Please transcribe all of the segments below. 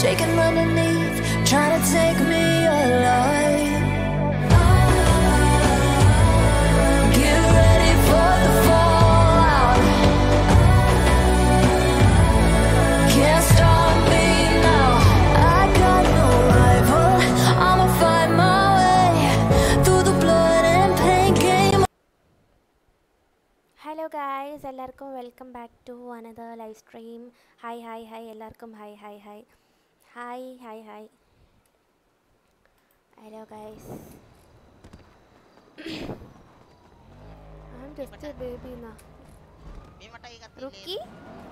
shaking underneath, trying to take me alive. Get ready for the fallout. Can't stop me now. I got no rival. I'ma find my way through the blood and pain game. Hello guys, എല്ലാവർക്കും welcome back to another live stream. Hi hi hi എല്ലാവർക്കും hi hi hi hi hi hi. Hello guys, I'm just a baby na. Ruki?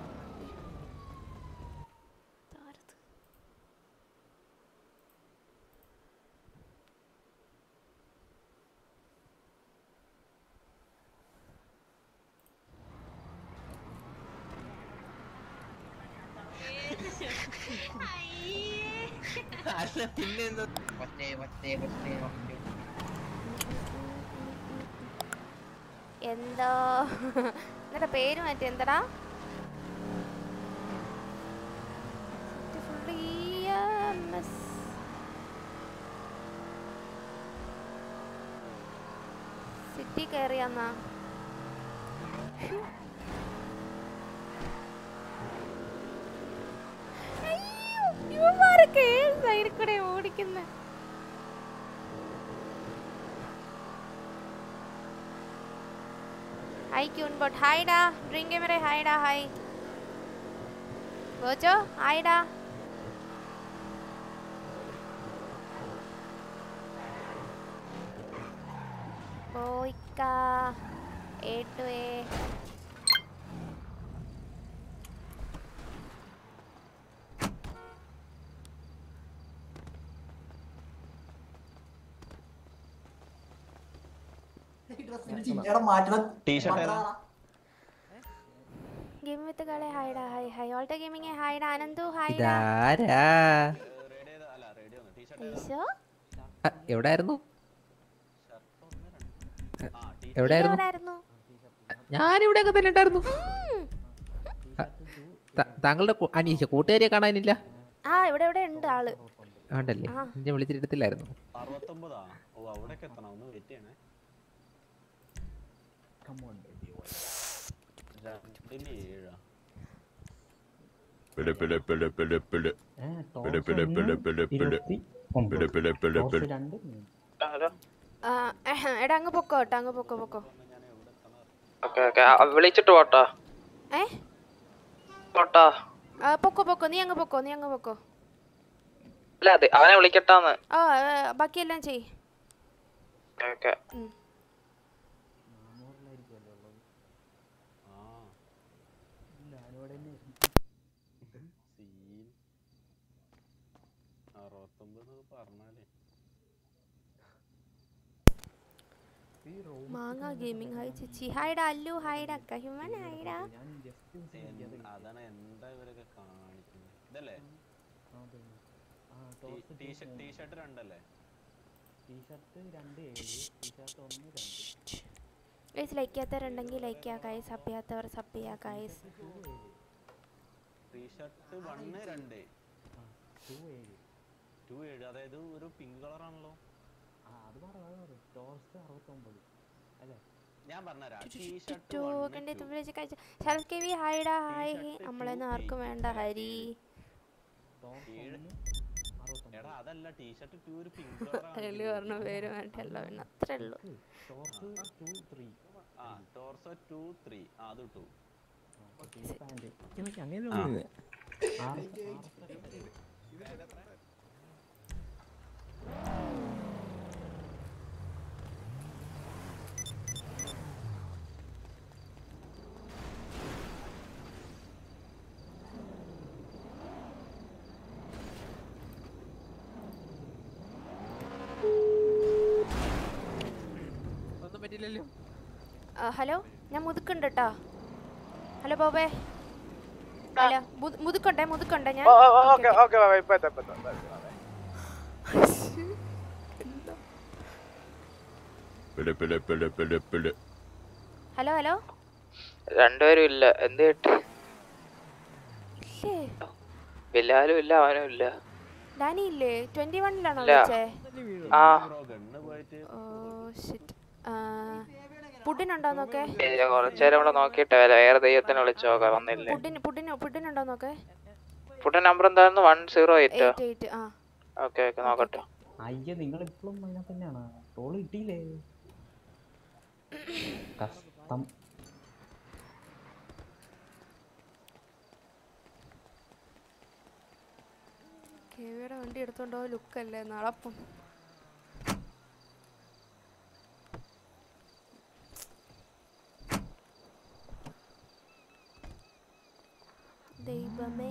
എന്തോ എന്നിട്ട് പേര് മാറ്റി എന്തടാ? City കയറിയാന്നാ? ഇവന്മാരൊക്കെ ഏത് സൈഡിൽ കൂടെ ഓടിക്കുന്ന? हाय क्यों बट हाय डा ड्रिंक है मेरे हाय डा हाय बोचो हाय डा बोइका ए टू ए गेम विद गाले हाय डा हाय हाय ऑल्टो गेमिंग है हाय डा आनंदू हाय डा ഇതാരാ? ഈശോ എവിടായിരുന്നു? എവിടായിരുന്നു? ഞാനിവിടെയൊക്കെ തന്നെ ഉണ്ടായിരുന്നു. താങ്കളുടെ അനീഷ കൂട്ടുകാരിയെ കാണാനില്ല. ആ ഇവിടെ ഇവിടെ ഉണ്ട് ആള്. ഉണ്ടല്ലേ? എന്നെ വിളിച്ചിട്ടില്ലായിരുന്നു. എടാ അങ്ങ് പൊക്കോ കേട്ടോ, അങ്ങ് പൊക്കോ പൊക്കോ. വിളിച്ചിട്ട് പോട്ടാ. പൊക്കോ പൊക്കോ, നീ അങ്ങ് പൊക്കോ, നീ അങ്ങ് പൊക്കോ. അല്ല അതെ അവനെ വിളിക്കട്ടാന്ന്. ആ ബാക്കിയെല്ലാം ചെയ്. മാങ്ങ ഗെയിമിംഗ് ഹായ് ചേച്ചി ഹായ് ഡാ അല്ലു ഹായ് ഡാ അക്ക ഹ്യൂമൻ ഹായ് ഡാ. അതാണ് എന്താ ഇവരൊക്കെ കാണിക്കുന്നത്? ഇതല്ലേ ടീഷർട്ട് രണ്ടല്ലേ? ഗൈസ് ലൈക്ക് ചെയ്യാത്തവരുണ്ടെങ്കിൽ ലൈക്ക് ചെയ്യാ ഗൈസ്, സബ് ചെയ്യാത്തവർ സബ് ചെയ്യാ ഗൈസ്. ടീഷർട്ട് 1 2 7 അതായത് ഒരു പിങ്ക് കളർ ആണല്ലോ. ഞാൻ പറഞ്ഞുതരാം. നമ്മളൊന്നും ആർക്കും വേണ്ട ഹരി. എടാ അതല്ല ടീഷർട്ട് 2 ഒരു പിങ്ക് കളർ ആണ്. ഹരി പറഞ്ഞ പേര് വേണ്ടല്ലോ, പിന്നെ അത്രേ ഉള്ളൂ. ടോർസോ 2 3 അത് 2 അങ്ങനെ ഹലോ ഞാൻ മുതുക്കുണ്ട് കേട്ടോ. ഹലോ ബോബേ. ഹലോ മുതുക്കണ്ടേ ഞാൻ. ഹലോ ഹലോ രണ്ടുപേരും ഇല്ല. എന്ത് കേട്ട്? ബിലാലും ഇല്ല അവനും ഇല്ല. ഡാനി ഇല്ലേ? 21-ലാണോ വിളിച്ചേ? ആ ഓ ഷിറ്റ്. പുഡിനുണ്ടോ നോക്കേ? കുറച്ചേരം കൂടെ നോക്കിട്ടെ വേറെ ദൈവത്തിനെ വിളിച്ചു നോക്കാം. വന്നില്ലേ? പുഡിനുണ്ടോ നോക്കേ? ഫുഡ് നമ്പർ എന്തായിരുന്നു? 108. 88. ആ ഓക്കെ ഓക്കെ നോക്കട്ടെ. അയ്യോ നിങ്ങൾ ഇപ്പോഴും അതിനകത്ത് തന്നെയാണ്. ടോള് കിട്ടിയില്ലേ? കഷ്ടം. കേവിയുടെ വണ്ടി എടുത്തോണ്ടോ ലുക്കല്ലേ നാളപ്പം. ദൈവമേ.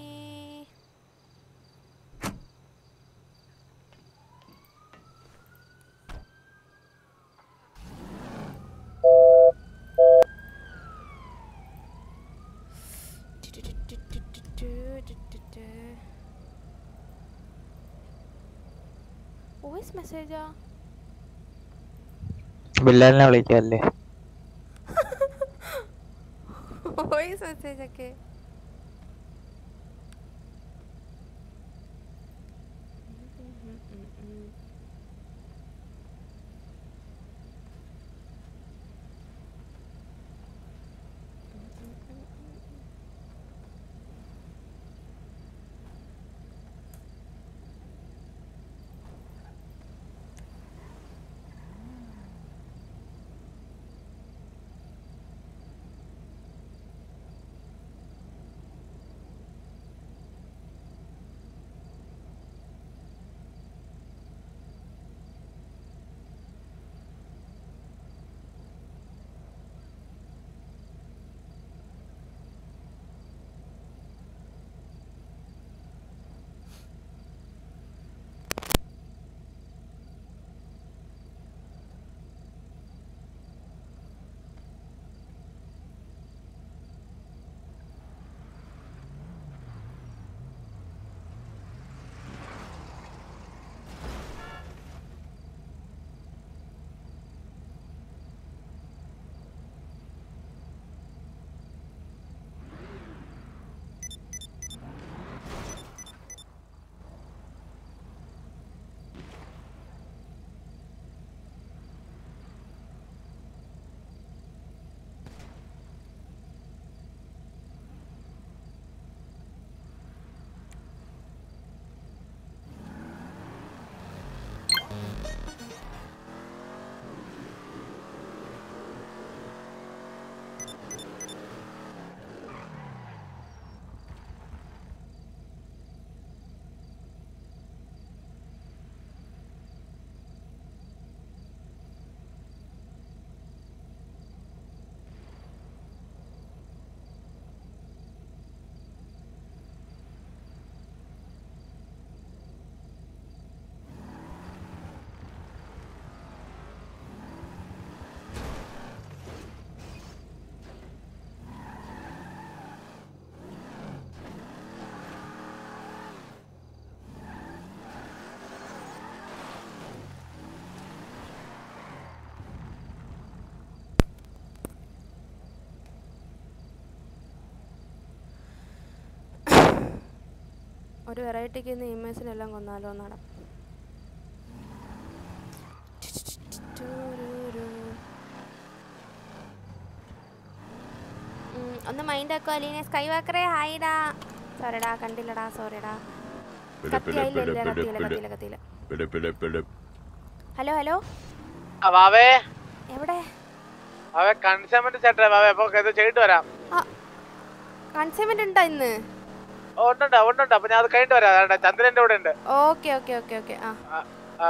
വോയിസ് മെസ്സേജാ? ബില്ലാലിനെ വിളിക്കല്ലേ? വോയിസ് മെസ്സേജൊക്കെ ഒരു വെറൈറ്റിക്ക് ഇന്ന് ഇമേജിനെല്ലാം കൊന്നാലോ എന്നാണ്. ഒന്ന് മൈൻഡ് ആക്കോ അലീനെ. സ്കൈ വാക്കറേ ഹായിടാ. സോറിടാ കണ്ടില്ലടാ, സോറിടാ. കത്തിയില്ല. ഹലോ ഹലോ എവിടെ? കൺസൈൻമെന്റ് വരാം. കൺസൈൻമെന്റ് ഉണ്ടോ ഇന്ന്? ഉണ്ട്. അപ്പൊ ഞാൻ അത് കഴിഞ്ഞിട്ട് വരാം. ചന്ദ്രന്റെ കൂടെ ഉണ്ട്. ഓക്കെ. ആ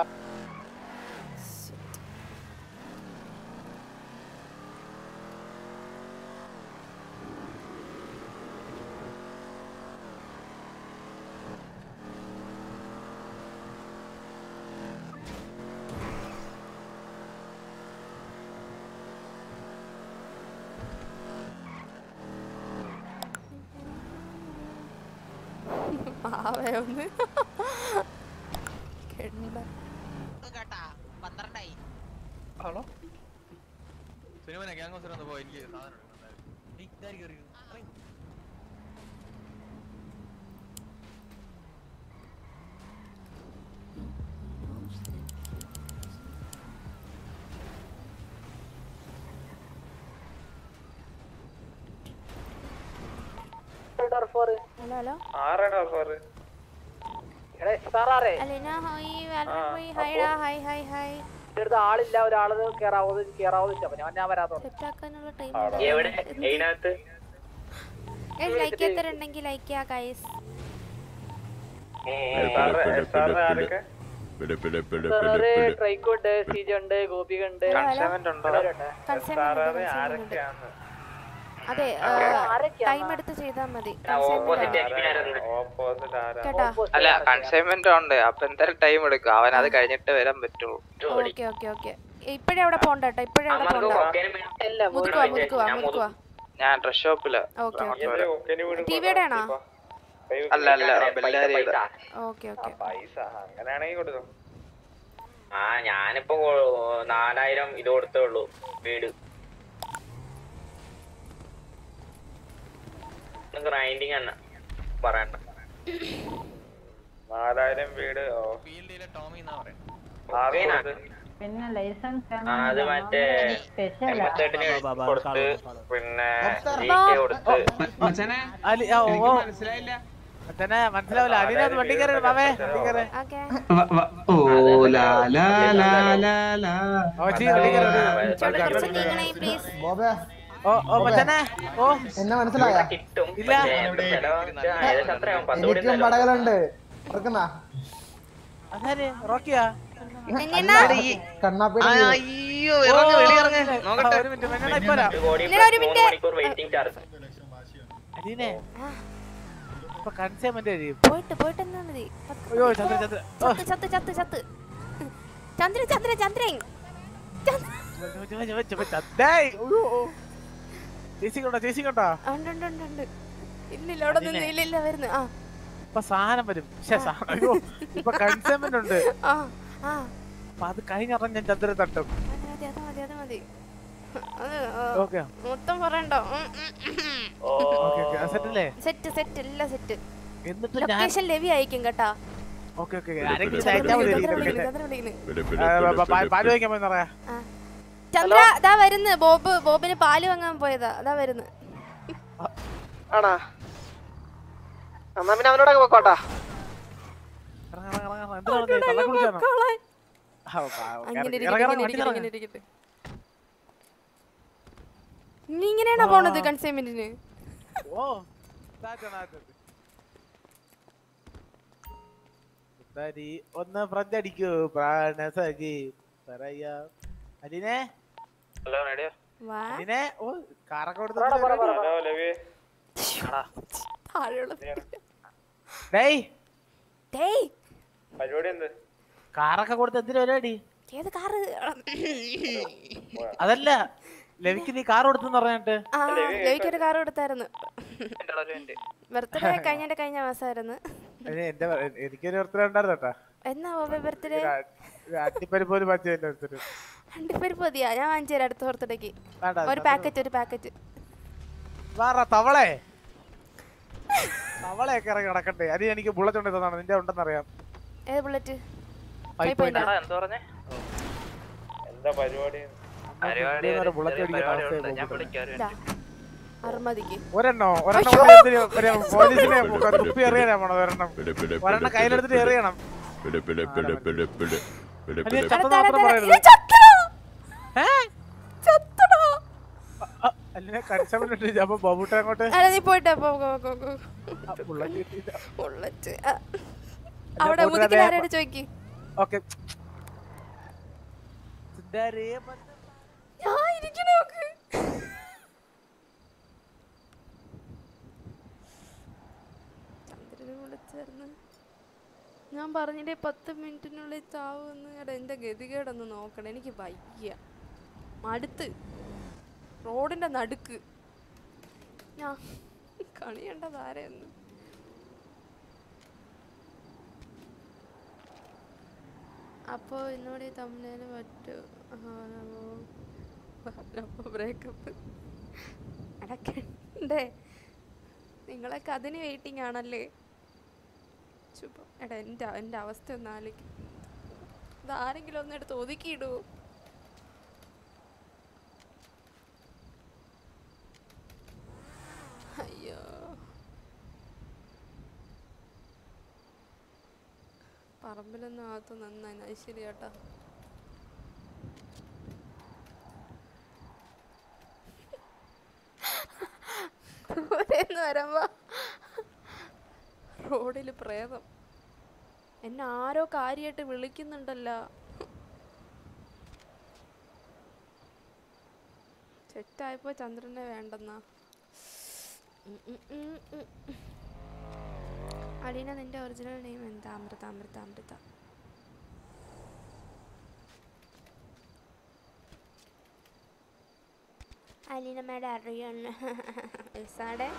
ഒന്ന് ഹലോ സിനിമനെ ഗ്യാങ് ഒന്ന് പോയി. എനിക്ക് സാധനം ഹലോ അലീന ഈ പോയി ഹൈഡാ ഹായ് ഹായ് ഹായ് ആളില്ല ഒരാള് കേറാവോ ഞാൻ വരാത്തോ സെറ്റാക്കാനുള്ള ടൈം ലൈക്ക് എത്തരുണ്ടെങ്കിൽ ലൈക്ക് ചെയ്യാ ഗൈസ് ട്രൈക്കുണ്ട് സീജുണ്ട് ഗോപികുണ്ട് അതെ ടൈം എടുത്ത് ചെയ്താ മതി കേട്ടാ അല്ല കൺസൈൻമെന്റ് ഉണ്ട് അപ്പൊ എന്തായാലും ടൈം എടുക്കും അവൻ അത് കഴിഞ്ഞിട്ട് വരാൻ പറ്റുള്ളൂ. ഓക്കെ ഓക്കെ ഓക്കെ ഇപ്പഴേ അവിടെ പോണ്ട കേട്ടോ ഇപ്പഴേ അവിടെ പോണ്ട മുതുക്കുവാ ഞാൻ ഡ്രസ് ഷോപ്പില്. ടിവിയുടെ ആണോ? അല്ല അല്ല ബെല്ലാരിയുടെ. ഓക്കെ ഓക്കെ അങ്ങനെയാണെങ്കിൽ കൊടുക്കും. ഞാനിപ്പോ 4000 ഇത് കൊടുത്തേ ഉള്ളൂ വീട്. ഗ്രൈൻഡിങ് തന്നെ പറയണ്ട. 4000 വീട് പിന്നെ ലൈസൻസ് അത് മറ്റേ സ്പെഷ്യൽ കൊടുത്ത് പിന്നെ മനസ്സിലാവില്ല അലിനത് വണ്ടി കയറി മാമേ വണ്ടി കയറി എന്നെ മനസ്സിലായ എനിക്കും പടകളുണ്ട് റോക്കിയാ കണ്ണാപ്പി പോയിട്ട് എന്നാ മതി ചത്ത് ചന്ദ്രൻ ഇല്ലില്ല അവിടെ നിന്ന് ഇല്ലില്ല വരുന്നു സാധനം വരും ഇപ്പൊ കൺസൈൻമെന്റ് ഉണ്ട് അത് കഴിഞ്ഞ ഞാൻ ചന്ദ്രൻ തട്ടും മൊത്തം പറയണ്ടോ സെറ്റ് എല്ലാം സെറ്റ് ലൊക്കേഷൻ ലവി അയക്കും കേട്ടാ ചന്ദ്ര അതാ വരുന്നു ബോബിന് പാല് വാങ്ങാൻ പോയതാ അതാ വരുന്നു ആണാ എന്നാ പിന്നെ അവനോടൊക്കെ പോക്കോട്ടാ നീ ഇങ്ങനെയാണോ പോണത് കൺസൈൻമെന്റിന്? ഒന്ന് ഫ്രഞ്ചടിക്കൂ പ്രാണസഖി പറയാ അലിനെ അലിനെ ഓ കാറൊക്കെ കൊടുത്തു പരിപാടി എന്ത് കാറൊക്കെ കൊടുത്ത് എന്തിനു പരിപാടി? ഏത് കാറ്? അതല്ല ലവിക്ക് നീ കാർ കൊടുത്തെന്ന് പറഞ്ഞിട്ട് ലവിക്ക് ഒരു കാർ കൊടുത്തായിരുന്നു. ബർത്ത്ഡേ കഴിഞ്ഞ മാസമായിരുന്നു. എനിക്കൊരു ബർത്ത്ഡേ ഉണ്ടായിരുന്നു കേട്ടാ. എന്നാ ബർത്ത്ഡേ? അണ്ടിപ്പരിപ്പ് പോലും അണ്ടിപ്പരിപ്പ് മതിയാ? ഞാൻ വാങ്ങിച്ചു തരാം അടുത്ത ബർത്ത്ഡേക്ക്. ഒരു പാക്കറ്റ് തവളയൊക്കെ ഇറങ്ങി നടക്കട്ടെ. അത് എനിക്ക് ബുള്ളറ്റ് കൊണ്ട് തന്നാണ്. നിന്റെ ഉണ്ടെന്നറിയാം. ഏത് ബുള്ളറ്റ്? എന്താ പരിപാടി? ഒരെണ്ണോ പോലീസിനെ തുപ്പി എറിയാനാ പോണത്. ഒരെണ്ണം കയ്യിലെടുത്തിട്ട് എറിയണം. മാത്രം പറയരുത്. അല്ലെ കൺസൈൻമെന്റ് അപ്പൊ ബോബൂട്ട അങ്ങോട്ട് ബുള്ളറ്റ് അവിടെ മുതുകിലാരോട് ചോദിക്ക്. ഓക്കെ ഞാൻ പറഞ്ഞില്ലേ 10 മിനിറ്റിനുള്ളിൽ ചാവുമെന്ന്. എടാ എന്റെ ഗതികേടൊന്ന് നോക്കണം. എനിക്ക് വയ്യ, മടുത്ത്. റോഡിന്റെ നടുക്ക് ഞാൻ കണിയേണ്ടതാരെയൊന്നും. അപ്പോൾ എന്നോട് ഈ തമ്മിലേന് പറ്റൂ ബ്രേക്കപ്പ് അടക്കണ്ടേ? നിങ്ങളൊക്കെ അതിന് വെയിറ്റിംഗ് ആണല്ലേ? എടാ എൻ്റെ അവസ്ഥ ഒന്ന് ആലോചിക്കും. ഇതാരെങ്കിലും ഒന്നെടുത്ത് ഒതുക്കിയിടൂ. അയ്യോ പറമ്പിലൊന്നും ആകത്ത് നന്നായി. അത് ശരി കേട്ടോ. ദൂരെന്ന് വരുമ്പോ റോഡിൽ പ്രേതം. എന്നെ ആരോ കാര്യമായിട്ട് വിളിക്കുന്നുണ്ടല്ലോ. സെറ്റായപ്പോ ചന്ദ്രനെ വേണ്ടെന്നാ. അലീന, നിന്റെ ഒറിജിനൽ നെയിം എന്താ? അമൃത. അമൃത അമൃത. അലീന മേഡം അറിയണം. സാടെ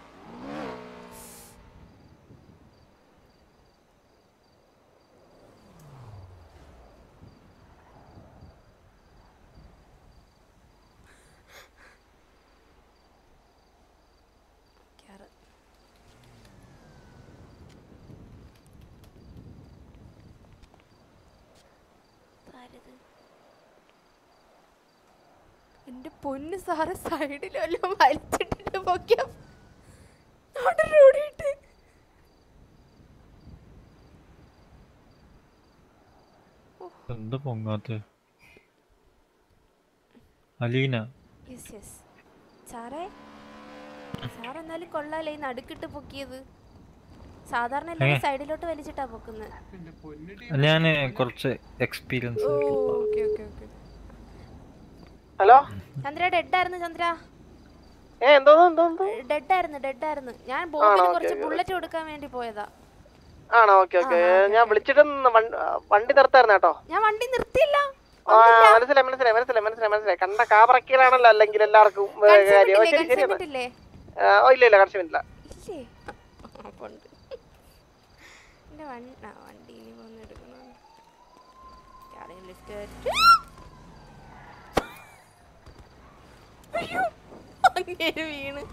എന്റെ പൊന്ന് സാറ് സൈഡിലെല്ലാം വലിച്ചിട്ടിട്ട് പൊക്കിയ ഓടിയിട്ട്. എന്താ പൊങ്ങാത്ത അലീന? യെസ് യെസ് സാറേ. സാർ എന്നാലും കൊള്ളാലേ ഈ നടുക്കിട്ട് പൊക്കിയത്. സാധാരണ എല്ലാവരും സൈഡിലോട്ട് വലിച്ചിട്ടാ പൊക്കുന്നത്. ഞാന് കുറച്ച് experience. Okay okay okay. Hello Chandra dead ആയിരുന്നു. ചന്ദ്ര ഡെഡ് ആയിരുന്നു. ഞാൻ ബോബിന് കുറച്ച് ബുള്ളറ്റ് കൊടുക്കാൻ വേണ്ടി പോയതാ. ആണോ? Okay okay. ഞാൻ വിളിച്ചിട്ട് വണ്ടി നിർത്തായിരുന്നു കേട്ടോ. ഞാൻ വണ്ടി നിർത്തിയില്ല. മനസ്സിലായി. കണ്ട കാപറക്കീരാണല്ലോ അല്ലെങ്കിൽ എല്ലാവർക്കും കാര്യം. ഇല്ല കർഷമില്ല. എന്റെ വണ്ടി എടുക്കണം. വീണ്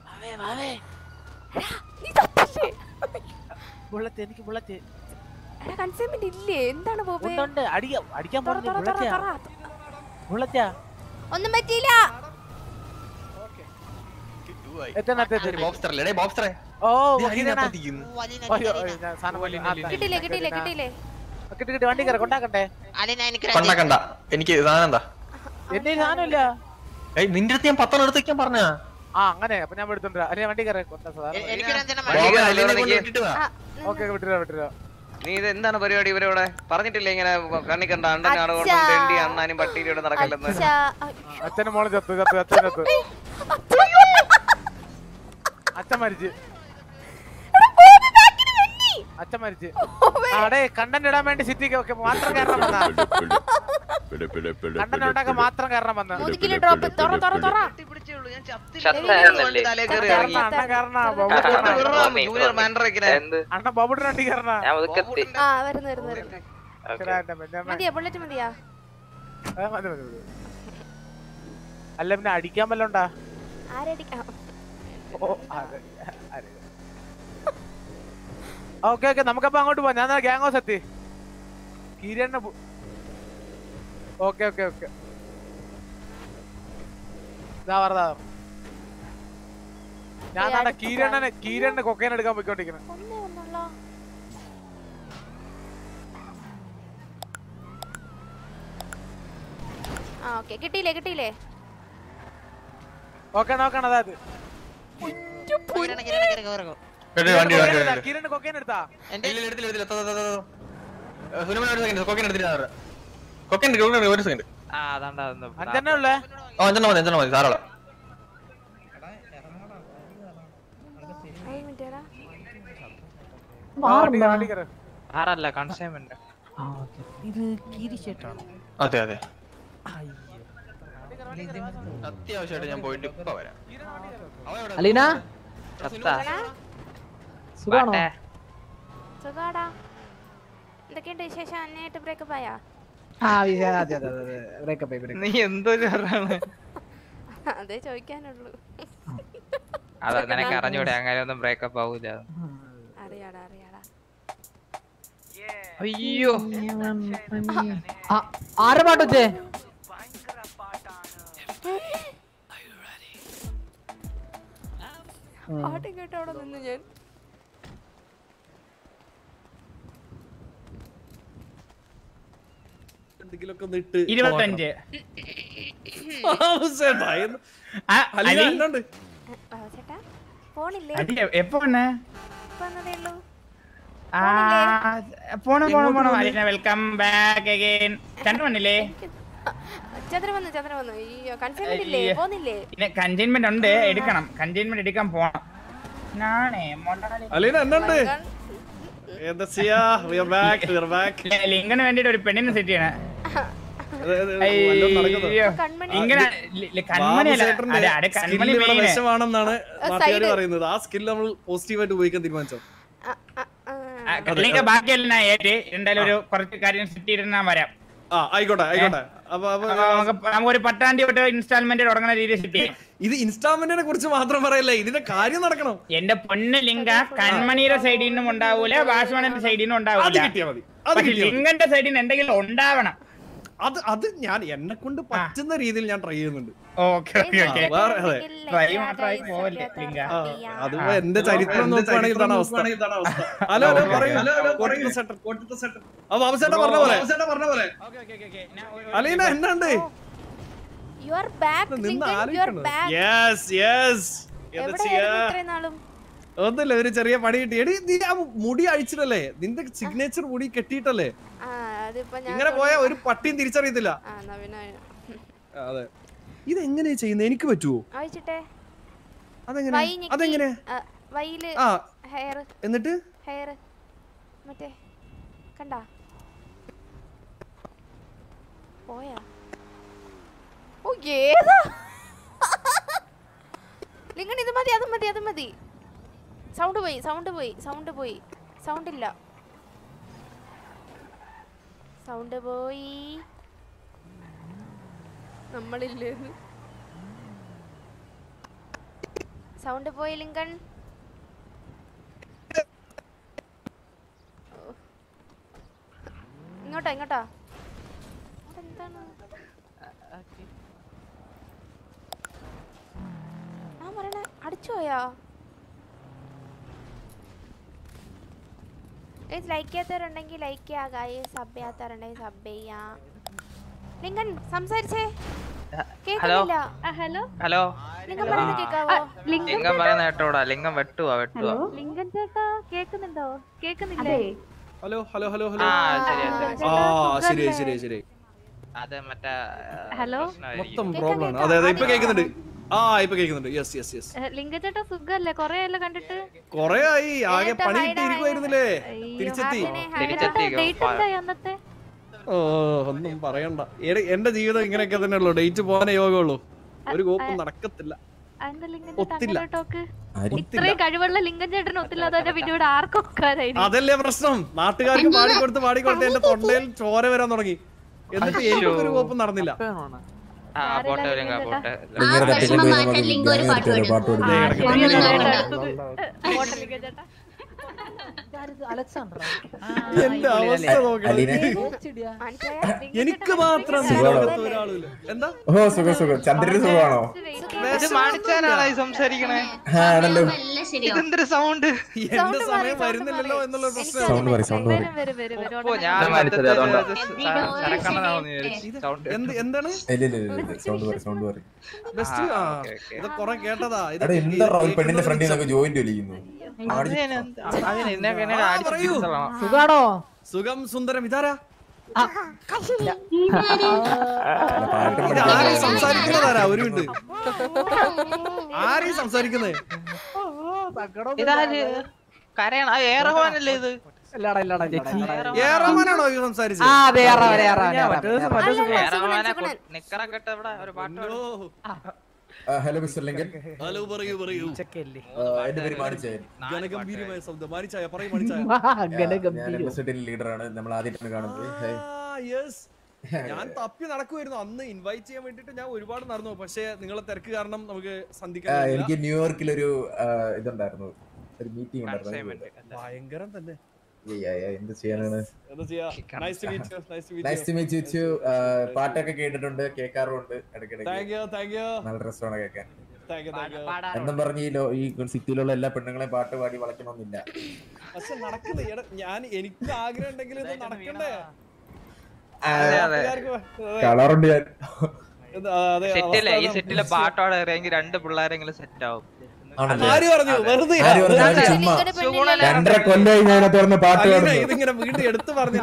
എനിക്ക് ബുള്ളറ്റ് കൺസൈൻമെന്റ് ഇല്ലേ? എന്താണ് ബോബേ? അടിക്കാൻ ബുള്ളറ്റാ ഒന്നും പറ്റിയില്ല. കിട്ടില്ലേ വണ്ടി കയറി കൊണ്ടാക്കട്ടെ. എനിക്ക് സാധനം എന്താ? എന്റെ സാധനമില്ല. നിന്റെ അടുത്ത് ഞാൻ 10 എടുത്ത് വെക്കാൻ പറഞ്ഞ. അങ്ങനെ അപ്പൊ ഞാൻ എടുത്തോണ്ടാ. അല്ലെ വണ്ടി കയറി വിട്ടിരാ. നീ ഇത് എന്താണ് പരിപാടി? ഇവരോടെ പറഞ്ഞിട്ടില്ലേ ഇങ്ങനെ കണ്ണി കണ്ട അണ്ടനാട് കൊണ്ടും അണ്ണാനും പട്ടിയിലൂടെ നടക്കല്ലെന്ന്? അച്ഛന്റെ മോളെ ചത്തു. അച്ഛൻ മരിച്ച്. അടേ കണ്ടന്റ് ഇടാൻ വേണ്ടി സിറ്റിക്ക് ഒക്കെ മാത്രം കാരണം വന്നാ. കണ്ടന്റ് ഉണ്ടാക്കാൻ മാത്രം കാരണം വന്ന. അണ്ണ ബോബുടെ വണ്ടി കയറണ. അല്ല പിന്നെ അടിക്കാൻ വല്ലോണ്ടാ? ഓക്കെ ഓക്കെ നമുക്കപ്പോ അങ്ങോട്ട് പോവാം. ഞാൻ ഗ്യാങ് ഹൗസ് എത്തി. Kiran okay okay okay. ഞാൻ കീരണ്ണന് കൊക്കൈൻ എടുക്കാൻ പോയിക്കൊണ്ടിരിക്കുന്നത്. കിട്ടിയില്ലേ? ഓക്കെ നോക്കണം. അതായത് കിരണ് കൊക്കൈൻ എടുത്താ? അഞ്ചെണ്ണ ഉള്ളേ? മതി സാറോളെ. ആറല്ല കൺസൈൻമെന്റ്. ഇത് കീരിശേട്ടാണോ? അതെ അതെ. അത്യാവശ്യമായിട്ട് ഞാൻ പോയിട്ട് ഇപ്പൊ വരാം. അലീന സുഖാണോ? സുഖാടാ. എന്തൊക്കെയുണ്ട് വിശേഷം? അന്നയായിട്ട് ബ്രേക്കപ്പ് ആയാ? നീ എന്തോ ചേർന്നാണ്? അതേ ചോദിക്കാനുള്ളൂ. അതാ നിനക്ക് അറിഞ്ഞൂടെ അങ്ങനെ ഒന്നും ബ്രേക്കപ്പ് ആവൂല. അറിയാടാ. അയ്യോ ആരെ പാട്ട് വെച്ചേ? പാട്ടും കേട്ടോ അവിടെ നിന്ന് ഞാൻ. എന്തെങ്കിലുമൊക്കെ ഒന്ന് ഇട്ട് 25. എപ്പോ പോണം Aleena welcome back again. Chandran വന്നില്ലേ? കണ്ടെയ്ൻമെന്റ് ഉണ്ട്, എടുക്കണം. കണ്ടെയ്ൻമെന്റ് എടുക്കാൻ പോണം. ലിങ്കന് വേണ്ടിട്ട് ഒരു പെണ്ണിനെ സെറ്റ് ചെയ്യണ. വിഷമാണെന്നാണ് നാട്ടുകാർ പറയുന്നത്. ആ സ്കിൽ നമ്മൾ പോസിറ്റീവായിട്ട് ഉപയോഗിക്കാൻ തീരുമാനിച്ചോ? ബാക്കിയല്ല ഏറ്റ് എന്തായാലും ഒരു കുറച്ച് കാര്യം സെറ്റ് ചെയ്തിട്ട് ഞാൻ വരാം. ആയിക്കോട്ടെ ആയിക്കോട്ടെ. നമുക്ക് ഒരു 10-ാം തീയതി തൊട്ട് ഇൻസ്റ്റാൾമെന്റ് തുടങ്ങുന്ന രീതിയിൽ സെറ്റ് ചെയ്യാം. ഇത് ഇൻസ്റ്റാൾമെന്റിനെ കുറിച്ച് മാത്രം പറയല്ലേ, ഇതിന്റെ കാര്യം നടക്കണം. എന്റെ പൊന്ന് ലിങ്ക, കൺമണിയുടെ സൈഡിൽ നിന്നും ഉണ്ടാവൂല, വാഷ്മണന്റെ സൈഡിൽ നിന്നും ഉണ്ടാവൂല. ലിങ്കന്റെ സൈഡിൽ നിന്ന് എന്തെങ്കിലും ഉണ്ടാവണം. അത് ഞാൻ എന്നെ കൊണ്ട് പറ്റുന്ന രീതിയിൽ ഞാൻ ട്രൈ ചെയ്യുന്നുണ്ട്. അതിപ്പോ എന്റെ ചരിത്രം നോക്കുകയാണെങ്കിൽ ഇതാണ് അവസ്ഥ. ഹലോ പറഞ്ഞ പോലെ അലീന എന്നാണ്ട് ഒന്നുമില്ല, ഒരു ചെറിയ പണി കിട്ടി. എടി നീ ആ മുടി അഴിച്ചിട്ടല്ലേ, നിന്റെ സിഗ്നേച്ചർ മുടി കെട്ടിയിട്ടല്ലേ? ഇങ്ങനെ പോയാ ഒരു പട്ടിയും തിരിച്ചറിയത്തില്ല. അതെ, ഇതെങ്ങനെയാ ചെയ്യുന്നത്? എനിക്ക് പറ്റുമോ? അതെങ്ങനെ? എന്നിട്ട് സൗണ്ട് പോയി. നമ്മളില്ലേ സൗണ്ട് പോയി ലിങ്കൺ. ഇങ്ങോട്ടാ എന്താണ് പറയണേ? അടിച്ചു പോയാ? ലൈക്ക് ചെയ്യാത്തവരുണ്ടെങ്കിൽ ലൈക്ക് ചെയ്യാ, സബ് ചെയ്യാത്തവരുണ്ടെങ്കിൽ സബ് ചെയ്യാ. ലിങ്കൻ സംസാരിച്ചേ, കേൾക്കുന്നില്ല. ഹലോ ഹലോ, ലിങ്കൻ പറയുന്നത് കേൾക്കാവോ? ലിങ്കൻ പറയുന്ന കേട്ടോടാ. ലിങ്കൻ വെട്ടുവാ. ലിങ്കൻ ചേട്ടാ കേൾക്കുന്നുണ്ടോ? കേൾക്കുന്നില്ലേ? Hello hello hello hello. ശരി. അത് മറ്റേ ഹലോ മൊത്തം പ്രോബ്ലം ആണ്. അതെ ഇപ്പൊ കേൾക്കുന്നുണ്ട്. ഇപ്പൊ കേൾക്കുന്നുണ്ട്. യെസ്. ലിങ്കൻ ചേട്ടാ സുഖല്ലേ? കൊറേ ആയല്ലോ കണ്ടിട്ട്. കൊറേ ആയി, ആകെ പണി കിട്ടിയിരിക്കുവായിരുന്നില്ലേ? തിരിച്ചെത്തി. ഒന്നും പറയണ്ട. എന്റെ ജീവിതം ഇങ്ങനെയൊക്കെ തന്നെ ഉള്ളു. ഡേറ്റ് പോകാനേ യോഗമുള്ളൂ. ഒരു കോപ്പും നടക്കത്തില്ല. അതല്ലേ പ്രശ്നം. നാട്ടുകാർക്ക് പാടിക്കൊടുത്ത് എന്റെ തൊണ്ടയിൽ ചോര വരാൻ തുടങ്ങി. എന്നിട്ട് എനിക്കൊരു കോപ്പും നടന്നില്ല. എനിക്ക് മാത്രം എന്താ? ചന്ദ്രന് സുഖമാണോ? സംസാരിക്കണേ. ഇതെന്തൊരു സൗണ്ട്? എന്റെ സമയം വരുന്നില്ലല്ലോ എന്നുള്ള പ്രശ്നം. എന്താണ് ഇത്? കൊറേ കേട്ടതാ. പെണ്ണിന്റെ ഫ്രണ്ടിൽ ജോയിന്റ് വലിക്കുന്നു. സുഖാണോ? സുഖം സുന്ദരം. ഇതാരാ? സംസാരിക്കുന്നതാരാ? ഒരു മിനിറ്റ്, ആരെയും സംസാരിക്കുന്നേ? ഏറഹോനല്ലേ ഇത്? ഏറഹോനാണോ ഇത് സംസാരിച്ചത്? Hello mister Lincoln. ഹലോ, പറയൂ. എന്റെ പേര് മാണിച്ചായ. ഗണഗംഭീരമായ ശബ്ദം. മാണിച്ചായ പറയൂ. മാണിച്ചായ ലീഡറാണ്. നമ്മൾ ആദ്യമായിട്ടാണ് കാണുന്നത്. ഞാൻ തപ്പി നടക്കുമായിരുന്നു. അന്ന് ഇൻവൈറ്റ് ചെയ്യാൻ വേണ്ടിട്ട് ഞാൻ ഒരുപാട് നടന്നു. പക്ഷെ നിങ്ങളെ തിരക്ക് കാരണം നമുക്ക് സന്ധിക്കാൻ. എനിക്ക് ന്യൂയോർക്കിലൊരു ഇതുണ്ടായിരുന്നു, ഒരു മീറ്റിംഗ് ഉണ്ടായിരുന്നു. ഭയങ്കരം തന്നെ. എന്ത് ചെയ്യാനാണ്? പാട്ടൊക്കെ കേട്ടിട്ടുണ്ട്, കേൾക്കാറുണ്ട് ഇടയ്ക്കിടയ്ക്ക്. നല്ല രസമാണ് കേൾക്കാൻ. എന്നും പറഞ്ഞ് ഈ സിറ്റിയിലുള്ള എല്ലാ പെണ്ണുങ്ങളെയും പാട്ട് പാടി വളയ്ക്കണമെന്നില്ല. പക്ഷെ നടക്കുന്നേ. എനിക്ക് ആഗ്രഹം ഉണ്ടെങ്കിൽ ഇത് നടക്കണ്ടേ? കളറുണ്ട് ഞാൻ. സെറ്റിലെ ഈ സെറ്റിലെ പാട്ടോടെ ഇറങ്ങി 2 പിള്ളേരെങ്കിലും സെറ്റ് ആവും. ആര് പറഞ്ഞു? വെറുതെ ചുമ്മാ 2.5 കൊല്ലമായി ഞാൻ തുറന്ന് പാട്ട് പാടുന്നു. ഇതിങ്ങനെ വീണ്ടും എടുത്തു പറഞ്ഞു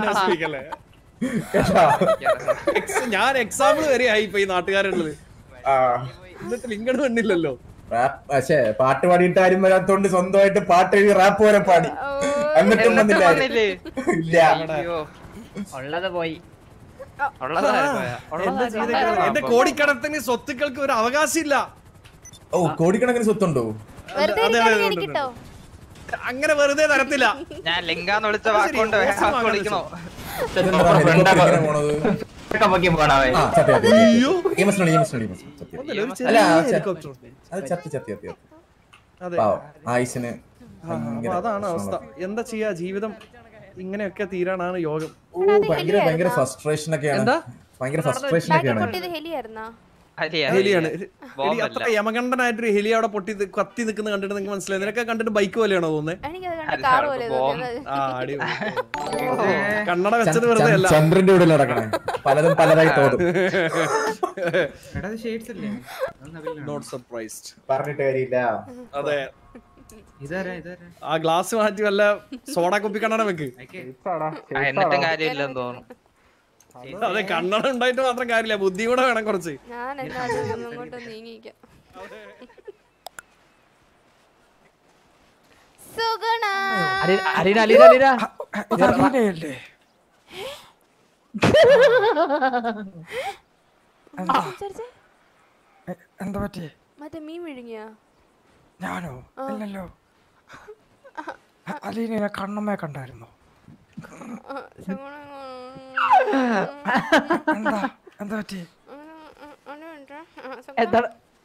ഞാൻ എക്സാമ്പിൾ വരെ ആയി ഇപ്പൊ ഈ നാട്ടുകാരുള്ളത്. എന്നിട്ട് ലിങ്കണ് കണ്ടില്ലല്ലോ. പക്ഷേ പാട്ട് പാടിയിട്ട് ആരും വരാത്തോണ്ട് സ്വന്തമായിട്ട് പാട്ട് എഴുതി റാപ്പ് വരെ പാടി. എന്നിട്ടും വന്നില്ല. ഉള്ളത് പോയി. എന്റെ കോടിക്കണക്കിന് സ്വത്തുക്കൾക്ക് ഒരു അവകാശം ഇല്ല. ഓ, കോടിക്കണക്കിന് സ്വത്തുണ്ടോ? അങ്ങനെ വെറുതെ തരത്തില്ല. ഞാൻ ലിംഗാന്ന് വിളിച്ച വാക്കുകൊണ്ട് വിളിക്കണോ? അതാണ് അവസ്ഥ. എന്താ ചെയ്യാ, ജീവിതം ഇങ്ങനെയൊക്കെ തീരാനാണ് യോഗം. ഭയങ്കര ഫ്രസ്ട്രേഷൻ ഒക്കെയാണ്. ഭയങ്കര ഫ്രസ്ട്രേഷൻ ഒക്കെയാണ്. ഹെലിയാണ്. അത്ര യമകണ്ഠനായിട്ടൊരു ഹെലി അവിടെ പൊട്ടി കത്തി നിൽക്കുന്ന കണ്ടിട്ട് നിങ്ങൾക്ക് മനസ്സിലായി? നിനക്ക് കണ്ടിട്ട് ബൈക്ക് പോലെയാണോ തോന്നുന്നത്? കണ്ണട വെച്ചത് വെറുതെ അല്ല. ചന്ദ്രന്റെ ഉള്ളിൽ നടക്കണേ പലതും പലതായി തോന്നും. Not surprised. പറഞ്ഞിട്ട് കാര്യമില്ല. അതെ, ആ ഗ്ലാസ് മാറ്റി വല്ല സോഡ കുപ്പി കണ്ണട വെക്ക്. എന്നിട്ടും കാര്യമില്ലെന്ന് തോന്നുന്നു. അതെ, കണ്ണട ഉണ്ടായിട്ട് മാത്രം കാര്യമില്ല, ബുദ്ധി കൂടെ വേണം കുറച്ച്. എന്താ പറ്റി? മറ്റേ മീൻ വിഴുങ്ങിയ ഞാനോ? ഇല്ലല്ലോ. അലീനെ കണ്ണമ്മയെ കണ്ടായിരുന്നു. എന്താ എന്താ പറ്റി? എന്താ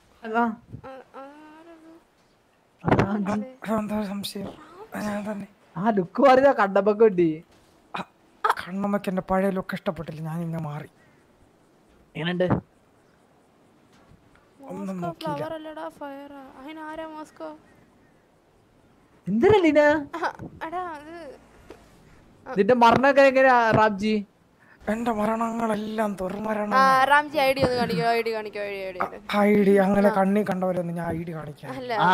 സംശയം? ആ ലുക്ക് മാറിയതാ കണ്ടപ്പൊക്കെ ഉണ്ട്. കണ്ണമ്മക്ക് എന്റെ പഴയ ലുക്ക് ഇഷ്ടപ്പെട്ടില്ല, ഞാൻ ഇങ്ങനെ മാറി. എങ്ങനെയുണ്ട്? ഒന്നും നോക്കിയില്ല. എന്തിനാ നിന്റെ മരണമൊക്കെ എങ്ങനെയാ റാംജി? എന്റെ മരണങ്ങളെല്ലാം തുറമരണം. റാംജി ഐഡി ഒന്ന് കാണിക്കോ? ഐഡി അങ്ങനെ കണ്ണി കണ്ടവരൊന്നും ഞാൻ ഐഡി കാണിക്കാം.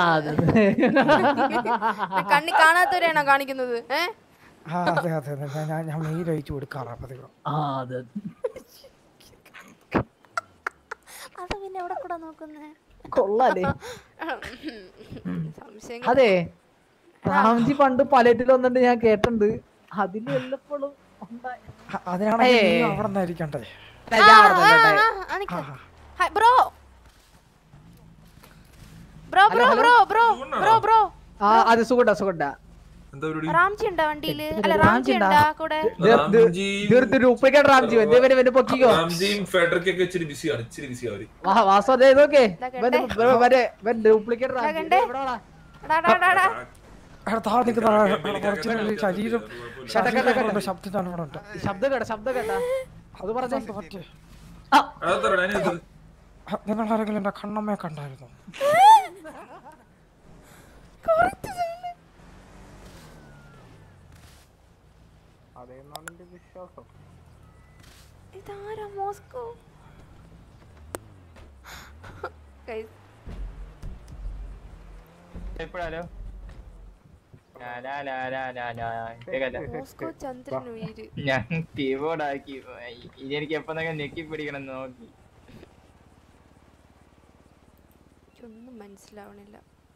കണ്ണി കാണാത്തവരെയാണോ കാണിക്കുന്നത്? അതെ അതെ, ഞാൻ മെയിൽ അയച്ചു കൊടുക്കാറാ പതിവ്. അത് പിന്നെ എവിടെ കൂടെ നോക്കുന്നേ? കൊള്ളാലേ. അതെ, റാംജി പണ്ട് പലറ്റിൽ വന്നിട്ട് ഞാൻ കേട്ടിട്ടുണ്ട്. അതില് എല്ലപ്പോഴും അത് സുഖണ്ടാ സുഖണ്ടാ. റാംജി ഉണ്ടാ വണ്ടിയില്? അല്ല, റാംജി ഉണ്ടാ കൂടെ? ഡ്യൂപ്ലിക്കേറ്റ് റാംജി പൊക്കിക്കോ. വാസു അതെ നോക്കേ, ഡ്യൂപ്ലിക്കേറ്റ് റാംജി. ശബ്ദം കേട്ടാ അത് പറഞ്ഞേ. നിങ്ങളാരെങ്കിലും എന്റെ കണ്ണമ്മയെ കണ്ടായിരുന്നു? അതെന്നാണ് എന്റെ വിശ്വാസം. ഇതാരാ? മോസ്കോ? എപ്പോഴാലോ ഞാൻ കീബോർഡ് ആക്കി. ഇനി എനിക്ക് എപ്പോ നെക്കി പിടിക്കണം നോക്കി. ഒന്നും മനസ്സിലാവണില്ല.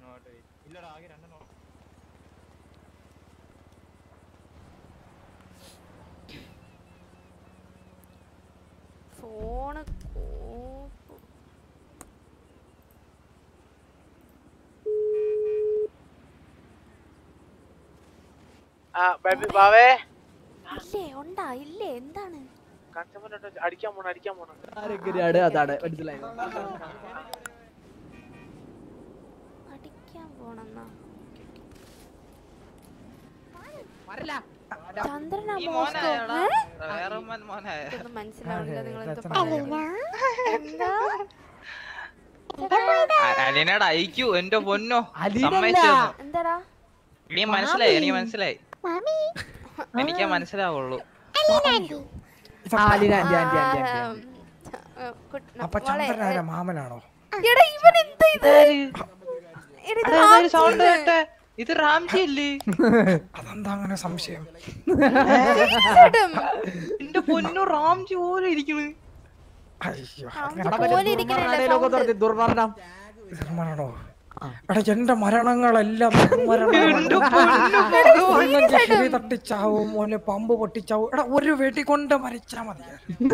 ഫോണ് ഇല്ലേ? ഉണ്ടാ ഇല്ലേ? എന്താണ് അടിക്കാൻ പോണ? അതാണ് മനസ്സിലായത്. അടിക്കാൻ പോണെന്നാ? ചന്ദ്രനാ? മനസ്സിലാവില്ല. അലീനയുടെ ഐക്യു എന്റെ പൊന്നോ. എന്താടാ? എനിക്ക് മനസ്സിലായി. എനിക്കാ മനസ്സിലാവുള്ളൂ. അപ്പൊ ചന്ദ്രനാരാ മാമനാണോ? സൗണ്ട് കേട്ടെ, ഇത് റാംജി അല്ലേ? അതെന്താ അങ്ങനെ സംശയം? എന്റെ പൊന്നു റാംജി പോലെ ഇരിക്കണ്. ദുർമരണോ? എടാ എന്റെ മരണങ്ങളെല്ലാം തട്ടിച്ചാവും, ഓലെ പമ്പ് പൊട്ടിച്ചാവും. എടാ ഒരു വെടി കൊണ്ട് മരിച്ചാ മതി.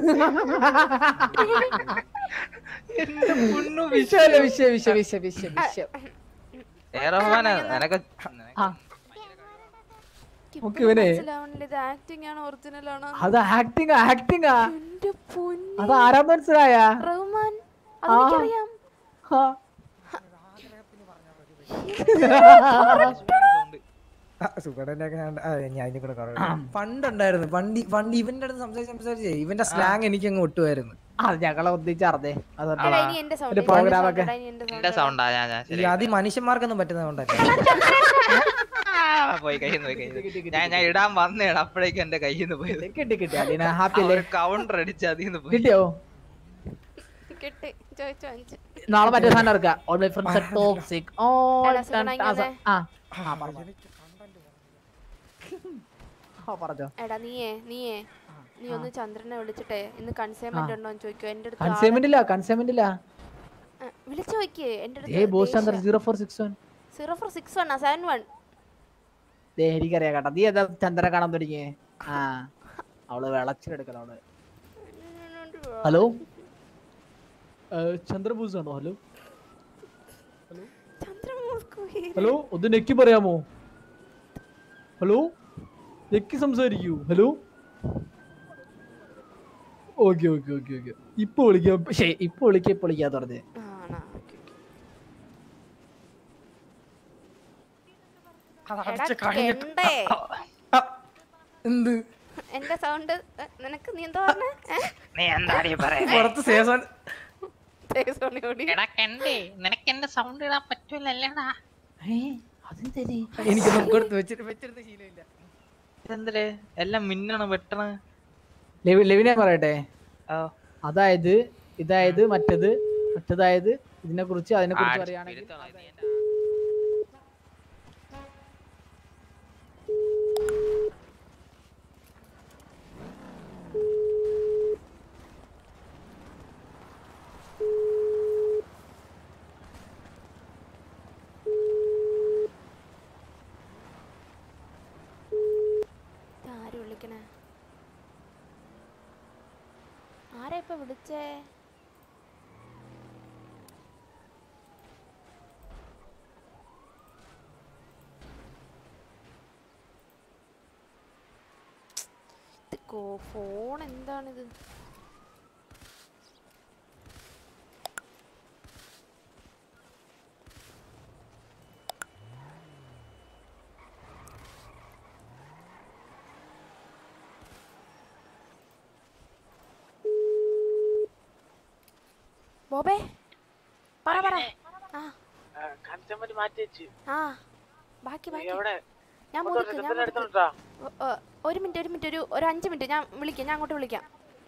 അത് ആക്ടിങ് ആക്ടിങ് അത് ആരാന്ന് മനസ്സിലായ? പണ്ടുണ്ടായിരുന്നു, പണ്ട് ഇവന്റെ അടുത്ത് സംസാരിച്ചേ ഇവന്റെ സ്ലാങ് എനിക്ക് അങ്ങ് ഒട്ടുമായിരുന്നു. ഞങ്ങളെ ഒന്നിച്ചറിഞ്ഞേ പ്രോഗ്രാമൊക്കെ അത് മനുഷ്യന്മാർക്കൊന്നും പറ്റുന്നതുകൊണ്ടല്ലേ. ഞാൻ ഇടാൻ വന്നേടാ, അപ്പോഴേക്കും എന്റെ കയ്യിൽ നിന്ന് പോയത്. കൗണ്ടർ അടിച്ച് അതിന്ന് പോയി. കിട്ടിയോ? നാളെ മറ്റേ സാധനം ഇറക്കാം. All my friends are toxic. എടാ നീ ഒന്ന് ചന്ദ്രനെ വിളിച്ചിട്ടേ ഇന്ന് കൺസൈൻമെന്റ് ഉണ്ടോന്ന് ചോദിക്കോ. എന്റെ അടുത്ത് കൺസൈൻമെന്റ് ഇല്ല. വിളിച്ചു നോക്കിയേ എന്റെ അടുത്ത്. 0461 71. എനിക്കറിയാം കേട്ടോ. നീ എന്താ ചന്ദ്രനെ കാണാൻ തുടങ്ങിയേ? അവള് വിളച്ചിലെടുക്കണം അവള്. ഹലോ ചന്ദ്രബൂസ് ആണോ? ഹലോ ഹലോ ഒന്ന് നെക്കി പറയാമോ? ഹലോ നെക്കി സംസാരിക്കൂ. Hello okay okay okay okay ഇപ്പൊ വിളിക്കാം. ഇപ്പൊ വിളിക്കാന്ന് പറഞ്ഞേ. എന്ത് എന്റെ സൗണ്ട് നിനക്ക് നീ എന്താ പറഞ്ഞേ? നിനക്ക് എന്റെ സൗണ്ട് ഇടാൻ പറ്റൂലല്ലേടാ? എനിക്കൊന്നും കൊടുത്ത് വെച്ചിരുന്ന ശീലമില്ല. എന്തേ എല്ലാം മിന്നണ വെട്ടണ. ലെവിനെ പറയട്ടെ. അതായത് ഇതായത് മറ്റേതായത് ഇതിനെ കുറിച്ച് പറയുകയാണെങ്കിൽ ആരാ ഇപ്പൊ വിളിച്ചേ? ഫോൺ എന്താണിത്? ബോബേ പറ ബാക്കി ഞാൻ ഒരു മിനിറ്റ് ഒരു 5 മിനിറ്റ് ഞാൻ വിളിക്കാം. ഞാൻ അങ്ങോട്ട് വിളിക്കാം.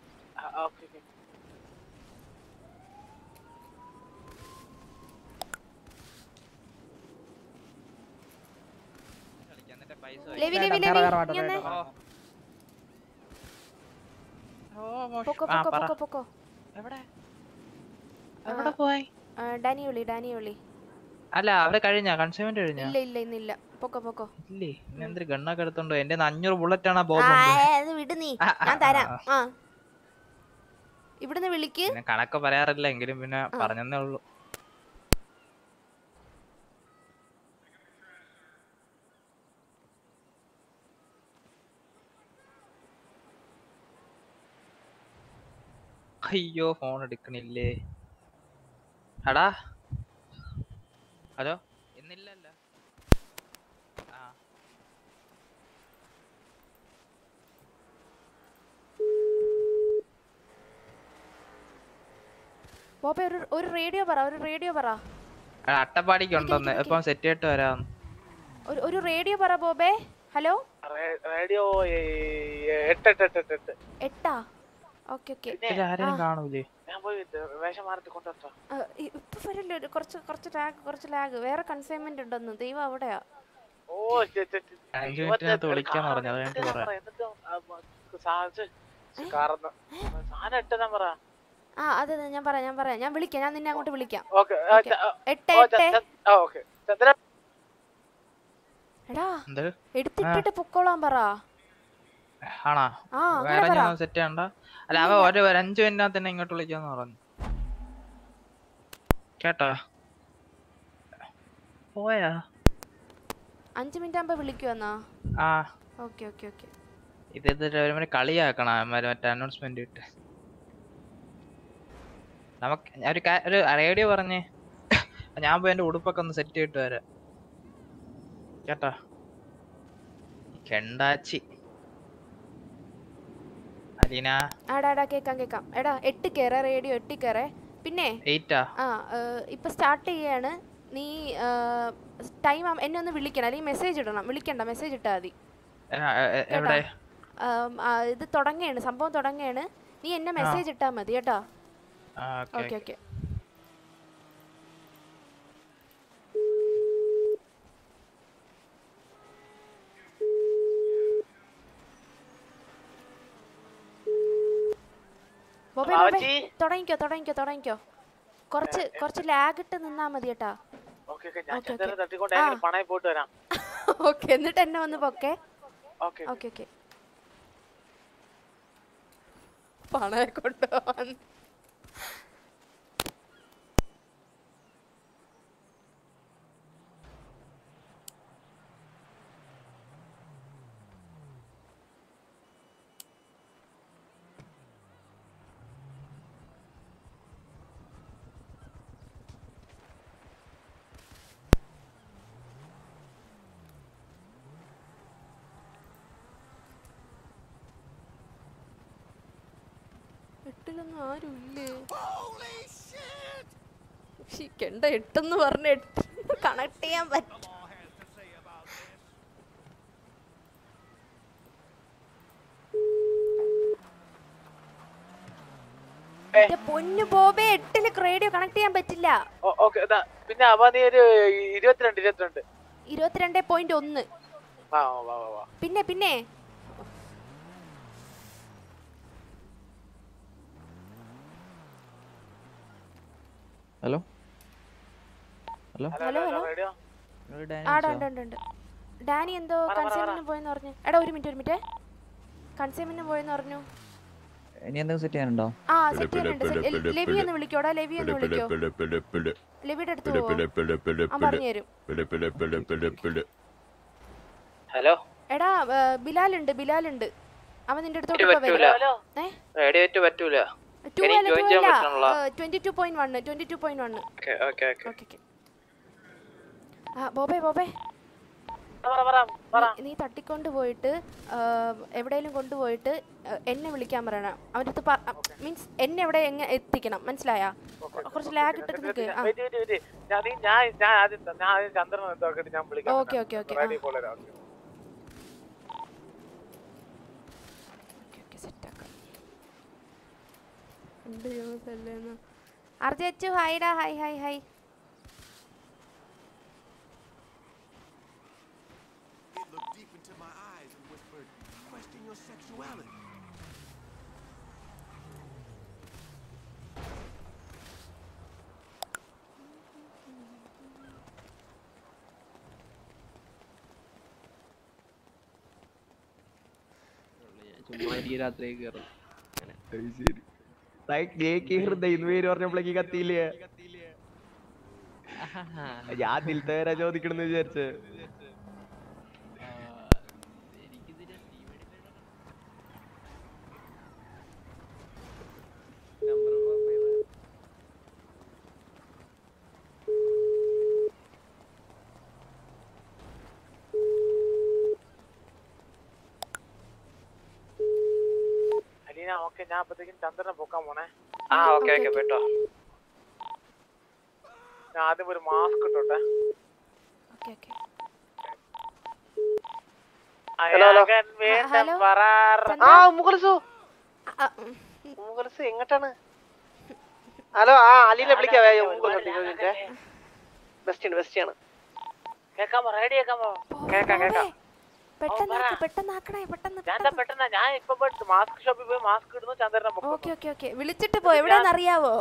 എവിടെ പോയി? ഡാനി വിളി. അല്ല അവരെ കഴിഞ്ഞാ കൺസൈൻമെന്റ് കഴിഞ്ഞാ? ഇല്ല ഇന്നില്ല. പൊക്കോ ഇല്ലേ? എന്തൊരു ഗണ്ണൊക്കെ എടുത്തോണ്ടോ? എന്റെ 500 ബുള്ളറ്റ് ആണ് ബോംബ്. വിട് നീ, ഞാൻ തരാം. ഇവിടുന്ന് വിളിക്ക്. കണക്ക് പറയാറില്ല എങ്കിലും പിന്നെ പറഞ്ഞേ ഉള്ളൂ. അയ്യോ ഫോൺ എടുക്കണില്ലേ? എടാ ഹലോ ഇന്നില്ലല്ല. ബോബേ ഒരു റേഡിയോ പറ. അട്ടപ്പാടിക്ക് ഉണ്ടോന്ന് ഇപ്പൊ സെറ്റ് ആയിട്ട് വരാം. ഒരു റേഡിയോ പറ ബോബേ. Hello radio 8. Okay okay. ആരും കാണൂലേ? ഞാൻ പോയി വേഷം മാറി കൊണ്ടുവരട്ടോ. ഇപ്പൊ വരല്ലോ, കുറച്ച് ലാഗ്. വേറെ കൺസൈൻമെന്റ് ഉണ്ടെന്ന്. ദൈവം അവിടെയാ. ഓ 5 മിനിറ്റിനകത്ത് വിളിക്കാന്ന് പറഞ്ഞു. അത് കഴിഞ്ഞിട്ട് പറയാം. അതെ ഞാൻ പറയാം. ഞാൻ വിളിക്കാം. ഞാൻ നിന്നെ അങ്ങോട്ട് വിളിക്കാം. എടാ എടുത്തിട്ടിട്ട് പൊക്കോളാൻ പറ. ആണോ? വേറെ ഞാൻ സെറ്റ് ചെയ്യണ്ട. അല്ല അവ ഒരു 5 മിനിറ്റിനകത്ത് തന്നെ ഇങ്ങോട്ട് വിളിക്കാന്ന് പറഞ്ഞു. കേട്ടോ? പോയാ 5 മിനിറ്റ് ആകുമ്പോ വിളിക്കുവന്നാ? ഓക്കെ. ഇത് ഒരു കളിയാക്കണം മറ്റേ അനൗൺസ്മെന്റ് ഇട്ട്. നമുക്ക് ഒരു റേഡിയോ പറഞ്ഞേ. ഞാൻ പോയി എന്റെ ഉടുപ്പൊക്കെ ഒന്ന് സെറ്റ് ചെയ്തിട്ട് വരാം. കേട്ടോ? കെണ്ടാച്ചി അലീന. ആടാ കേക്കാം. എടാ 8 കേറ റേഡിയോ 8 കേറേ. പിന്നെ 8 ഇപ്പൊ സ്റ്റാർട്ട് ചെയ്യാണ്. നീ ടൈം എന്നെ ഒന്ന് വിളിക്കണം, അല്ലെങ്കിൽ മെസ്സേജ് ഇടണം. വിളിക്കണ്ട, മെസ്സേജ് ഇട്ടാ മതി. ഇത് തുടങ്ങയാണ്, സംഭവം തുടങ്ങയാണ്. നീ എന്നെ മെസ്സേജ് ഇട്ടാ മതി കേട്ടോ. ഓക്കെ. തുടങ്ങിക്കോ. കുറച്ച് ലാഗ് ഇട്ട് നിന്നാ മതി കേട്ടാ. ഓക്കെ എന്നിട്ട് എന്നെ വന്ന് പൊക്കെ. ഓക്കെ പണയെ കൊണ്ടുപോവാൻ. ആരുമില്ലേ? കെണ്ട 8 പറഞ്ഞ 8 കണക്ട് ചെയ്യാൻ പറ്റും. പൊന്നു ബോബേ 8 റേഡിയോ കണക്ട് ചെയ്യാൻ പറ്റില്ല. പിന്നെ അവ നീ ഒരു 22.1. പിന്നെ ഹലോ. ഡാനി എന്തോ കൺസൈൻമെന്റിന് പോയെന്ന് പറഞ്ഞു. എടാ ഒരു മിനിറ്റ് കൺസൈൻമെന്റിന് പോയെന്ന് പറഞ്ഞു. ഇനി എന്തെങ്കിലും സെറ്റ് ചെയ്യാനുണ്ടോ? സെറ്റ് ചെയ്യാനുണ്ട്. ലെവി ഒന്ന് വിളിക്കോടാ. ലെവിയുടെ അടുത്ത് പറഞ്ഞു. ഹലോ എടാ ബിലാലുണ്ട്. അവൻ നിന്റെ അടുത്തോട്ട് പറ്റൂല. 22.1. ബോബേ നീ തട്ടിക്കൊണ്ട് പോയിട്ട് എവിടെയെങ്കിലും കൊണ്ടുപോയിട്ട് എന്നെ വിളിക്കാൻ പറയണം. അവൻ്റെ അടുത്ത് മീൻസ് എന്നെ എവിടെ എത്തിക്കണം, മനസ്സിലായാ? കുറച്ച് ലാഗ് ഇട്ടിട്ട് നിൽക്ക്. ഓക്കെ അർജു ഹായ്ഡാ. ഹായ്. രാത്രിയൊക്കെ കയറും. പറഞ്ഞപ്പോഴേക്ക് കത്തിയില്ലേ? ഞാൻ ദിൽത്തെ വരാ ചോദിക്കണെന്ന് വിചാരിച്ച്. ഞാൻ അപ്പത്തേക്കും ചന്ദ്രനെ പൊക്കാൻ പോണേ. ഓക്കെ പോയിട്ടോ. ഞാൻ ആദ്യം ഒരു മാസ്ക് ഇട്ടോട്ടെ. എങ്ങോട്ടാണ്? ഹലോ, ആ അലീനെ വിളിക്കാവേ. ബെസ്റ്റിയാണ്. കേക്കാമോ? റെഡി കേക്കാമോ? കേക്കാം. പെട്ടെന്ന് ഞാൻ ഇപ്പൊ മാസ്ക് ഷോപ്പിൽ പോയി മാസ്ക് ഇടുന്നു. ചന്ദ്രനെ ഓക്കെ വിളിച്ചിട്ട് പോ. എവിടെയാന്ന് അറിയാവോ?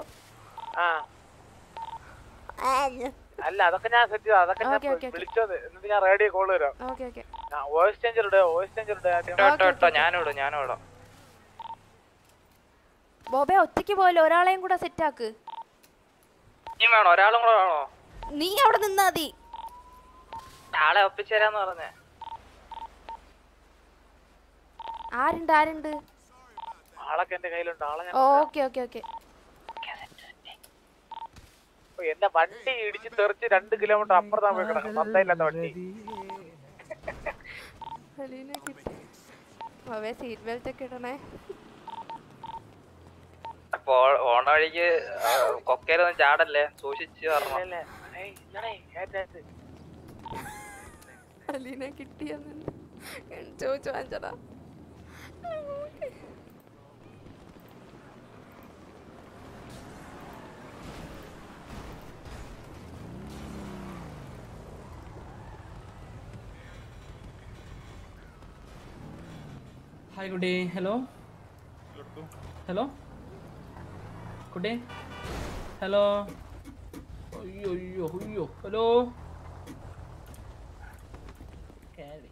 അല്ല, അതൊക്കെ ഞാൻ സെറ്റ് ചെയ്തു. അതൊക്കെ ഞാൻ വിളിച്ചത്. എന്നിട്ട് ഞാൻ റേഡിയോ കോൾ വരാം. വോയിസ് ചേഞ്ചർ ഇടുക. ഞാനിടാം. ബോബേ ഒറ്റയ്ക്ക് പോയല്ലോ, ഒരാളെയും കൂടെ സെറ്റ് ആക്ക്. ഒരാളും കൂടെ വേണോ? നീ അവിടെ നിന്നാ മതി. ആളെ ഒപ്പിച്ചേരാന്ന് പറഞ്ഞേ. ആരുണ്ട്? ആളൊക്കെ എന്റെ കയ്യിലുണ്ട്. ഓക്കെ എന്റെ വണ്ടി ഇടിച്ച് തെറിച്ച് 2 കിലോമീറ്റർ അപ്പുറത്താണ് പോയി കിടക്കുന്നത്. നന്നായില്ലാത്ത വണ്ടി. സീറ്റ് ബെൽറ്റ് ഒക്കെ ഇടണേ. ഓണ വഴിക്ക് കൊക്കയിലൊന്നും ചാടല്ലേ, സൂക്ഷിച്ച് പറഞ്ഞേ. അലീനെ കിട്ടിയെന്ന് ചോദിച്ചു വാങ്ങിച്ചടാ. Hi, good day. Hello. Hello. Good day. Hello. Ayyo. Hello. Carry.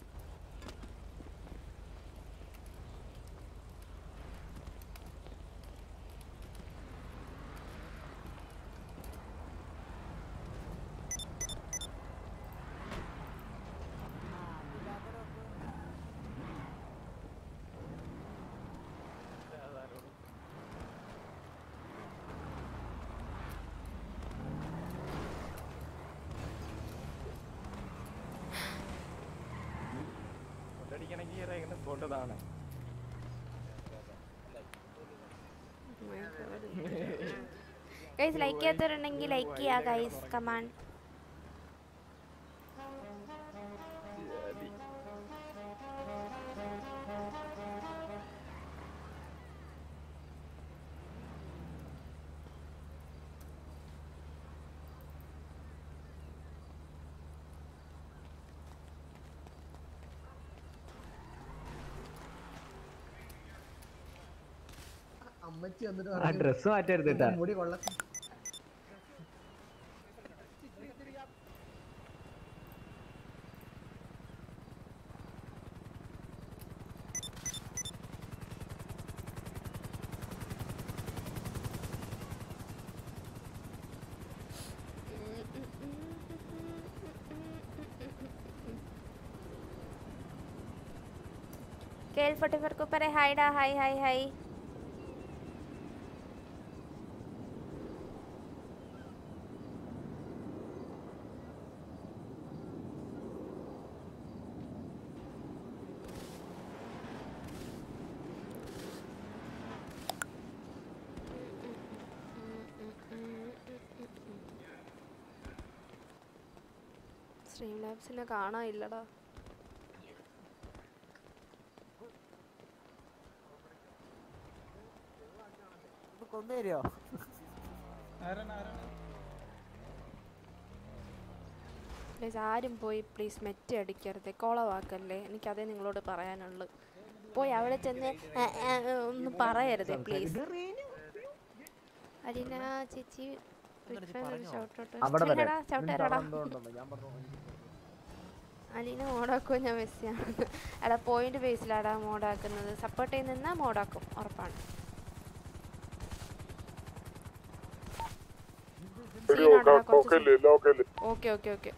Guys like ചെയ്യാത്തവരുണ്ടെങ്കിൽ ലൈക്ക് ചെയ്യാ ഗൈസ്. കമാൻ. ഡ്രസ് മാറ്റരുത് കേട്ടാ. KL44 को ऊपर है. हाय डा. हाय. സ്ട്രീം ലാബ്സിനെ കാണാനില്ലടാ. കൊണ്ടുവരുമോ? ആരും പോയി പ്ലീസ് മെറ്റ് അടിക്കരുത്, കോളവാക്കല്ലേ. എനിക്കതേ നിങ്ങളോട് പറയാനുള്ളു. പോയി അവിടെ ചെന്ന് ഒന്നും പറയരുത് പ്ലീസ്. അലീന ചേച്ചി അലീന മോഡാക്കുമോ? ഞാൻ മെസ്സിയാണ്. എടാ പോയിന്റ് ബേസിലാടാ മോഡാക്കുന്നത്. സപ്പോർട്ട് ചെയ്ത് നിന്നാ മോഡാക്കും, ഉറപ്പാണ്. ഓക്കെ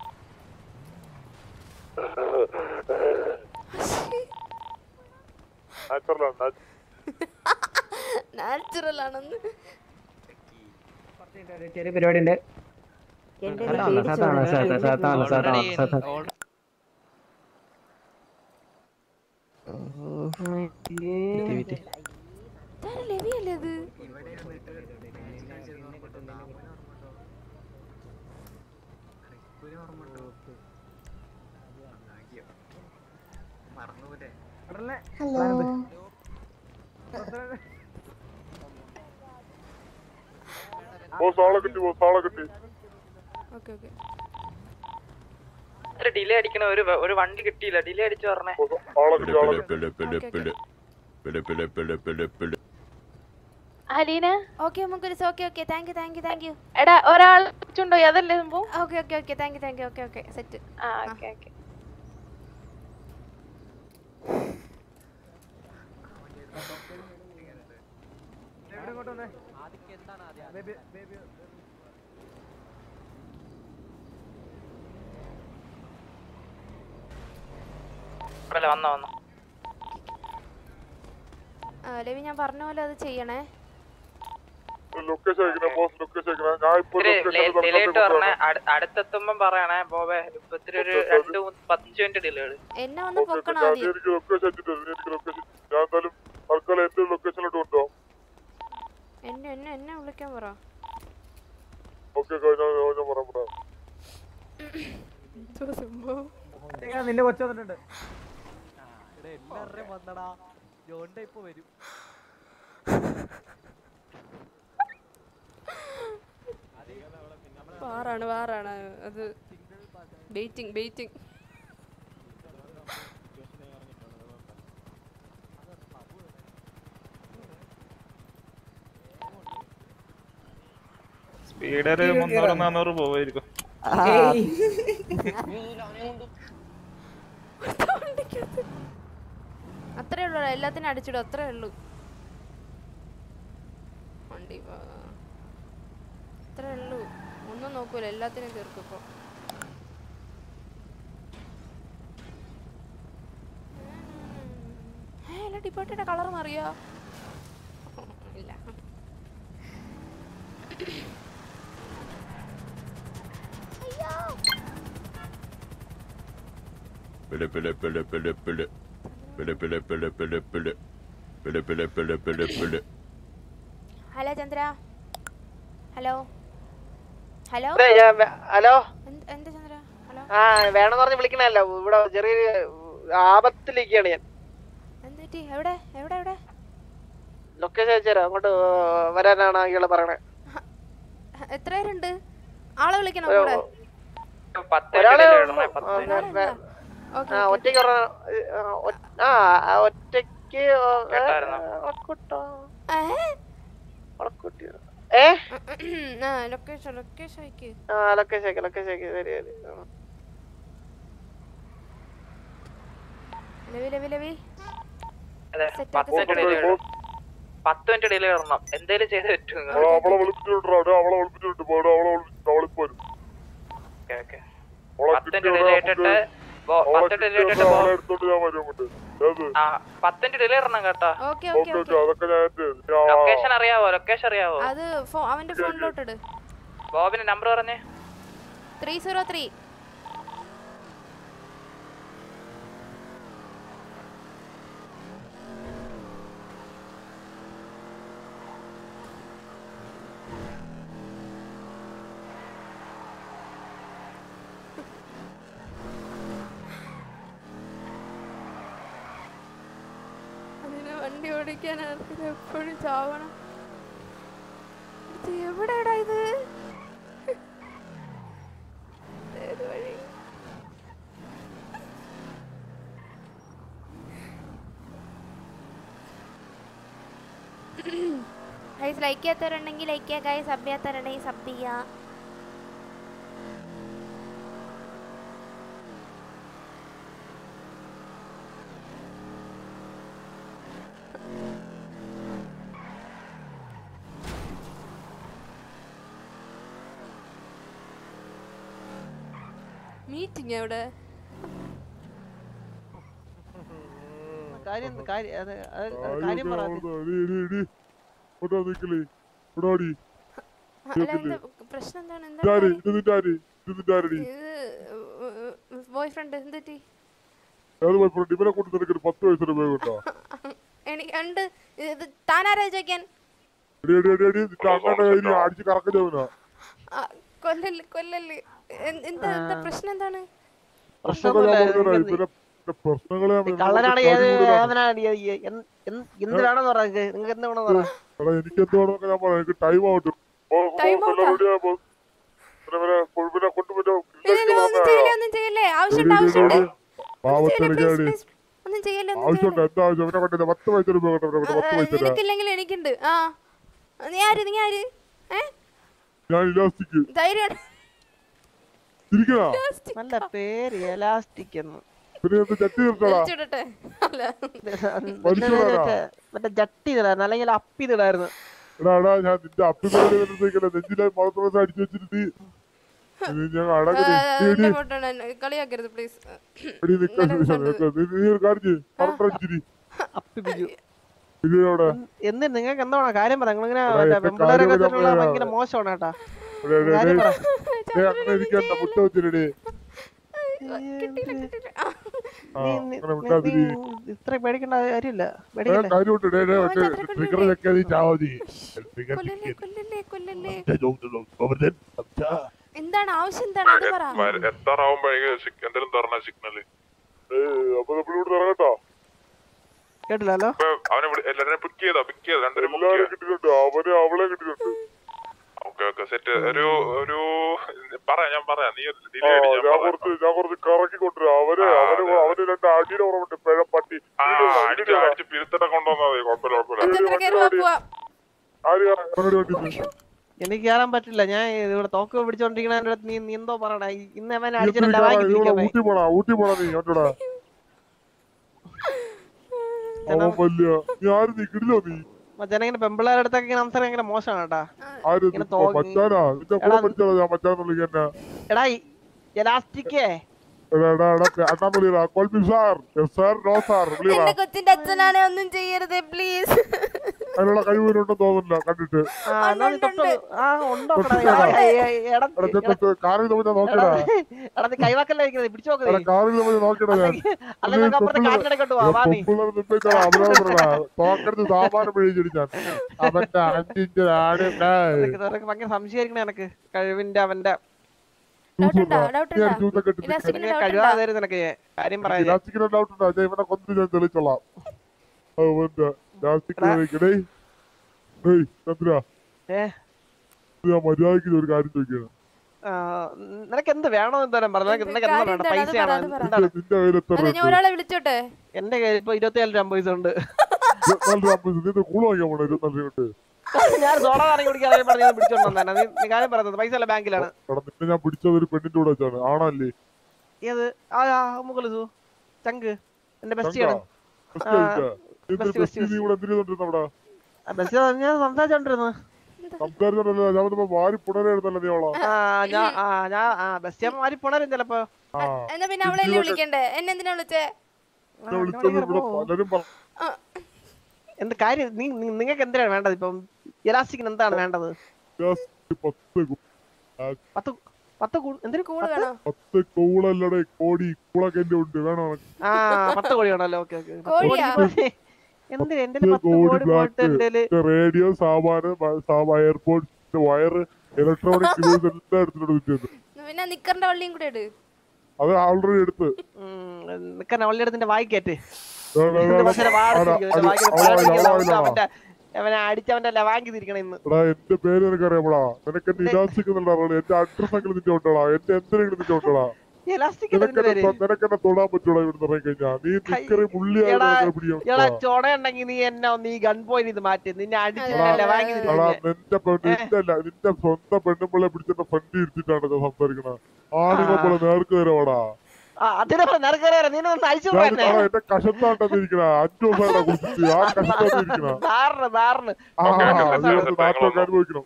നാച്ചുറൽ ആണെന്ന്. ചെറിയ പരിപാടി ഉണ്ട്. ലെവിയല്ലേ ഇത്? Hello okay okay. ഡിലേ അടിക്കണ ഒരു വണ്ടി കിട്ടിയില്ല, ഡിലേ അടിച്ചു പറഞ്ഞേ. അലീന ഓക്കെ മുക്കുരിസ് okay okay thank you thank you thank you. എടാ ഒരാൾ ചുണ്ടോ അതല്ലേ സംഭവം? Okay okay okay thank you thank you okay okay set. ആ ഓക്കെ ഓക്കെ. വന്നോ രവി ഞാൻ പറഞ്ഞ പോലെ അത് ചെയ്യണേ. അടുത്തെത്തുമ്പം പറയണേ ബോബേ. ഇപ്പത്തിരി ഒരു 2-15 മിനിറ്റ് ഡിലേ. എന്നെ വന്ന് പൊക്കണം ആദ്യം. എന്നെ വിളിക്കാൻ പറ. നിന്റെ കൊച്ചു വന്നിട്ടുണ്ട്. വാറാണ് അത് ബെയിറ്റിംഗ്. സ്പീഡ് 300-400 പോവായിരിക്കും. അത്രേ ഉള്ളൂ, എല്ലാത്തിനും അടിച്ചിടും, അത്രേ ഉള്ളൂ. വണ്ടി അത്രേ ഉള്ളൂ, ഒന്നും നോക്കൂല, എല്ലാത്തിനും തീർക്കും ഇപ്പൊ. എല്ലാ ഡിപ്പാർട്ടിയുടെ കളർ മാറിയോ? ഇല്ല. Hello Chandra. Hello hello hello. എന്താ ചന്ദ്ര? ഹലോ. ആ വേണമെന്ന് പറഞ്ഞ് വിളിക്കണല്ലോ, ഇവിടെ ചെറിയൊരു ആപത്തിലിരിക്കുകയാണ് ഞാൻ. എന്തുപറ്റി? എവിടെ എവിടെ എവിടെ? ലൊക്കേഷൻ അയച്ചുതരാം, അങ്ങോട്ട് വരാനാണ് ഇയാള് പറയണേ. എത്ര പേരുണ്ട്? ആളെ വിളിക്കണം കൂടെ. ഒരാള് ഒറ്റയ്ക്ക് ഒറ്റയ്ക്ക് ലൊക്കേഷൻ അയക്ക്. ലവി 10 മിനിറ്റ് ഡിലേ വരണം, എന്തേലും ചെയ്ത് പറ്റും. ലൊക്കേഷൻ അറിയാവോ? അത് അവന്റെ ഫോണിലോട്ട് ഇട്. ബോബിന്റെ നമ്പർ പറഞ്ഞേ. 303. വണ്ടി ഓടിക്കാൻ എപ്പോഴും ചാവണം. എവിടെടാ ഇത്? ഏത് വഴി? ഗൈസ് ലൈക്ക് ചെയ്യാത്തവരുണ്ടെങ്കിൽ ലൈക്ക് ചെയ്യുക, ഗൈസ് സബ് ചെയ്യാത്തവരുണ്ടെങ്കിൽ സബ് ചെയ്യുക. മീറ്റിംഗ് എവിടെ? പ്രശ്നം എന്താണ്? ബോയ് ഫ്രണ്ട് എന്തെറ്റി? എനിക്കുണ്ട്. താനാരാ ചോദിക്കാൻ? കൊല്ലല്ലേ. എന്താ പ്രശ്നം? എന്താണ് കള്ളനാണ്? എന്ത് വേണമെന്ന് പറയാ? നിങ്ങൾക്ക് എന്ത് വേണമെന്ന് പറയാ? എനിക്ക് എന്ത് വേണമെന്നൊക്കെ ഞാൻ പറയാം. എനിക്ക് ടൈം ആവട്ടെ. ടൈം ഔട്ടാ ഒന്നും ചെയ്യല്ലേ ആവശ്യമുണ്ട് ഒന്നും ചെയ്യല്ലേ നിനക്കില്ലെങ്കിൽ എനിക്കുണ്ട് ആ നീ ആര് ധൈര്യം നല്ല പേര് എലാസ്റ്റിക് എന്ന് മറ്റേ ജട്ടി ഇടായിരുന്നു അല്ലെങ്കിൽ അപ്പി ഇടായിരുന്നു കളിയാക്കരുത് പ്ലീസ് എന്ന് നിങ്ങൾക്ക് എന്താണോ കാര്യം പറ നിങ്ങളിങ്ങനെ പെമ്പിള്ളേരൊക്കെ ഭയങ്കര മോശമാണ് കേട്ടാ ഇത്ര പേടിക്കേണ്ട കാര്യമില്ല എന്താണ് ആവശ്യം എന്താണ് അത് പറ കേട്ടില്ലല്ലോ ഞാൻ പറയാം നീ കുറച്ച് കറക്കി കൊണ്ടുവരാം അവന് രണ്ട് അടിയുടെ ഓർമ്മയുണ്ട് പിഴപ്പട്ടി അടിച്ച് പിരുത്തട്ടെ കൊണ്ടുവന്നാൽ എനിക്ക് കയറാൻ പറ്റില്ല ഞാൻ ഇവിടെ തോക്ക് പിടിച്ചോണ്ടിരിക്കണ നീ എന്തോ പറയണ ഇന്ന് അവൻ അടിച്ചിട്ട് മച്ചാനെ പെമ്പിള്ളേരുടെ അടുത്തൊക്കെ ഇങ്ങനെ സംസാരം ഭയങ്കര മോശമാണ് കേട്ടാ എടാ എലാസ്റ്റിക്കേ കൊച്ചിന്റെ അച്ഛനാണെ ഒന്നും ചെയ്യരുത് പ്ലീസ് അതിനുള്ള കഴിവിനുണ്ടെന്ന് തോന്നുന്നില്ല കണ്ടിട്ട് സാമാനം പിഴിച്ചിടിച്ചാൽ അവന്റെ 5 ഇഞ്ച് സംശയിക്കണ എനക്ക് കഴിവിന്റെ അവന്റെ തെളിച്ചോളാം മര്യാദക്ക് ഒരു കാര്യം ചോദിക്കണം നിനക്ക് എന്ത് വേണോ എന്തായാലും പറഞ്ഞ പൈസയാണ് എന്റെ കയ്യിൽ ഇപ്പൊ 24 പൈസ ഉണ്ട് ഞാൻ സോഡ വാങ്ങി കുടിക്കാൻ പറഞ്ഞ പിടിച്ചോണ്ട് നീ കാര്യം പറയുന്നത് പൈസ അല്ല ബാങ്കിലാണ് ഞാൻ പിടിച്ചത് ഒരു പെണ്ണിന്റെ കൂടെ വെച്ചാണ് ആണല്ലേ ഏത് മുകളിൽ ചങ്ക് എന്റെ ബെസ്റ്റിയാണ് ഞാൻ സംസാരിച്ചോണ്ടിരുന്നു മാരി പുണരും ചിലപ്പോ പിന്നെ അവളെല്ലേ വിളിക്കണ്ടേ എന്നെ എന്തിനാ വിളിച്ചേ എന്ത് കാര്യം നിങ്ങൾക്ക് എന്തിനാണ് വേണ്ടത് ഇപ്പം എലാസ്റ്റിക്കിന് എന്താണ് വേണ്ടത് 10 കോടി വേണല്ലോ റേഡിയോ സാമാനം എയർപോർട്ട് വയറ് ഇലക്ട്രോണിക് പിന്നെ നിക്കറിന്റെ വള്ളിയും കൂടെ ഇട് അത് ഓൾറെഡി എടുത്ത് നിക്കറിന്റെ വള്ളി എടുത്തിന്റെ വായിക്കേറ്റ് അടിച്ചവന്റെ വാങ്ങി തിരിക്കണം ഇന്ന് എന്റെ പേര് നിനക്കറിയാമോടാ നിനക്ക് എന്റെ ഇലാസ്റ്റിക്കുന്നുണ്ടോ എന്റെ അഡ്രസ് എങ്കിലും നിന്റെ ഉണ്ടോടാ എന്റെ എന്തെങ്കിലും നിന്റെ ഉണ്ടോടാ നിനക്കെന്നെ തൊടാൻ പറ്റൂടാ ഇവിടെ ഇറങ്ങി കഴിഞ്ഞാ നീ നിക്കറി ചൊടയുണ്ടെങ്കിൽ നീ എന്നാ നീ ഗൺ പോയിന്റ് ഇത് മാറ്റി നിന്നെ അടിച്ചിട്ടല്ല വാങ്ങി നിന്റെ സ്വന്തം പെണ്ണുമ്പിള്ളെ പിടിച്ചിട്ട് ഫ്രണ്ട് ഇരുത്തിട്ടാണ് സംസാരിക്കണ ആണുങ്ങളെ പോലെ നേർക്ക് തരാടാ എന്റെ കഷത്താണ്ടിരിക്കണ 5 ദിവസമായിട്ടാ കുടിച്ചിട്ട് ആ കഷത്താണ്ടിരിക്കണ അനുഭവിക്കണം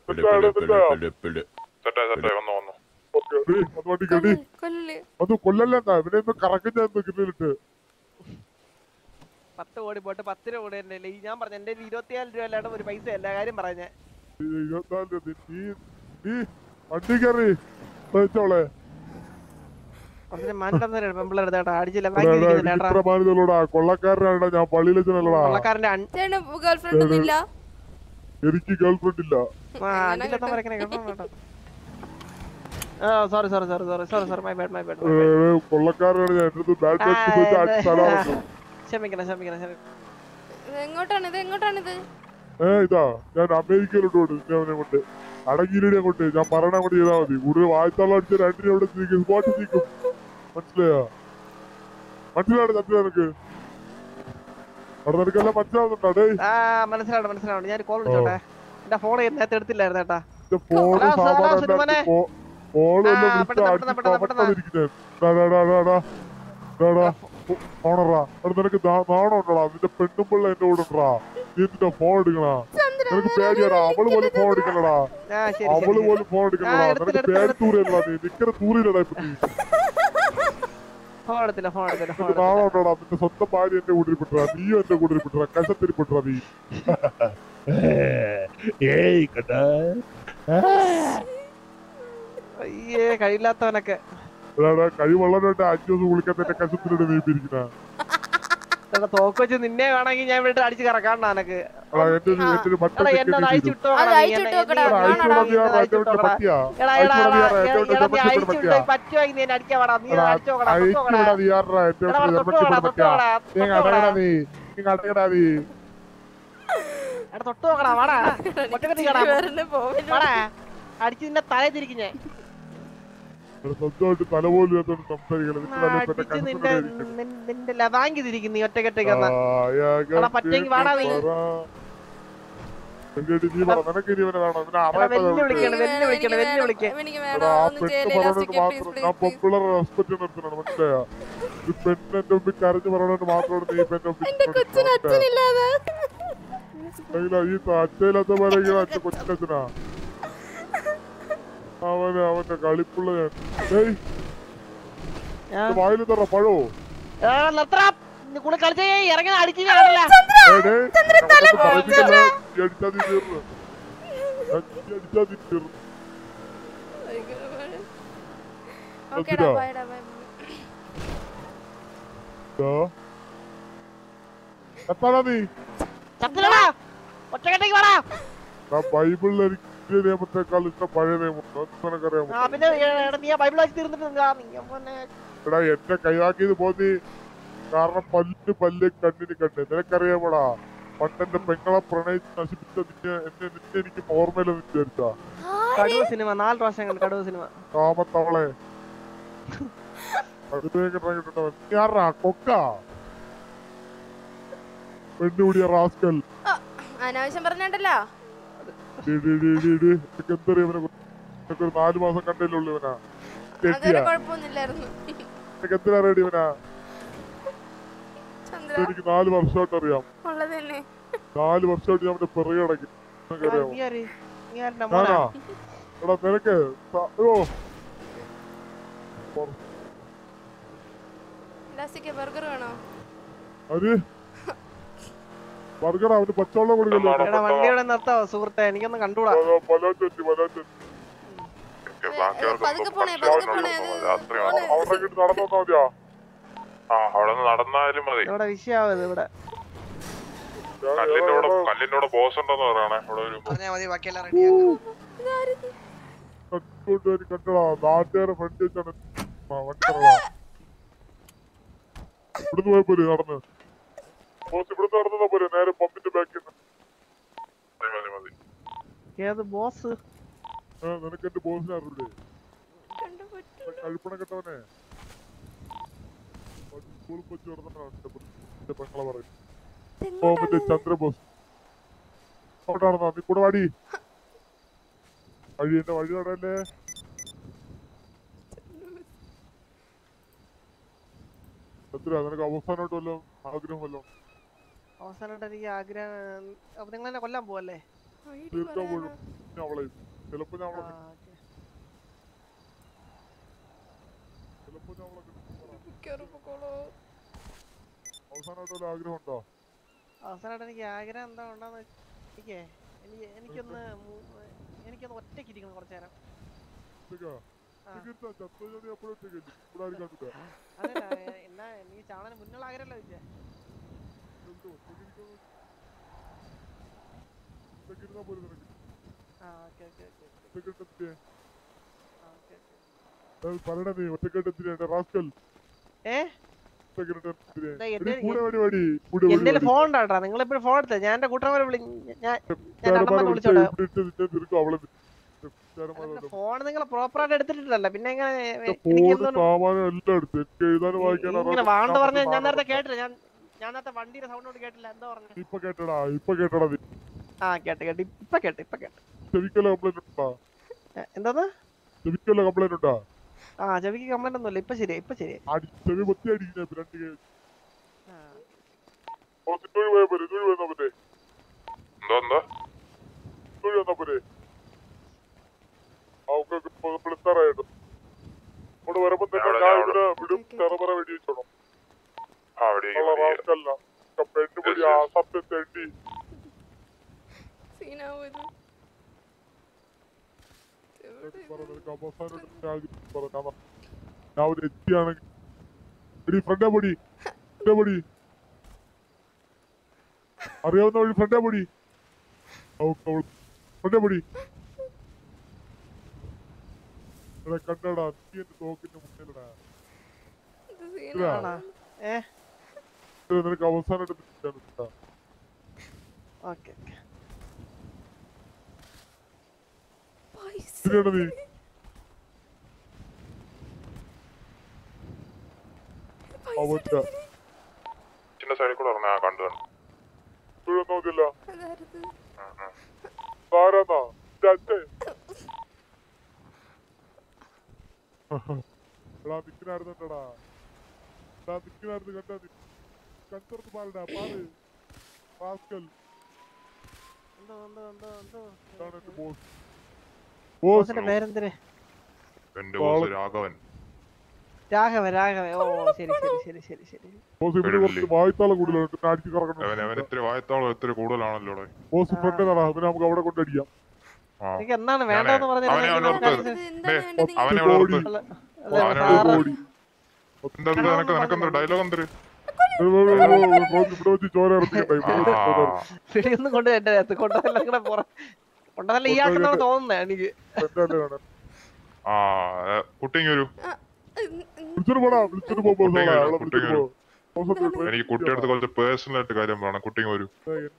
അത് കൊല്ലല്ലെന്നാ ഇവനെ കറക്കുന്ന കിട്ടിയിട്ട് 10 കോടി പോട്ട് 10 രൂപ കൂടെ ഞാൻ പറഞ്ഞു എന്റെ 24 രൂപ അല്ലാണ്ട് ഒരു പൈസ എല്ലാ കാര്യം പറഞ്ഞേ 24 നീ വണ്ടി കയറി ചോളെ കൊള്ളക്കാരനാണ് ഞാൻ പള്ളിയിലെച്ചനല്ലടാ എനിക്ക് ഗേൾഫ്രണ്ട് ഇല്ല കൊള്ളക്കാരനാണ് ഞാൻ ഇതാ ഞാൻ അമേരിക്കയിലോട്ട് അവനെ കൊണ്ട് അടങ്ങിയില്ലേ അങ്ങോട്ട് ഞാൻ പറയണ അങ്ങോട്ട് ചെയ്താൽ മതി കൂടുതൽ വായത്താളം അടിച്ച രണ്ടിനും എവിടെ നീക്കും സ്പോട്ടിൽ നീക്കും മനസ്സിലായോ മനസ്സിലാണ് ചന്ദ്ര നിനക്ക് അവിടെ നിനക്കെല്ലാം മനസ്സിലാവുന്നുണ്ടോ ഡേ മനസ്സിലാവുണ്ട് ഞാൻ കോൾ വിളിച്ചോട്ടെ എന്റെ ഫോൺ നേരത്തെ എടുത്തില്ലായിരുന്നു കേട്ടാ ഫോണ് സാമാനം ഓണറാ നിനക്ക് നാണം ഉണ്ടോടാ നിന്റെ പെണ്ണും പിള്ള എന്റെ കൂടെ ഉണ്ടാ നീ നിന്റെ ഫോൺ എടുക്കണാ നിനക്ക് പേടിയാടാ അവള് പോലും ഫോൺ എടുക്കണടാ അവള് പോലും ഫോൺ എടുക്കണടാ നിനക്ക് പേടി തൂറിയല്ലടാ നീ നിക്കര തൂറിയില്ലടാ ഇപ്പൊ നീ നാണം ഉണ്ടോടാ നിന്റെ സ്വന്തം ഭാര്യ എന്റെ കൂടെ പെട്ടടാ നീയും എന്റെ കൂടെ പെട്ടടാ കശത്തിൽ പെട്ടടാ നീ ഏയ് കണ്ടാ അയ്യേ കഴിയില്ലാത്തവനൊക്കെ കഴിവുള്ളവരുടെ 5 ദിവസം കുളിക്കാൻ തന്നെ കശത്തിലൂടെ നീപ്പിരിക്കുന്ന തോക്ക് വെച്ച് നിന്നെ വേണമെങ്കിൽ ഞാൻ ഇവിടെ അടിച്ച് കറക്കാണ്ട എനക്ക് തൊട്ട് നോക്കടാ വാടാ അടിച്ച് നിന്നെ തലേ തിരിക്കും ഞാൻ സ്വന്തമായിട്ട് തലപോലും നിന്റെ ലതാങ്കി തിരിക്കും നീ ഒറ്റക്കെട്ടേക്ക് പറ്റെങ്കിൽ വാടാ നീ പെണ്ണെന്റെ മുമ്പിൽ കരഞ്ഞു പറയണോണ്ട് മാത്രമാണ് നീ ഈ അച്ഛയില്ലാത്തവരെ അച്ഛൻ കൊച്ചിനച്ഛനാ അവന്റെ കളിപ്പുള്ള ഞാൻ വായിൽ തറ പഴോ എത്താടാ നീ ബൈബിളിൽ നിയമത്തെക്കാൾ ഇഷ്ടം പഴയ നിയമം എടാ എന്നെ കൈവാക്കിയത് പോന്നി കാരണം പല്ല് കണ്ണിന് കണ്ണ് നിനക്കറിയാമോടാ പണ്ടെന്റെ പെങ്ങളെ പ്രണയിച്ച് നശിപ്പിച്ച നിന്നെ എനിക്ക് ഓർമ്മയിലെന്ന് വിചാരിച്ചാ കാമത്തവളെ ഞാറാ കൊക്ക പെണ്ണുകൂടിയ റാസ്കൽ അനാവശ്യം പറഞ്ഞല്ലോ എന്തറിയാം ഒരു 4 മാസം കണ്ടല്ലേ ഉള്ളു ഇവനാ എന്തിനാ റെഡി ഇവനാ എനിക്ക് 4 വർഷമായിട്ട് അറിയാം 4 വർഷമായിട്ട് ഞാൻ അവന്റെ പിറകെ അടക്കും ഞാനാ എടാ നിനക്ക് അത് ബർഗർ അവന് പച്ചവെള്ളം കൊടുക്കല്ലോ വണ്ടിയുടെ നിർത്താവോ സുഹൃത്തെ എനിക്കൊന്നും കണ്ടുകൂടാ നടന്നാലും മതി ഇവിടെ വിഷയാവത് ഇവിടെ കല്ലിന്റെ ബോസ് ഉണ്ടെന്ന് പറയണേ കണ്ടടാ നാട്ടുകാരെ ഫ്രണ്ട് വെച്ചാണ് ഇവിടുന്ന് പോയപ്പോലെ നടന്ന് ബോസ് ഇവിടുന്ന് നടന്നാ പോലെ നേരെ പമ്പിന്റെ ബാക്കിൽ ഏത് ബോസ് നിനക്ക് എന്റെ ബോസിനെ അറിയില്ലേ കഴിപ്പണ കെട്ടവനെ സ്കൂളിൽ വെച്ച് നടന്നിട്ടാണ് പെങ്ങളെ പറയും മറ്റേ ചന്ദ്രബോസ് അവിടെ നടന്നാ നീ കൂടെ വാടി വഴി എന്റെ വഴി നടല്ലേ ചന്ദ്ര നിനക്ക് അവസാനമായിട്ട് വല്ലോ ആഗ്രഹം വല്ലോ അവസാനമായിട്ട് എനിക്ക് ആഗ്രഹം നിങ്ങൾ എന്നെ കൊല്ലാൻ പോവല്ലേ തീർക്കാൻ പോലും അവളെയും ചിലപ്പോ ഞാൻ അവസാനമായിട്ട് വല്ല ആഗ്രഹം ഉണ്ടോ അവസാനമായിട്ട് എനിക്ക് ആഗ്രഹം എന്താ ഉണ്ടെന്ന് എനിക്കൊന്ന് ഒറ്റയ്ക്ക് ഇരിക്കണം കുറച്ചു നേരം അതല്ല എന്നാ നീ ചാണന് മുന്നുള്ള ആഗ്രഹമല്ല വെച്ചേ എന്റെ ഫോൺ ഉണ്ടാ നിങ്ങൾ എപ്പോഴും ഫോൺ എടുത്തേ ഞാൻ എന്റെ കൂട്ടന്മാരെ വിളിച്ചോട്ടെ ഫോൺ നിങ്ങൾ പ്രോപ്പർ ആയിട്ട് എടുത്തിട്ടില്ലല്ലോ പിന്നെ എങ്ങനെ ഇങ്ങനെ വാണ്ട് പറഞ്ഞ ഞാൻ നേരത്തെ കേട്ടില്ല ഞാൻ നേരത്തെ വണ്ടിയുടെ സൗണ്ട് കേട്ടില്ല എന്താ പറഞ്ഞു ഇപ്പൊ കേട്ടടാ ആ കേട്ട് ഇപ്പൊ കേട്ട് ചെവിക്കല്ലോ കംപ്ലൈന്റ് ഉണ്ടോ എന്താ ചെവിക്കല്ലോ കംപ്ലൈന്റ് ഉണ്ടോ ആ ചെവിക്ക് കംപ്ലൈന്റ് ഒന്നുമില്ല ഇപ്പൊ ശരി ചെവി പൊത്തി അടിക്കുന്നേ രണ്ട് പോയ പോരെ വന്നാ പോരെ എന്താ വന്നാ പോരെ വിളിച്ചാറായിട്ട് ഇവിടെ വരുമ്പോ ഞാൻ ഇവിടെ വിടും ചെറുപറ വെടി വെച്ചോണം പെണ്ണുപിടി ആ സത്യം തെണ്ടി ഞാൻ ഒരു എത്തിയാണെങ്കിൽ ഫ്രണ്ടാ പൊടി അറിയാവുന്ന വഴി ഫ്രണ്ടാ പൊടി കണ്ടടാ നീ എന്റെ തോക്കിന്റെ മുന്നിലടാ നിനക്ക് അവസാനമായിട്ട് നീ ചിന്ന സൈഡിൽ കൂടെ പറഞ്ഞ കണ്ടു നോക്കില്ല ആരാന്നാ നിൽക്കുന്നായിരുന്നടാ കണ്ടാ കണ്ടോർത്ത് പാലടാ പാല് റാസ്കൽ ബോസിന്റെ പേരെന്തിന് എന്റെ ബോസ് രാഘവൻ ഓ ശരി ബോസ് ഇവിടെ കുറച്ച് വായത്താളം കൂടുതലുണ്ട് അടിച്ചു കറക്കണം ഇത്തിരി വായത്താളം ഇത്തിരി കൂടുതലാണല്ലോ ബോസ് ഫ്രണ്ട് നടാ പിന്നെ നമുക്ക് അവിടെ കൊണ്ടടിക്കാം എന്നാണ് വേണ്ടെന്ന് പറഞ്ഞത് ഡയലോഗ് എന്തൊരു ചോര കൊണ്ട് എന്റെ കൊണ്ടതല്ല ഈ ആക്കെന്നാണ് തോന്നുന്നേ എനിക്ക് കുട്ടിങ് വരൂ എനിക്ക് കുട്ടിയെടുത്ത് കുറച്ച് പേഴ്സണൽ ആയിട്ട് കാര്യം പറയണം കുട്ടിങ് വരൂ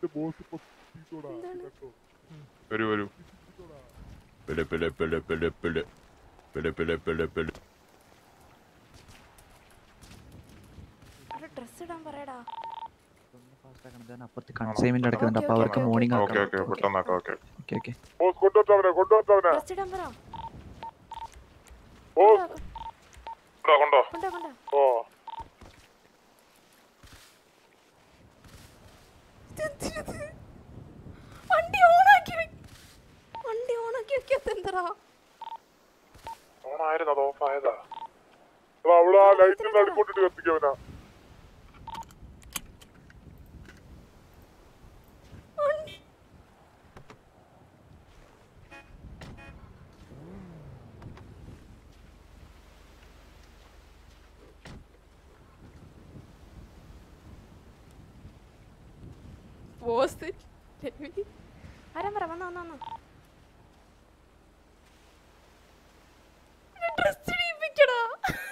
വരൂ അപ്പുറത്ത് കൺസൈൻമെന്റ് നടക്കുന്നുണ്ട് അപ്പൊ അവർക്ക് മോർണിംഗ് വണ്ടി ഓണാക്കി വെക്കാത്തെന്തറാ ഓണായിരുന്നു അത് ഓഫ് ആയതാ അവിടെ ആ ലൈറ്റിന്റെ അടുപ്പോട്ടിട്ട് കത്തിക്കവനാ ആരാ പറ വന്നോ ഡ്രസ് ഇടിപ്പിക്കടാ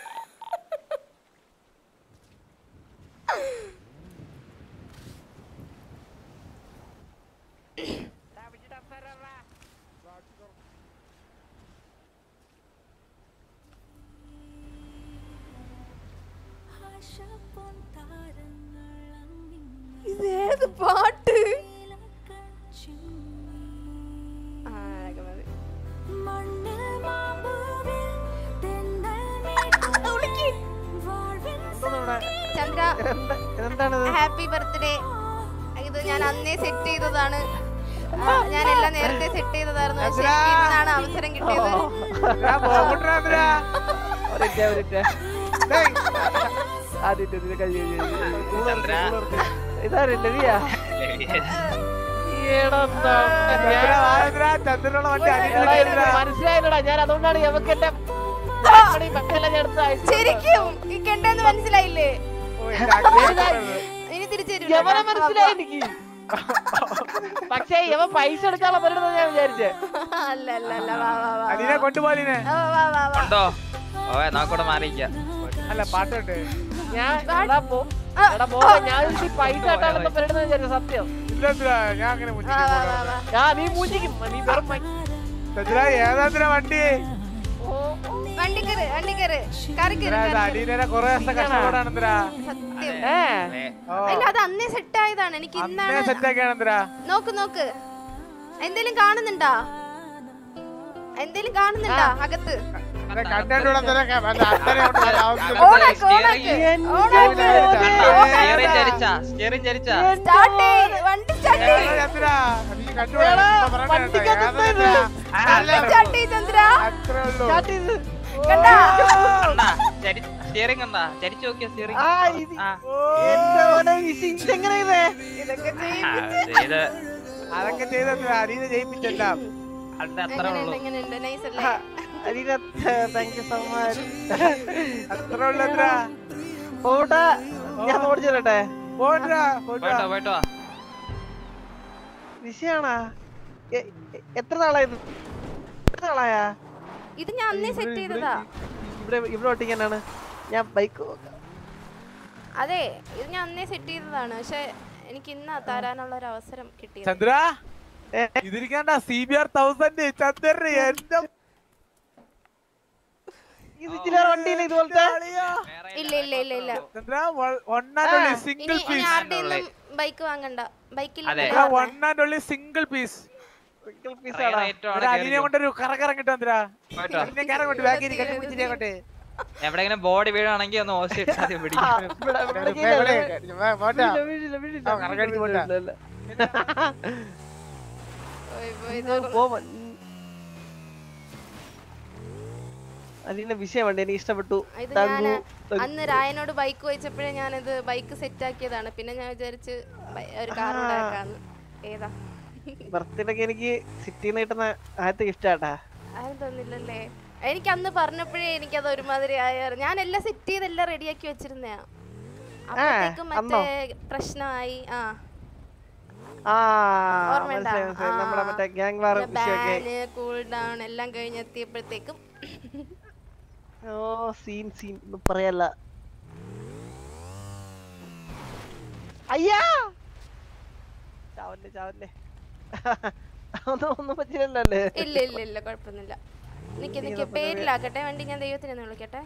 ഇതേത് പാട്ട് ചന്ദ്ര ഹാപ്പി ബർത്ത്ഡേ ഇത് ഞാൻ അന്നേ സെറ്റ് ചെയ്തതാണ് ഞാൻ എല്ലാം നേരത്തെ സെറ്റ് ചെയ്തതായിരുന്നു ഇന്നാണ് അവസരം കിട്ടിയത് മനസ്സിലായില്ലടാ ഞാൻ അതുകൊണ്ടാണ് എവക്ക് എന്റെ ശരിക്കും ഈ കണ്ടെന്ന് മനസ്സിലായില്ലേ ഇനി തിരിച്ചു മനസ്സിലായി എനിക്ക് പക്ഷേ ഇവ പൈസ എടുക്കാനുള്ള പരിപാടി ഞാൻ വിചാരിച്ചേ അല്ല കൊണ്ടുപോലിനെ അല്ല പാട്ടോട്ട് ഞാൻ പൈസ ഇട്ടാണെന്ന് പരിപാടി വിചാരിച്ച സത്യം ഞാൻ അങ്ങനെ നീ മൂഞ്ചിക്കും നീ വെറും ഏതാ വണ്ടി? അത് അന്നേ സെറ്റ് ആയതാണ്. എനിക്ക് ഇന്നാണ്. നോക്ക് എന്തേലും കാണുന്നുണ്ടാ? അകത്ത്? അതൊക്കെ ചെയ്ത അലീന ജയിപ്പിച്ചല്ല. വിഷയാണാ? എത്ര നാളായാ? ഇത് ഞാൻ അന്നേ സെറ്റ് ചെയ്തതാ. ഇവിടെ ഒട്ടിക്കാനാണ് ഞാൻ ബൈക്ക്. അതെ, ഇത് ഞാൻ അന്നേ സെറ്റ് ചെയ്തതാണ്. പക്ഷെ എനിക്ക് ഇന്നാ തരാനുള്ള ഒരു അവസരം കിട്ടിയത്. ചന്ദ്ര ഇതിരിക്കണ്ട CBR 1000 ചന്ദ്ര എന്റെ വണ്ടിയില്ല ഇതുപോലത്തെ. ഇല്ല Chandra one and only single piece. Bike വാങ്ങണ്ട. ബൈക്കിൽ one and only single piece. അലീനെ കൊണ്ടൊരു കറങ്ങിട്ട് ചന്ദ്ര. കറങ്ങോട്ട് ബാക്കി കെട്ടിപ്പിടിച്ചിട്ട് എവിടെങ്കിലും ബോഡി വീഴാണെങ്കിൽ ഒന്ന് ഓസിട്ടാതി പിടിക്കും. അതിന്റെ വിഷയം വേണ്ട, എനിക്ക് ഇഷ്ടപ്പെട്ടു. അന്ന് രായനോട് ബൈക്ക് വെച്ചപ്പോഴേ ഞാനിത് ബൈക്ക് സെറ്റ് ആക്കിയതാണ്. പിന്നെ ഞാൻ വിചാരിച്ച് ഒരു കാർ ഉണ്ടാക്കാന്ന്. ഏതാ ബർത്ത്ഡേക്ക് എനിക്ക് സിറ്റിന്ന് കിട്ടുന്ന ആദ്യത്തെ ഗിഫ്റ്റ് ആട്ടാ. ആരും തന്നില്ലല്ലേ? എനിക്ക് അന്ന് പറഞ്ഞപ്പോഴേ എനിക്കത് ഒരുമാതിരി ആയായിരുന്നു. ഞാൻ എല്ലാം സെറ്റ് ചെയ്ത് എല്ലാം റെഡിയാക്കി വെച്ചിരുന്നയാ. അപ്പോഴത്തേക്കും മറ്റേ പ്രശ്നമായി. കൂൾ ഡൗൺ എല്ലാം കഴിഞ്ഞെത്തിയപ്പോഴത്തേക്കും സീൻ ഒന്നും പറയല്ല. അയ്യാ ചാവല്ലേ ഒന്നും പറ്റില്ലല്ലേ? ഇല്ല കുഴപ്പമൊന്നുമില്ല. നിക്ക് പേരിലാക്കട്ടെ വണ്ടി. ഞാൻ ദൈവത്തിനെ വിളിക്കട്ടെ.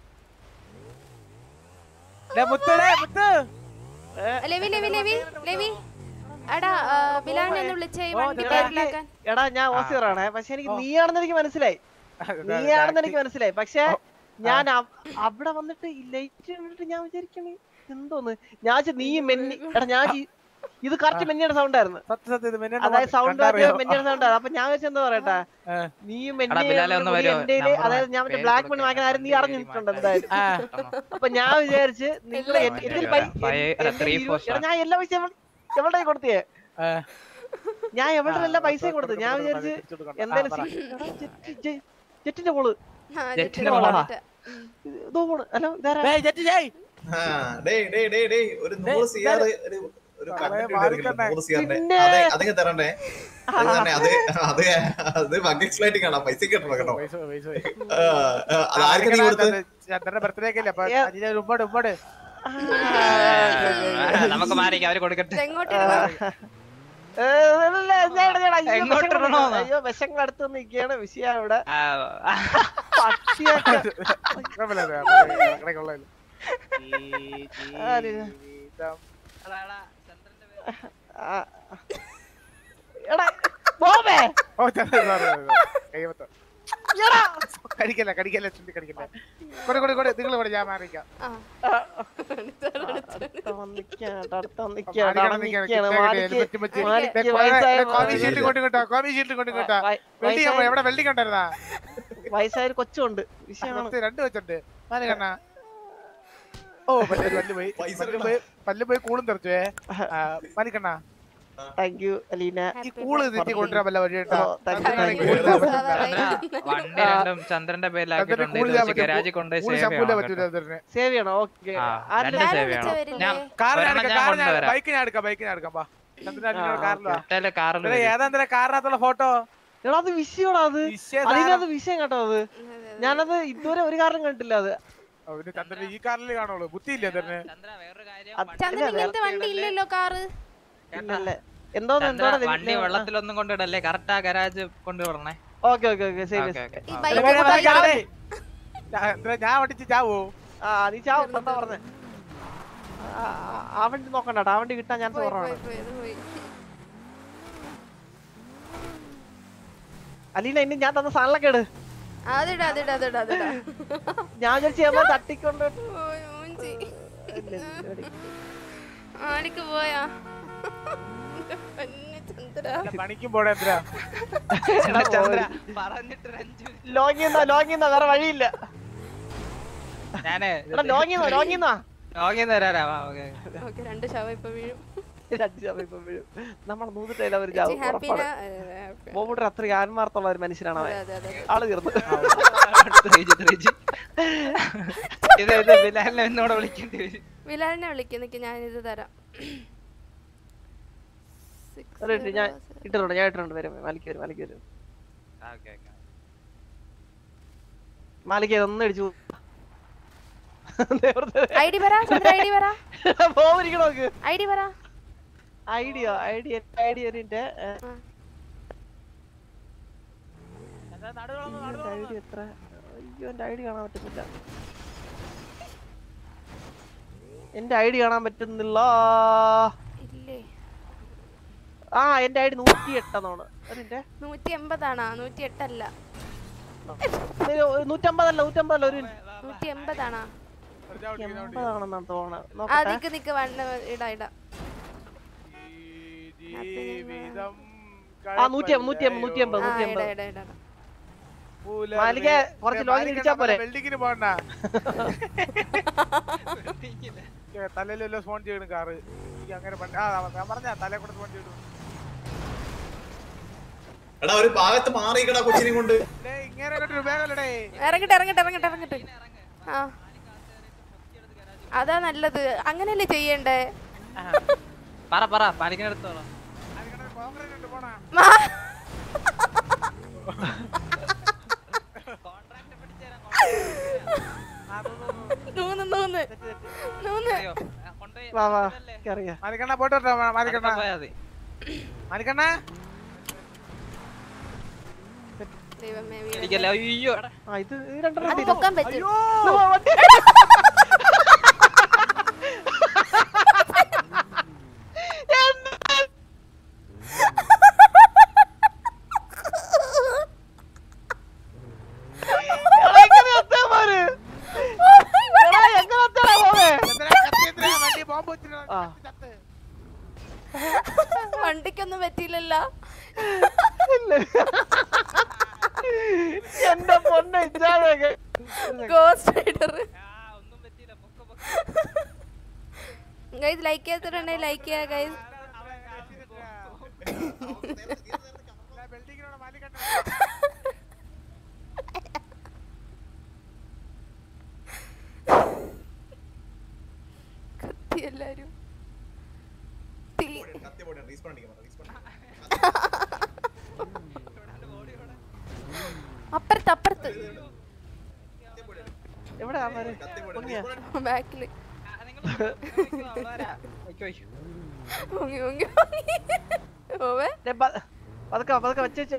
ലെവി എടാ ബിലാലിനെ ഒന്ന് വിളിച്ചേ വണ്ടി പേരിലാക്കാൻ. എടാ ഞാൻ ഓസിയറാണേ. പക്ഷെ എനിക്ക് നീയാണെന്ന് എനിക്ക് മനസ്സിലായി. പക്ഷെ ഞാൻ അവിടെ വന്നിട്ട് ലൈറ്റ് കണ്ടിട്ട് ഞാൻ വിചാരിക്കണേ എന്തോന്ന്. ഞാൻ നീ മെന്നി. എടാ ഞാൻ ഇത് കറക്റ്റ് മെന്നിയുടെ സൗണ്ട് ആയിരുന്നു. അതായത് സൗണ്ട് മെന്നിയുടെ സൗണ്ട്. അപ്പൊ ഞാൻ വെച്ചാൽ എന്താ പറയട്ടെ, നീയും അതായത് ഞാൻ മറ്റേ ബ്ലാക്ക് മണി വാങ്ങിക്കുന്ന ആരും നീ അറിഞ്ഞിട്ടുണ്ട് എന്തായാലും. അപ്പൊ ഞാൻ വിചാരിച്ച് നിങ്ങൾ ഞാൻ എല്ലാ പൈസ എവിടെ കൊടുത്തേ? ഞാൻ എവിടെ എല്ലാ പൈസയും കൊടുത്തു. ഞാൻ വിചാരിച്ച് എന്തായാലും ജെറ്റിന്റെ കോള്. ഹലോ ഇതാരാ? നമുക്ക് മാറിക്കാം, അവര് കൊടുക്കട്ടെ. അയ്യോ വിശങ്ങൾ അടുത്ത് നിൽക്കുകയാണ്. വിഷയം ഇവിടെ കടിക്കല്ല നിങ്ങൾ ഞാൻ മാറിക്കാം. എവിടെ വെള്ളി കണ്ടായിരുന്നാ? വയസ്സായ കൊച്ചുണ്ട്. രണ്ട് വെച്ചുണ്ട്. ഓ പല്ല് പോയി കൂളും തെറിച്ചേ മാനിക്കണ്ണ. Thank you Aleena. ഈ കൂള് തെറ്റി കൊണ്ടുവരാൻ പല വഴി കേട്ടോ. ചന്ദ്രന്റെ പേരിലാക്കിയിട്ടുണ്ട്. സേവ് ചെയ്യണോ? ഓക്കെ ബൈക്ക് ഞാൻ എടുക്കാം. ഏതാ കാറിനകത്തുള്ള ഫോട്ടോ? എടാ അത് വിഷയമാണോ? അത് വിഷയം കേട്ടോ. അത് ഞാനത് ഇതുവരെ ഒരു കാരണം കണ്ടിട്ടില്ല. അത് ചന്ദ്രൻ ഈ കാറിൽ കാണുള്ളൂ. ബുദ്ധിയില്ല വണ്ടി ഇല്ലല്ലോ കാറ്. എന്തോ വണ്ടി വെള്ളത്തിലൊന്നും കൊണ്ടിടല്ലേ, കറക്റ്റ് ആ ഗരാജ് കൊണ്ടുവിടണേ. ഓക്കെ ശരി. ഞാൻ ഓടിച്ച് ചാവോ? ആ നീ ചാവും എന്താ പറഞ്ഞേ? ആ വണ്ടി നോക്കണ്ട, ആ വണ്ടി കിട്ടാൻ ചാൻസ് കുറവാണ്. അലീന ഇനി ഞാൻ തന്ന സാധനങ്ങളൊക്കെ ഇട്. ഞാൻ വിചാരിച്ചു തട്ടിക്കൊണ്ട് പണിക്കും പോടെ. ലോങ്ങിന്നാ വേറെ വഴിയില്ല. രണ്ട് ശവം ഇപ്പൊ വീഴും. നമ്മൾ നൂന്നിട്ടല്ല ഒരു ബോബുട്ടർ അത്ര ആത്മാർത്ഥമുള്ള ഒരു മനുഷ്യനാണ് അവൻ. ആള് തീർന്നു. എന്നോട് വിളിക്കേണ്ടി വരും. വിലാലിനെ വിളിക്കുന്നേക്ക് ഞാനിത് തരാം. ഞാൻ ഇട്ടിട്ടുണ്ട് വരും. മാലിക്ക് വരും. മാലിക്ക് ഒന്ന് അടിച്ചു. ഐഡി പറ. ഐഡി പറ. ഐഡിയ എന്റെ എത്ര? അയ്യോ എന്റെ ഐഡി കാണാൻ പറ്റുന്നില്ല. എന്റെ ഐഡി കാണാൻ പറ്റുന്നില്ല. ആ എന്റെ ഐഡി 108 എന്നാണ്. അതിന്റെ 180 ആണോ? 108 അല്ല. 150 അല്ല. ഒരു 180 ആണോ? 180 ആണെന്നാണ് തോന്നുന്നത്. ആ നിക്ക് വണ്ണ ഇടാ. ആ 180. മാലിക കുറച്ച് ലോങ് ഇടിച്ചാ പോലെ. ബിൽഡിങ്ങിന് പോകണ്ട. തലയിലല്ലോ ഫോൺ ചെയ്യണം കാറ്. അങ്ങനെ ഞാൻ പറഞ്ഞ തലയെ കൂടെ ഫോൺ ചെയ്തു. എടാ ഒരു ഭാഗത്ത് മാറിക്കടാ കൊച്ചിനെ കൊണ്ട്. ഇങ്ങനെ രൂപയല്ലേ? ഇറങ്ങട്ടെ. ആ അതാ നല്ലത്. അങ്ങനെയല്ലേ ചെയ്യണ്ടേ? പറ പാലിക്കടുത്തോളാം. വണ്ടിക്കൊന്നും പറ്റിയില്ലല്ലോ. എന്റെ പൊന്നെ ഗോസ്റ്റ് റൈഡർ. ഗൈസ് ലൈക്ക് ചെയ്യാത്തവരുണ്ടെങ്കിൽ ലൈക്ക് ചെയ്യുക ഗൈസ്. കത്തി എല്ലാരും അപ്പുറത്ത് ബാക്കില് പതുക്കെ വെച്ച്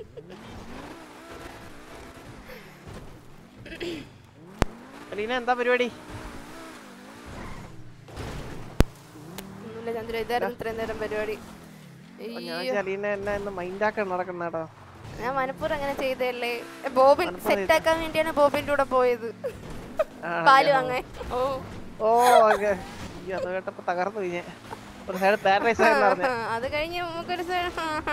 അലീന എന്താ പരിപാടി? ഒന്നുമില്ല ചന്ദ്ര, ഇതായിരുന്നു ഇത്രയും നേരം പരിപാടി. അലീന എന്നെ മൈൻഡാക്കാൻ നടക്കണേട്ടോ. ഞാൻ മനപ്പൂർവ്വം അങ്ങനെ ചെയ്തല്ലേ. ബോബിൻ സെറ്റ് ആക്കാൻ വേണ്ടിയാണ് ബോബിന്റെ കൂടെ പോയത്. പാല് വാങ്ങാൻ. അത് കേട്ടപ്പോ തകർന്നു കഴിഞ്ഞ ഒരു സൈഡ് പാരഡൈസ് ആയെന്ന് പറഞ്ഞു. അത് കഴിഞ്ഞ് നമുക്കൊരു സൈഡ്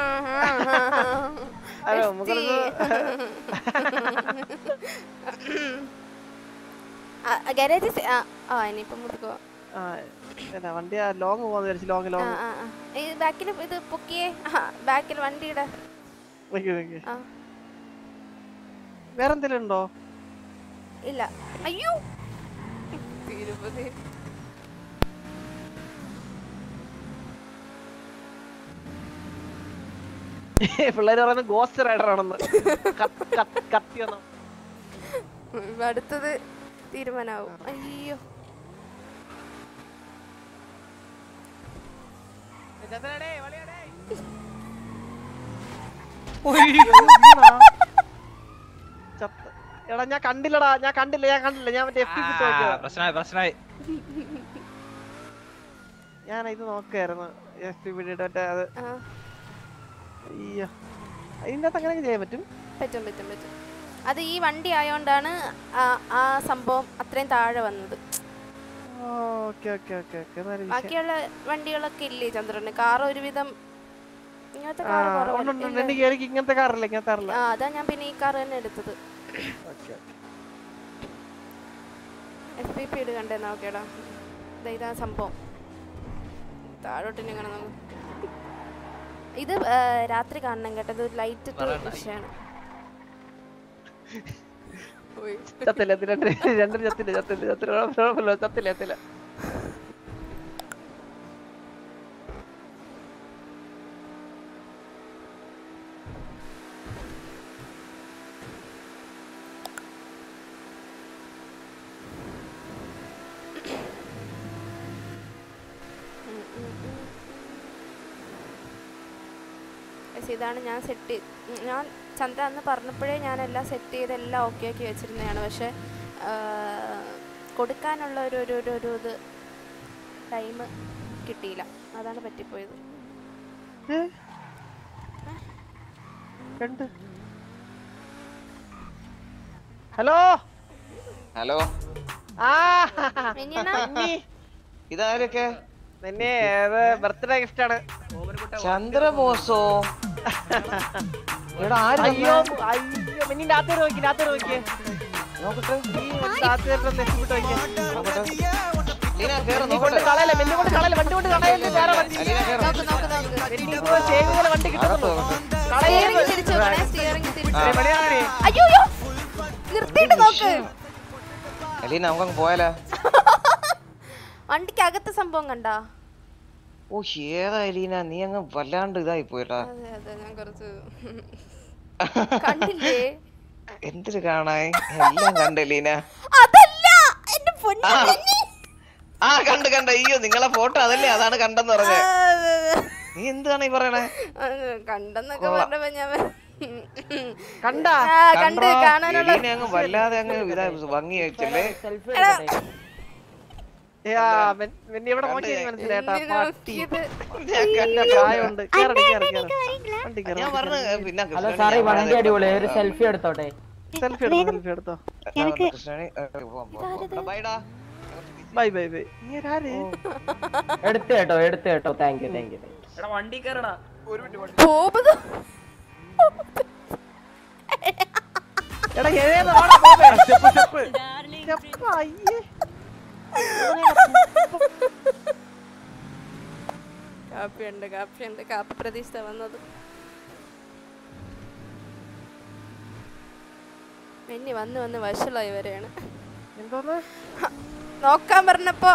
ഗാരേജ്. ഇനിയിപ്പം മുടുക്കോ വണ്ടി ലോങ് പോകാന്ന് വിചാരിച്ചു. ലോങ് ബാക്കിൽ ഇത് പൊക്കിയേ. ബാക്കിൽ വണ്ടിയുടെ വേറെന്തെങ്കിലും ഉണ്ടോ? ഇല്ല. അയ്യോ തിരുപ്പതി. പിള്ളേര് പറയുന്നത് ഗോസ്റ്റ് റൈഡർ ആണെന്ന്. കത്തി വന്നു. അടുത്തത് തീരുമാനാവും. അയ്യോ എടാ ഞാൻ കണ്ടില്ലടാ, ഞാൻ കണ്ടില്ല ഞാൻ മറ്റേ FTP ഇട്ട് നോക്കിയതാ. പ്രശ്നമായി ഞാൻ ഇത് നോക്കായിരുന്നു FTP ഇട്ടിട്ട് മറ്റേ അത്. അയ്യോ അതിൻ്റെ അകത്ത് അങ്ങനെ ചെയ്യാൻ പറ്റും. അത് ഈ വണ്ടി ആയോണ്ടാണ് ആ സംഭവം അത്രയും താഴെ വന്നത്. ബാക്കിയുള്ള വണ്ടികളൊക്കെ ഇല്ലേ ചന്ദ്രന്? കാർ ഒരുവിധം ഇങ്ങനത്തെ കാർ ഇങ്ങനത്തെ കാറില്ല, ഇങ്ങനത്തെ കാറില്ല. അതാ ഞാൻ പിന്നെ ഈ കാർ തന്നെ എടുത്തത്. FPP ഇട് കണ്ടേ നോക്കേടാ. ഇതാ സംഭവം താഴോട്ടിന് ഇങ്ങനെ നോക്കും. ഇത് രാത്രി കാണണം കേട്ടോ. ഇത് ലൈറ്റ് വിഷയമാണ്. ചത്തില്ല ഇതാണ് ഞാൻ ചന്ദ്ര അന്ന് പറഞ്ഞപ്പോഴേ ഞാനെല്ലാം സെറ്റ് ചെയ്ത് എല്ലാം ഓക്കെ ആക്കി വെച്ചിരുന്നതാണ്. പക്ഷെ കൊടുക്കാനുള്ള ഒരു ഇത് ടൈം കിട്ടിയില്ല. അതാണ് പറ്റിപ്പോയത്. ഹലോ ഇതാരൊക്കെ? ബർത്ത്ഡേ ഗിഫ്റ്റ് ആണ്. ചന്ദ്രബോസോ? അയ്യോ മിന്നിന്റെ അകത്തേക്ക് നോക്കിയേ നോക്കട്ടെ. പോയാലോ? വണ്ടിക്കകത്ത് സംഭവം കണ്ടാ? ഓ ഏതാ എലീന, നീ അങ്ങ് വല്ലാണ്ട് ഇതായി പോയിട്ടാ. എന്തൊരു കാണാൻ എല്ലാം കണ്ട എലീന. കണ്ട അയ്യോ നിങ്ങളെ ഫോട്ടോ അതല്ലേ, അതാണ് കണ്ടെന്ന് പറഞ്ഞ. നീ എന്താണ് ഈ പറയണേ? കണ്ടെന്നൊക്കെ പറഞ്ഞപ്പോ ഞാൻ എലീന അങ്ങ് വല്ലാതെ അങ്ങ് ഇതാ ഭംഗി വെച്ചല്ലേ. സെൽഫി എടുത്തോട്ടെ. എടുത്ത് കേട്ടോ. Thank you. വണ്ടി കയറടാ. കാപ്പിയുണ്ട് കാപ്പി പ്രതീക്ഷ വന്നത്. മെന്നി വന്ന് വഷളായി വരെയാണ്. എന്തോന്ന് നോക്കാൻ പറഞ്ഞപ്പോ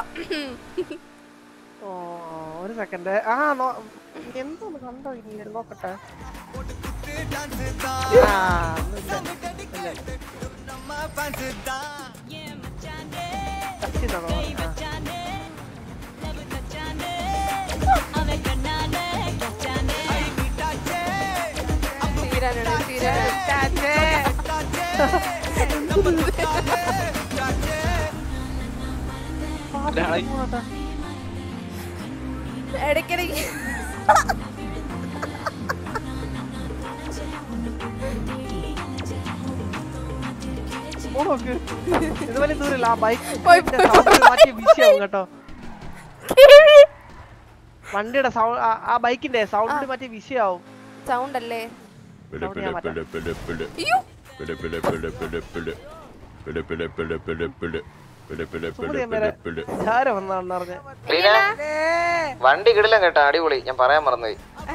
ഒരു സെക്കൻഡ്. എന്തോന്ന് കണ്ടോ? ഇനി നോക്കട്ടെ. ഇടയ്ക്കിടയ്ക്ക് ഇതുപോലെ ദൂരല്ല. ആ ബൈക്ക് മാറ്റി വിഷയാവും കേട്ടോ. വണ്ടിയുടെ സൗണ്ട്, ആ ബൈക്കിന്റെ സൗണ്ട് മാറ്റി വിഷയാവും. സൗണ്ട് അല്ലേ? വണ്ടി കിടില്ല കേട്ടോ, അടിപൊളി. ഞാൻ പറയാൻ മറന്നുപോയി.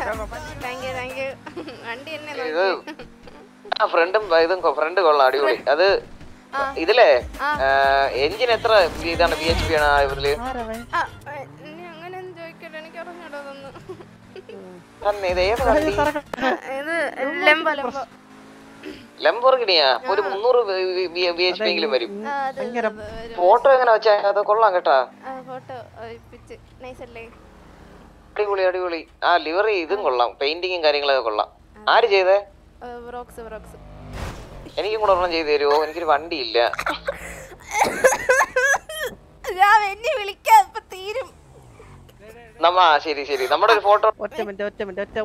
ഫ്രണ്ട് കൊള്ളാം, അടിപൊളി. അത് ഇതിലെ എഞ്ചിൻ എത്ര ഇതാണ് BHP ആണ് ഇതില്? ലംബോർഗിനിയാ? ഒരു 300 BHP എങ്കിലും വരും. ഫോട്ടോ എങ്ങനെ വെച്ചാ? അത് കൊള്ളാം കേട്ടാ, അടിപൊളി. ആ ലിവറി ഇതും കൊള്ളാം, പെയിന്റിങ്ങും കാര്യങ്ങളൊക്കെ കൊള്ളാം. ആര് ചെയ്തേ? എനിക്കും കൂടെ ഒരെണ്ണം ചെയ്തു തരുമോ? എനിക്കൊരു വണ്ടിയില്ല. ശരി ശരി, നമ്മുടെ ഒരു ഫോട്ടോ. ഒറ്റ മിനിറ്റ് എടാ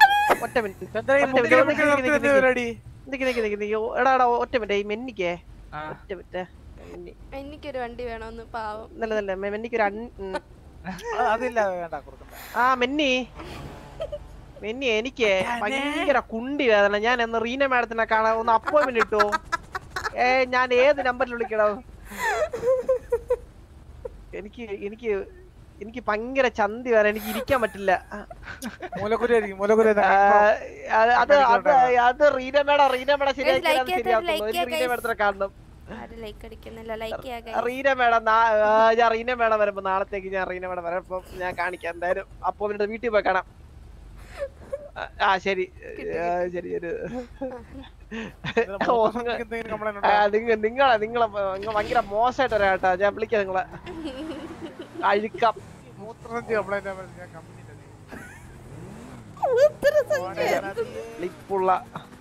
ഒറ്റ മിനിറ്റ്. ഈ മെന്നിക്കേ ഒറ്റ മിനിറ്റ്. എനിക്കൊരു വണ്ടി വേണമെന്ന് പാവം. നല്ല മെന്നിക്കൊരു അതില്ല, വേണ്ട കൊടുക്കണ്ട. ആ മെന്നി എനിക്ക് ഭയങ്കര കുണ്ടി വേദന. ഞാൻ എന്ന് റീന മാഡത്തിനെ കാണാൻ ഒന്ന് അപ്പോയിന്റ്മെന്റ് ഇട്ടോ. ഞാൻ ഏത് നമ്പറിൽ വിളിക്കണം? എനിക്ക് ഭയങ്കര ചന്തി വേറെ, എനിക്ക് ഇരിക്കാൻ പറ്റില്ല. അത് റീന മേഡം ശരിയാക്കി കാണണം. റീന മേഡം ഞാൻ റീന മേഡം വരുമ്പോ നാളത്തേക്ക് ഞാൻ റീന മേഡം വരുമ്പോ ഞാൻ കാണിക്കാം എന്തായാലും. അപ്പൊ വീട്ടിൽ പോയി കാണാം. ശരി ശരി. നിങ്ങളെ ഭയങ്കര മോശമായിട്ട് വരാട്ടാ. ഞാൻ വിളിക്കാം നിങ്ങളെ. അഴുക്കാം ലിപ്പുള്ള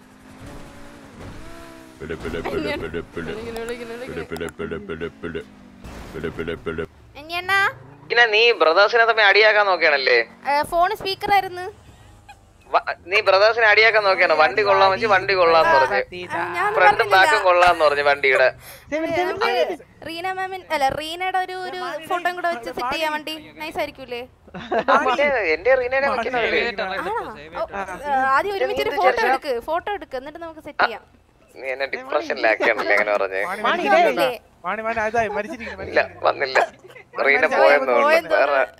നീ ബ്രദേഴ്സിനെ തമ്മിൽ അടിയാക്കാൻ നോക്കിയാണല്ലേ? ഫോൺ സ്പീക്കർ ആയിരുന്നു. നീ ബ്രദേഴ്സിനെ അടിയാക്കാൻ നോക്കിയാണ്. വണ്ടി കൊള്ളാൻ വെച്ച് വണ്ടി കൊള്ളാന്ന് പറഞ്ഞു, ഫ്രണ്ടും ബാക്കും കൊള്ളാന്ന് പറഞ്ഞു വണ്ടിയുടെ. റീന മാമിൻ അല്ല റീനയുടെ ഒരു ഫോട്ടോ കൂടെ വെച്ച് സെറ്റ് ചെയ്യാൻ വണ്ടി നൈസ് ആയിരിക്കൂലേ? എന്റെ റീനയുടെ ആദ്യം ഒരുമിച്ചൊരു ഫോട്ടോ എടുക്ക് എന്നിട്ട് നമുക്ക് സെറ്റ് ചെയ്യാം. നീ എന്നെ ഡിപ്രഷനിലാക്കിയാണല്ലേ അങ്ങനെ പറഞ്ഞേ? ഇല്ല വന്നില്ല, റീന പോയെന്ന് തോന്നുന്നു.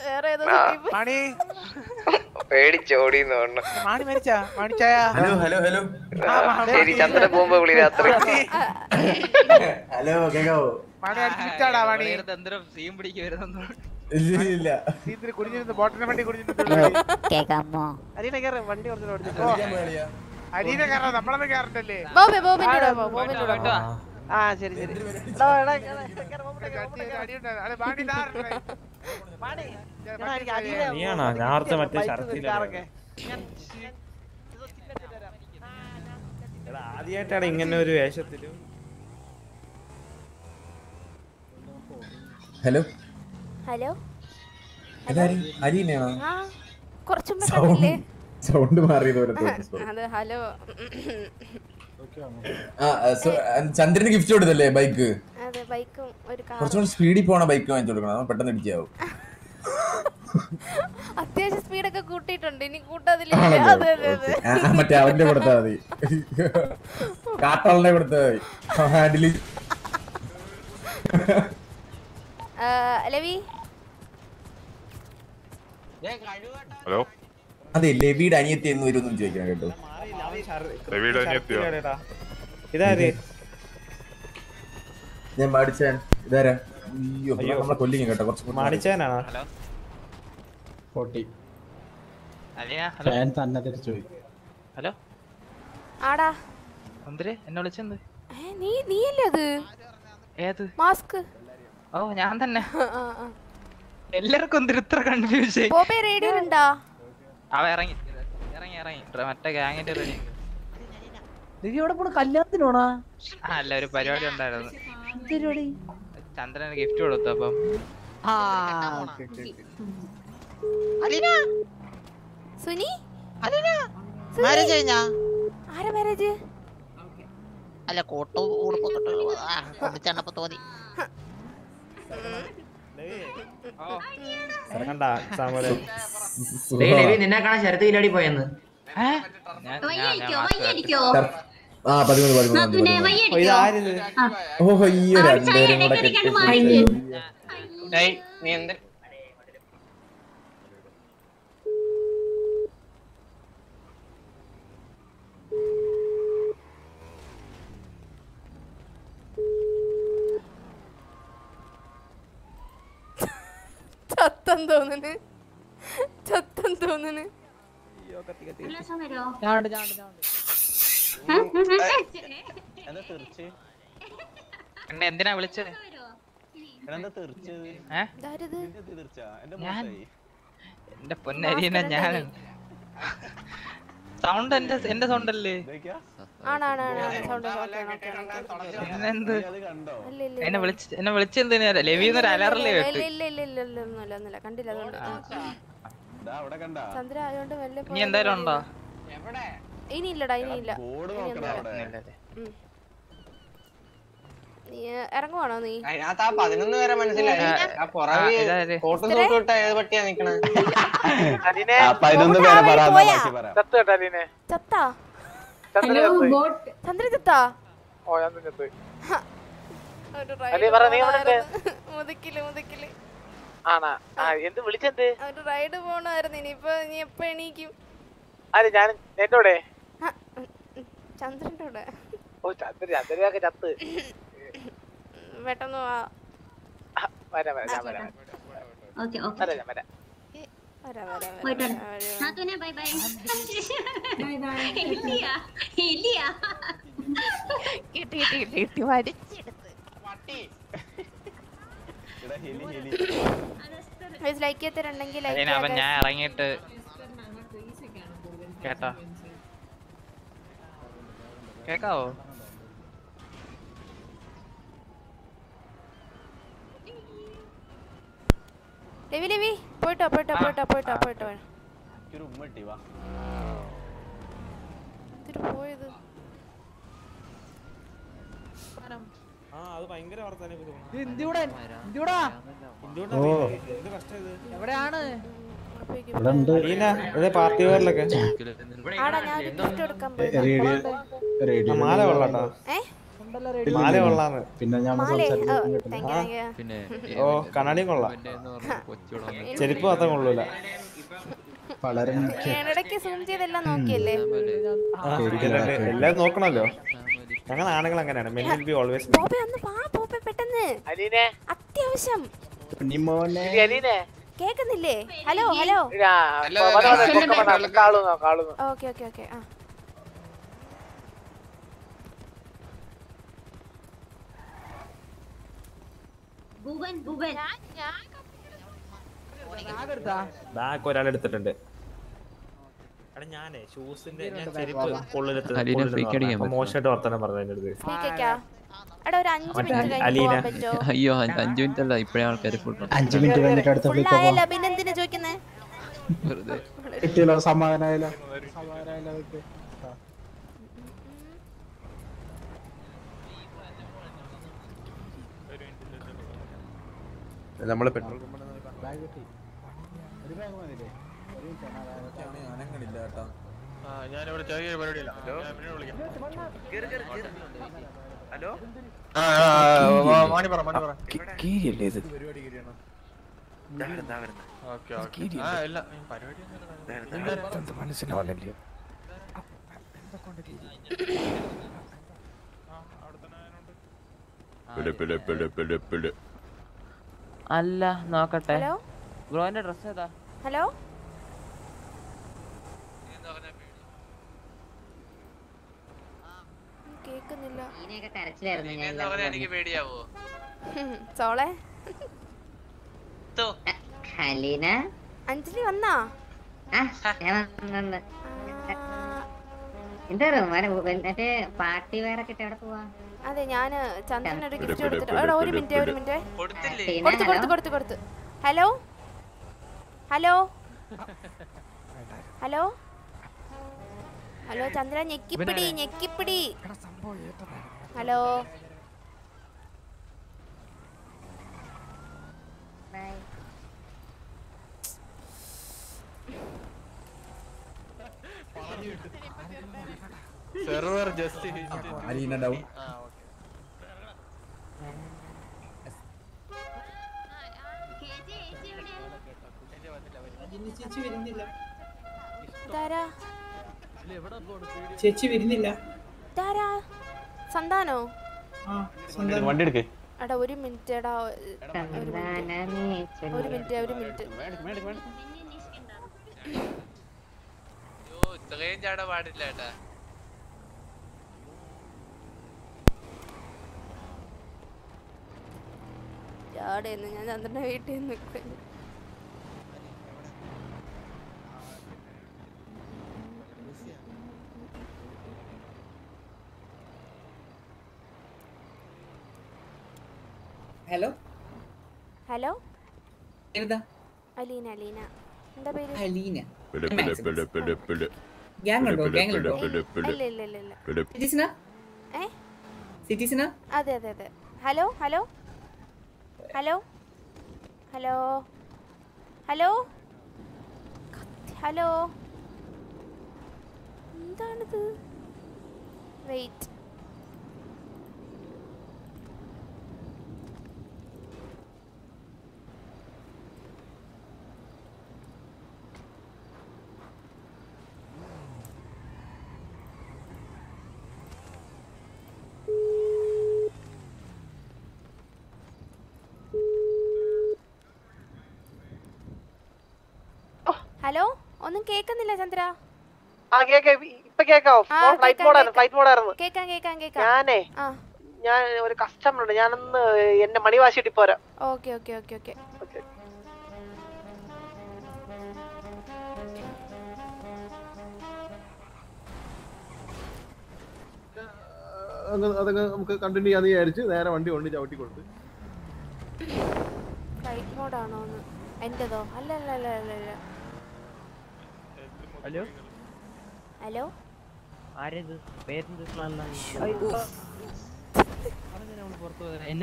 പേടിച്ചോടിന്ന് തോന്നുന്നു. ശരി, ചന്ദ്രൻ പോകുമ്പോ വിളി രാത്രി. ഹലോ കേക്കാവോ? വണ്ടി ശരി ശരി. ആദ്യമായിട്ടാണ് ഇങ്ങനെ ഒരു വേഷത്തില്. ഹലോ ഹലോ അരീനയാണോ? സൗണ്ട് മാറിയത്. ഹലോ ചന്ദ്രന് ഗിഫ്റ്റ് കൊടുത്തല്ലേ ബൈക്ക്? കുറച്ചുകൂടി സ്പീഡിൽ പോണ ബൈക്ക് വാങ്ങിച്ചു കൊടുക്കണം, പെട്ടെന്ന് ഇടിച്ചാവും. അത്യാവശ്യം സ്പീഡൊക്കെ കൂട്ടിയിട്ടുണ്ട്, ഇനി കൂട്ടാതില്ല. മറ്റേ അവന്റെ കൊടുത്താ മതി, കാട്ടാളിനെ കൊടുത്താ മതി. ഹാൻഡില് ഹലോ, അതെ ലെവിയുടെ അനിയത്തി എന്ന് വരുമെന്നും ചോദിക്കണം കേട്ടോ. ഞാൻ മാടിച്ചാൻ ഇതാരാ? നമ്മളെ കൊല്ലിങ് കേട്ടോ. കുറച്ച് മാടിച്ചാനാണോ? ഹലോ ആടാ എന്നെ വിളിച്ചെന്ത്? നീയല്ലേ അത്? ഏത് മാസ്ക്? ഓ ഞാൻ തന്നെ. എല്ലാവർക്കും ഇത്ര കൺഫ്യൂസ്. അവ ഇറങ്ങി മറ്റേ ഗാങ്ങിന്റെ കല്യാണത്തിനോണാ? അല്ല, ഒരു പരിപാടി ഉണ്ടായിരുന്നു. ചന്ദ്രന് ഗിഫ്റ്റ് കൊടുത്തു. അപ്പം അല്ല കോട്ടോ ഉടുപ്പൊക്കെ തോന്നി. നിന്നെ കാണാൻ ശരത്ത് കില്ലാടി പോയെന്ന്. ചത്തം തോന്നുന്നു. എന്തിനാ വിളിച്ചത്? എന്റെ പൊന്നരീന ഞാൻ സൗണ്ട് എന്റെ സൗണ്ട് അല്ലേ? എന്നെ വിളിച്ചെന്തിനാ? ലെവിന്നൊരു അലറല് കേട്ട്. കണ്ടില്ല ചന്ദ്ര ആയോണ്ട് വല്ല ഇനി എന്തായാലും ഉണ്ടോ? ഇനിയില്ലടാ ഇനിയില്ല. നീ ഇറങ്ങുവാണോ? നീ 11 വരെ മനസ്സിലായി. റൈഡ് പോണായിരുന്നു. ഇനിയിപ്പോ നീ എപ്പ എണീക്കും? എന്നോടെ ചന്ദ്രന്റെ കൂടെ. പെട്ടെന്ന് വാ. ലൈക്ക് ചെയ്തിട്ടുണ്ടെങ്കിൽ ഞാൻ ഇറങ്ങിയിട്ട് കേട്ടോ കേക്കാവോ? ലെവി പോയിട്ടോ. പോയത് എവിടെയാണ്? പാർട്ടി വേറിലൊക്കെ മാല കൊള്ളാട്ടോ. മാല കൊള്ളാന്ന്. പിന്നെ ഞാൻ ഓ കണ്ണാടിയും കൊള്ളാം. ചെരുപ്പ് മാത്രം കൊള്ളൂല. എല്ലാം നോക്കണല്ലോ. ഞങ്ങൾ ആണുങ്ങൾ അങ്ങനെയാണ്. Men will be always അത്യാവശ്യം കേക്കുന്നില്ലേ? ഹലോ ഓക്കെ ബാഗ് ഒരാളെടുത്തിട്ടുണ്ട്. ഞാനേ ഷൂസിന്റെ ചെരുപ്പ് മോശമായിട്ട് വർത്തമാനം പറഞ്ഞു. അയ്യോ 5 മിനിറ്റ് അല്ല ഇപ്പഴേ ആൾക്കാർ 5 മിനിറ്റ് കഴിഞ്ഞിട്ട് അടുത്ത കിട്ടിയല്ലോ. സമാധാനായല്ലോ. നമ്മള് ഞാനിവിടെ ചെറിയൊരു പരിപാടിയില്ല. ഹലോ മണി പറ മനസ്സിലാവില്ലല്ലോ. അല്ല നോക്കട്ടെ. ബ്രോന്റെ ഡ്രസ് ഏതാ? ഹലോ കേക്കുന്നില്ല. എനിക്ക് പേടിയാവോ? സോളെ ഹലീന അഞ്ജലി വന്നാ? മറ്റേ പാർട്ടി വെയർ ഒക്കെ എവിടെ പോവാ? അതെ ഞാന് ചന്ദ്രനൊരു ഗിഫ്റ്റ് കൊടുത്തിട്ട്. ഒരു മിനിറ്റ് കൊടുത്തു. ഹലോ ചന്ദ്ര ഞെക്കിപ്പിടി. Hello server just Aleena down. ചേച്ചി വരുന്നില്ല. സന്താനോ? വണ്ടി എടുക്കേ. എടാ ഒരു മിനിറ്റ്. ഇത്രയും ചാടാൻ പാടില്ല ഏട്ടാ. ഞാൻ ചന്ദ്രന്റെ വീട്ടിൽ നിൽക്കുന്നു. ഹലോ ഹലോ ഏതാ അലീന അലീന എന്താ പേര് അലീന ഗ്യാങ് ഉണ്ടോ ഗ്യാങ്ങിലുണ്ടോ ഇല്ല ഇല്ല ഇല്ല ഇല്ല സിറ്റിസനാ സിറ്റിസനാ അതെ അതെ അതെ hello hello hello hello hello hello എന്താണിത് വെയിറ്റ് ഹലോ ഒന്നും കേക്കുന്നില്ല ചന്ദ്ര ഇപ്പൊ കേക്കാവോ? ഫ്ലൈറ്റ് മോഡായിരുന്നു. ഞാനേ ഞാൻ ഒരു കസ്റ്റമർ ഉണ്ട്, ഞാനൊന്ന് എന്റെ മണി വാശിയിട്ട് പോരാ. ഓക്കെ ഓക്കെ ഓക്കെ ഓക്കെ അതങ്ങ് നമുക്ക് കണ്ടിന്യൂ ചെയ്യാന്ന് വിചാരിച്ച് നേരെ വണ്ടി കൊണ്ട് ചവിട്ടി കൊടുത്ത്. ഫ്ലൈറ്റ് മോഡാണോ എന്റേതോ? അല്ല അല്ല അല്ല അല്ല അല്ല. ഹലോ ഹലോ ആരേത്? പേരെന്ത്? എന്നെ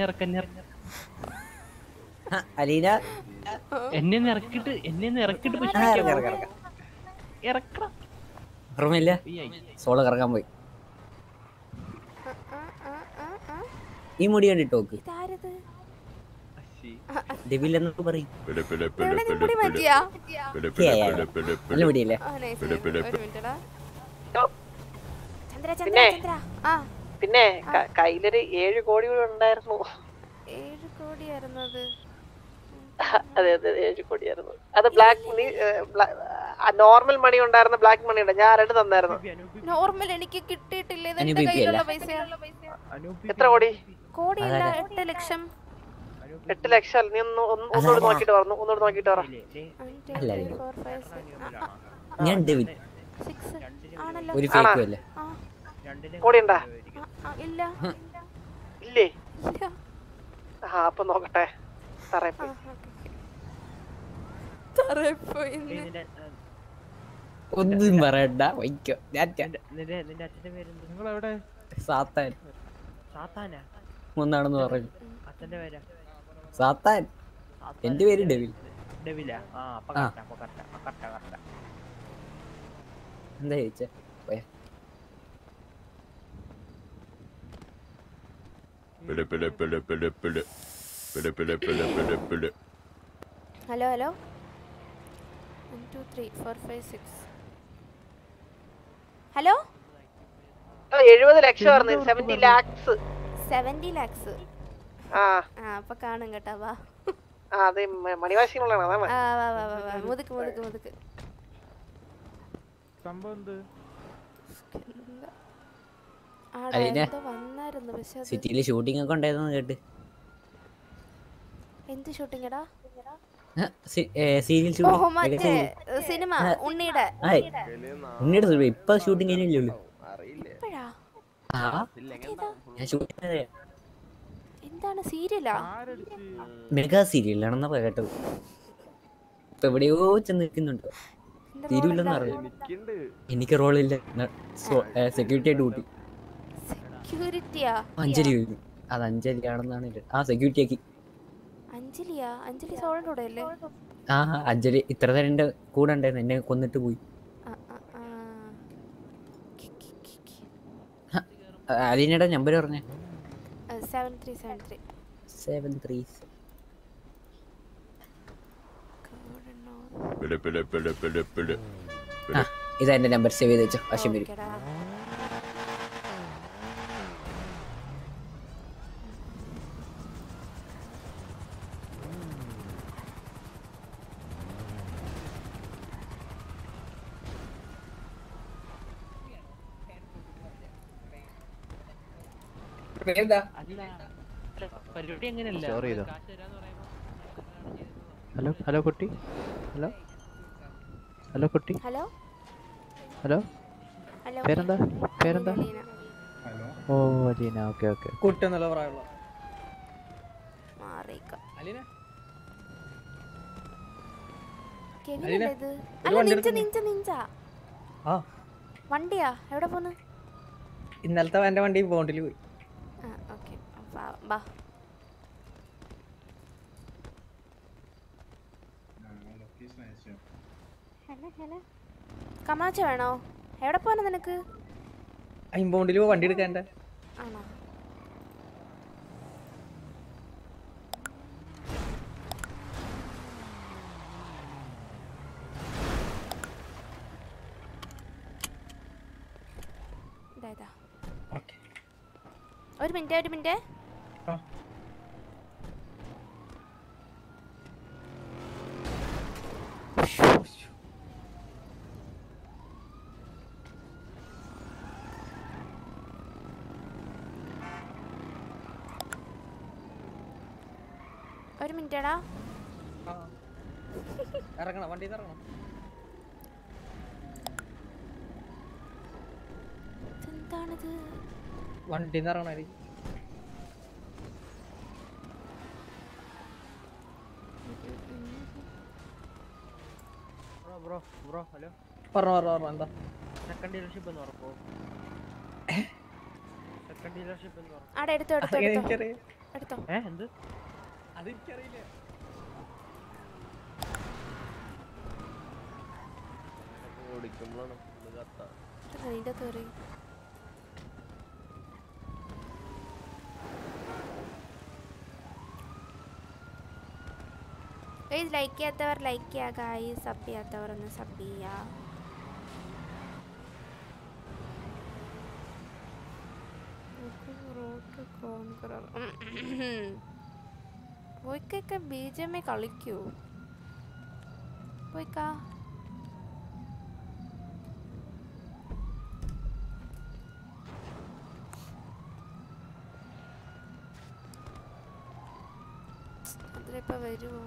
അലീന എന്നെ ഇറക്കിട്ട് ഇറക്കണം. ഓർമ്മയില്ല, സോളോ കറക്കാൻ പോയി. ഈ മുടി കണ്ടിട്ട് നോക്ക്, ഡെവിലെന്നൊക്കെ പറയും. നല്ല മുടിയല്ലേ? പിന്നെ കയ്യിലൊരു 7 കോടി കൂടെ ഉണ്ടായിരുന്നു. 7 കോടിയായിരുന്നു അത്? അതെ അതെ 7 കോടിയായിരുന്നു. അത് ബ്ലാക്ക് മണി, നോർമൽ മണി ഉണ്ടായിരുന്നു, ബ്ലാക്ക് മണി ഉണ്ട്. ഞാൻ ആരായിട്ട് തന്നായിരുന്നു. നോർമൽ എനിക്ക് കിട്ടിയിട്ടില്ല, ഇത് എന്റെ കയ്യിലുള്ള പൈസ. എത്ര കോടി? കോടിയല്ല, 8 ലക്ഷം. 8 ലക്ഷം? നീ ഒന്നുകൂടി നോക്കിട്ട് പറഞ്ഞു, ഒന്നുകൂടി നോക്കിട്ട് പറ. ഞാൻ ഡെവിൽ ആണല്ലോ. ഒരു ഫേക്കും അല്ലേ? കോടി ഉണ്ടാ? ഇല്ല. ഇല്ലേ? അപ്പൊ നോക്കട്ടെ. ഒന്നും പറയണ്ട, വയ്ക്കോ. നിന്റെ അച്ഛന്റെ പേരെന്ത്? നിങ്ങളെവിടെ? സാത്താൻ. സാത്താനാ? ഒന്നാണെന്ന് പറഞ്ഞു. അച്ഛന്റെ പേരാ? സാത്താൻ. എന്റെ പേര് ഡെവിൽ. ഡെവിലാ? എന്താ ചോദിച്ചേ? പോയാ ഹലോ ഹലോ 1 2 3 4 5 6. ഹലോ 70 ലക്ഷം, 70 lakhs. 70 lakhs. അപ്പൊ കാണും കേട്ടാ. വാ, അതെ മണിവാശികളാണ്. അതാണ്. വാ വാ വാ, മുതുക്ക് മുതുക്ക് മുതുക്ക്. സംഭവം എന്ത്? വന്നായിരുന്നു, പക്ഷെ സിറ്റിയില് ഷൂട്ടിംഗ് ഒക്കെ ഉണ്ടായിരുന്നു കേട്ട്. എന്ത് ഷൂട്ടിംഗടാ? സീരിയൽ സിനിമ ഉണ്ണിയുടെ. ഇപ്പൊ ഷൂട്ടിംഗ് കഴിഞ്ഞില്ലല്ലോ. എന്താണ് സീരിയലാ? മെഗാ സീരിയലാണെന്നാ കേട്ടത്. ഇപ്പൊ എവിടെയോ ചെന്ന് നിൽക്കുന്നുണ്ടോ? തിരുവില്ലെന്ന് അറിയാം. എനിക്ക് റോളില്ല, സെക്യൂരിറ്റി ആയിട്ട് കൂട്ടി. അഞ്ജലി വരും. അത് അഞ്ജലി ആണെന്നാണ്. സെക്യൂരിറ്റി ആക്കി. അഞ്ജലിയാ? അഞ്ജലി സോളന്റെ കൂടെ അല്ലേ? അഞ്ജലി ഇത്ര നേരം എന്റെ കൂടെ ഉണ്ടായിരുന്നു, എന്നെ കൊന്നിട്ട് പോയി. അലീനയുടെ നമ്പർ പറഞ്ഞേ. 7373. ഇതാ എന്റെ നമ്പർ, സേവ് ചെയ്ത് വെച്ചോ. ആശം വരും. ഹലോ ഹലോ കുട്ടി. ഹലോ ഹലോ കുട്ടി. ഹലോ ഹലോ പേരെന്താ? പേരെന്താ? ഓ അലീന. Okay okay. കുട്ടി നല്ല പ്രായമുള്ള അറിയിക്കാം. വണ്ടിയാ എവിടെ പോന്ന്? ഇന്നലത്തെ എന്റെ വണ്ടി ബോണ്ടിൽ പോയി. കമാച്ച വേണോ? എവിടെ പോവാ നിനക്ക്? ബോണ്ടിൽ വണ്ടി എടുക്കാണ്ട. ആണോ? ഒരു മിനിറ്റ്. ഒരു മിനിറ്റടാ. ഇറങ്ങണം, വണ്ടി ഇറങ്ങണം. എന്താണിത്? വണ്ടി ഇറങ്ങണ. Bro hello. പറഞ്ഞോ എന്താ? സെക്കൻഡ് ഡീലർഷിപ്പ് എന്ന് ഉറപ്പോ? സെക്കൻഡ് ഡീലർഷിപ്പ് എന്ന് ഉറപ്പോ? ആടെ എടുത്തോ. എന്ത്? അതെനിക്കറിയില്ല. ഓടിക്കുമ്പോഴാണ് ലൈക്ക് ചെയ്യാത്തവർ ലൈക്ക് ചെയ്യുക ഗൈസ്. സബ് ചെയ്യാത്തവർ ഒന്ന് സബ് ചെയ്യുക. പോയിക്കൊക്കെ ബിജിഎം കളിക്കൂ. പോയിക്കാ. അതിലിപ്പോ വരുമോ?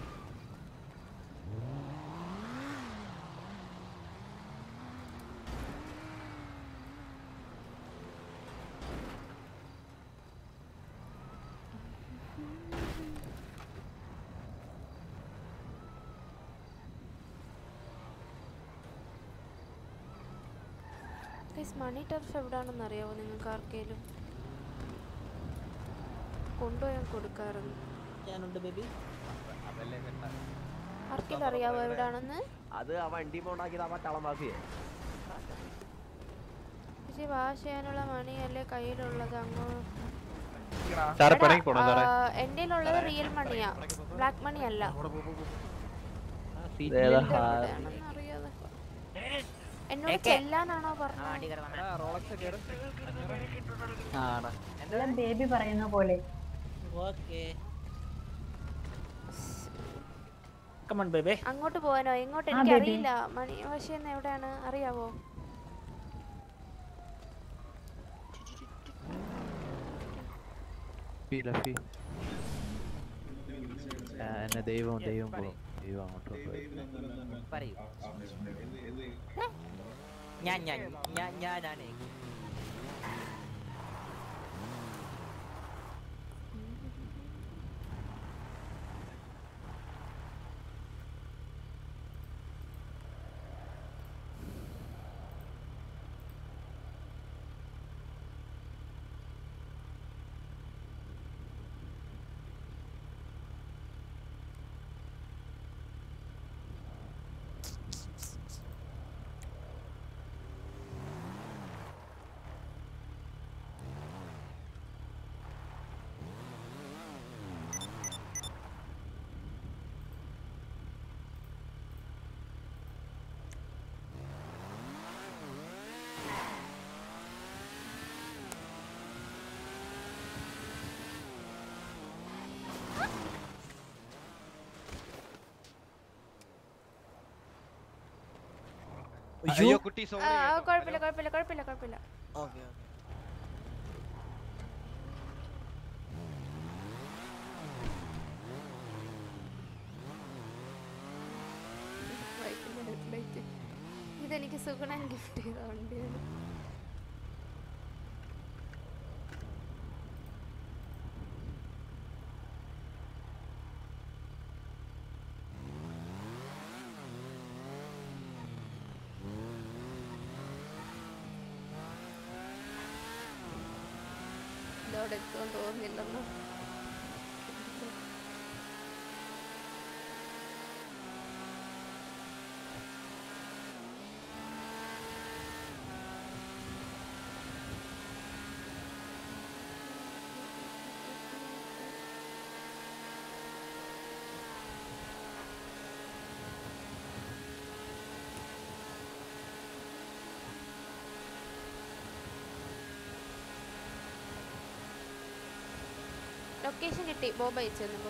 മണി ടർഫ് എവിടാണെന്ന് അറിയാവോ നിങ്ങൾക്ക് ആർക്കെങ്കിലും? കൊണ്ടുപോയാൽ കൊടുക്കാറുണ്ട്. ആർക്കെങ്കിലും അറിയാവോ എവിടാണെന്ന്? അത് ആ വണ്ടി പക്ഷേ വാഷ് ചെയ്യാനുള്ള മണിയല്ലേ കയ്യിലുള്ളത്? എന്റെ ഉള്ളത് റിയൽ മണിയാ, ബ്ലാക്ക് മണി അല്ല. എന്നോട് ചെല്ലാനാണോ പറഞ്ഞത്? ബേബി പറയുന്ന പോലെ. അങ്ങോട്ട് പോവാനോ? എങ്ങോട്ട് എനിക്കറിയില്ല. മണി വാഷ് ചെയ്യുന്ന എവിടെയാണ് അറിയാവോ? എന്നെ ദൈവം അങ്ങോട്ട് പറയൂ. ഞാനാണ്. അയ്യോ കുട്ടി കുഴപ്പമില്ല. ഓക്കേ. ഇതെനിക്ക് സുഗുണൻ ഗിഫ്റ്റ് ചെയ്ത വണ്ടിയാണ്. അവിടെ എത്തുമെന്ന് തോന്നുന്നില്ലെന്ന്. ലൊക്കേഷൻ കിട്ടി. ബോബ അയച്ചു.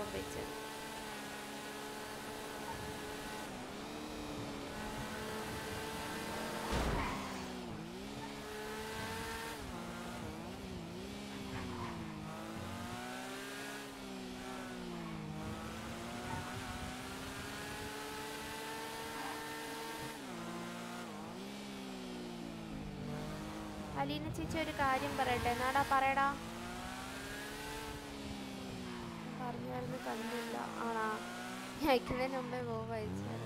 അലീന ചേച്ചി ഒരു കാര്യം പറയട്ടെ. എന്നാടാ പറയടാ. പറഞ്ഞായിരുന്നു കണ്ടില്ല. ആണാ? അയക്കുന്നതിന് മുമ്പേ ബോബ അയച്ചത്.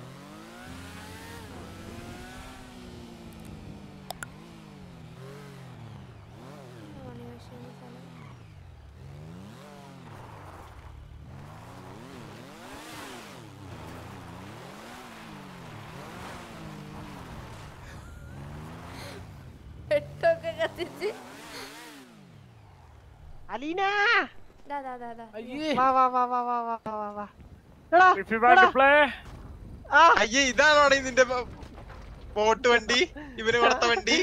പെട്ടൊക്കെ കത്തിച്ച്. അലീന അയ്യേ ഇതാണോ നിന്റെ ബോട്ട് വണ്ടി? ഇവര് കൊടുത്ത വണ്ടി?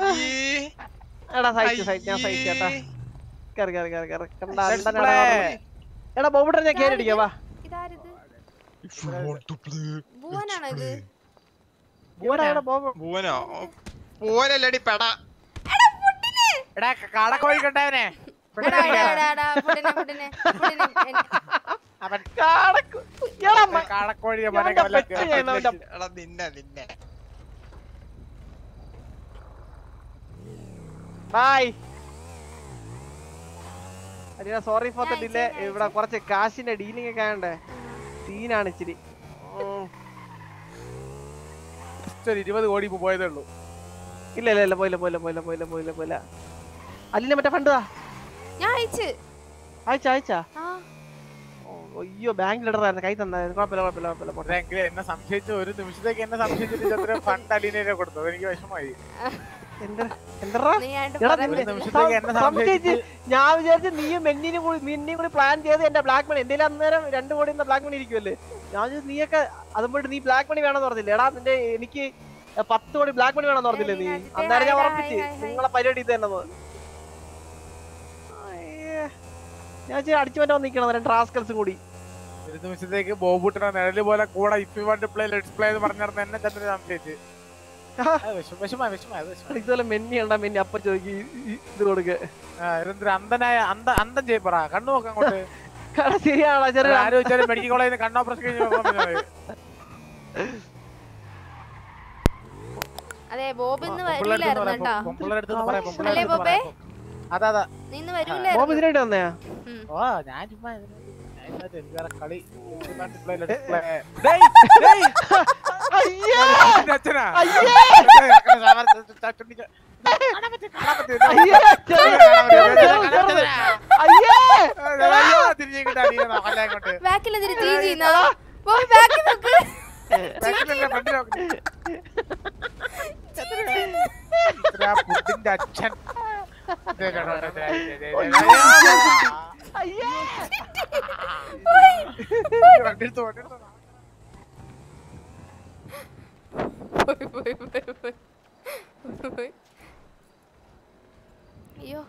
എടാ ബോബുട്ട ഞാൻ കേറിടിക്കാം. വാ പൂവനല്ലടി പെട. എടാ കാടക്കോഴി കണ്ടവനെ കാടക്കോഴിയെ നിന്നെ bye. Aleena sorry for the delay. ഇവിടെ കുറച്ച് കാശിന്റെ ഡീലിംഗ് ഒക്കെ ആയണ്ടേ സീനാണ് ഇച്ചിരി. 20 കോടി പോയതേ ഉള്ളൂ. ഇല്ല പോയില്ല. അലീന മറ്റേ ഫണ്ട് അയച്ചാ? അയ്യോ ബാങ്കിൽ ഇടറായിരുന്നു, കൈ തന്നായിരുന്നു. കുഴപ്പമില്ല. എന്നെ സംശയിച്ചു, ഒരു നിമിഷത്തേക്ക് എന്നെ സംശയിച്ചിട്ട് ഫണ്ട് അലീനയെ കൊടുത്തു. എനിക്ക് വിഷമമായി. ഞാൻ വിചാരിച്ചു നീയും മെന്നിനും കൂടി പ്ലാൻ ചെയ്ത് എന്റെ ബ്ലാക്ക് മണി എന്തെങ്കിലും അന്നേരം 2 കോടി ബ്ലാക്ക് മണി ഇരിക്കുമല്ലേ. ഞാൻ വിചാരിച്ചു നീയൊക്കെ അതും പോയിട്ട് നീ ബ്ലാക്ക് മണി വേണമെന്ന് പറഞ്ഞില്ലേ. എടാ നിന്റെ എനിക്ക് 10 കോടി ബ്ലാക്ക് മണി വേണമെന്ന് പറഞ്ഞില്ലേ നീ. അന്നേരം ഞാൻ ഉറപ്പിച്ച് നിങ്ങളെ പരിപാടി ഇത് തന്നെ. ഞാൻ അടിച്ചു മാറ്റാൻ നിൽക്കണം 2 റാസ്കൽസും കൂടി. ഒരു നിമിഷത്തേക്ക് ബോബൂട്ടിനെ നിഴല് പോലെ കൂടെ if you want to play let's play എന്ന് പറഞ്ഞിരുന്ന എന്നെ ചന്ദ്രൻ സംശയിച്ച്. ഇതുപോലെ മെന്നി ഉണ്ടാ മെന്നി അപ്പ ചോദിക്ക് ഇത് കൊടുക്ക. അന്ധനായ അന്തം ചെയ്യപ്പെടാ. കണ്ണു നോക്കാം അങ്ങോട്ട്. ശരിയാണോ? ചെറിയ ആലോചിച്ചാലും മെഡിക്കൽ കോളേജിൽ കണ്ണോ പ്രശ്നം. അതെ ബോബ് ഇന്ന് വരില്ലായിരുന്നു കേട്ടോ. അല്ലേ ബോബേ? നീ വരില്ലായിരുന്നു. ബോബ് ഇതിനായിട്ട് വന്നയാ? ഞാൻ ചുമ്മാ കളി അച്ഛൻ അയ്യോ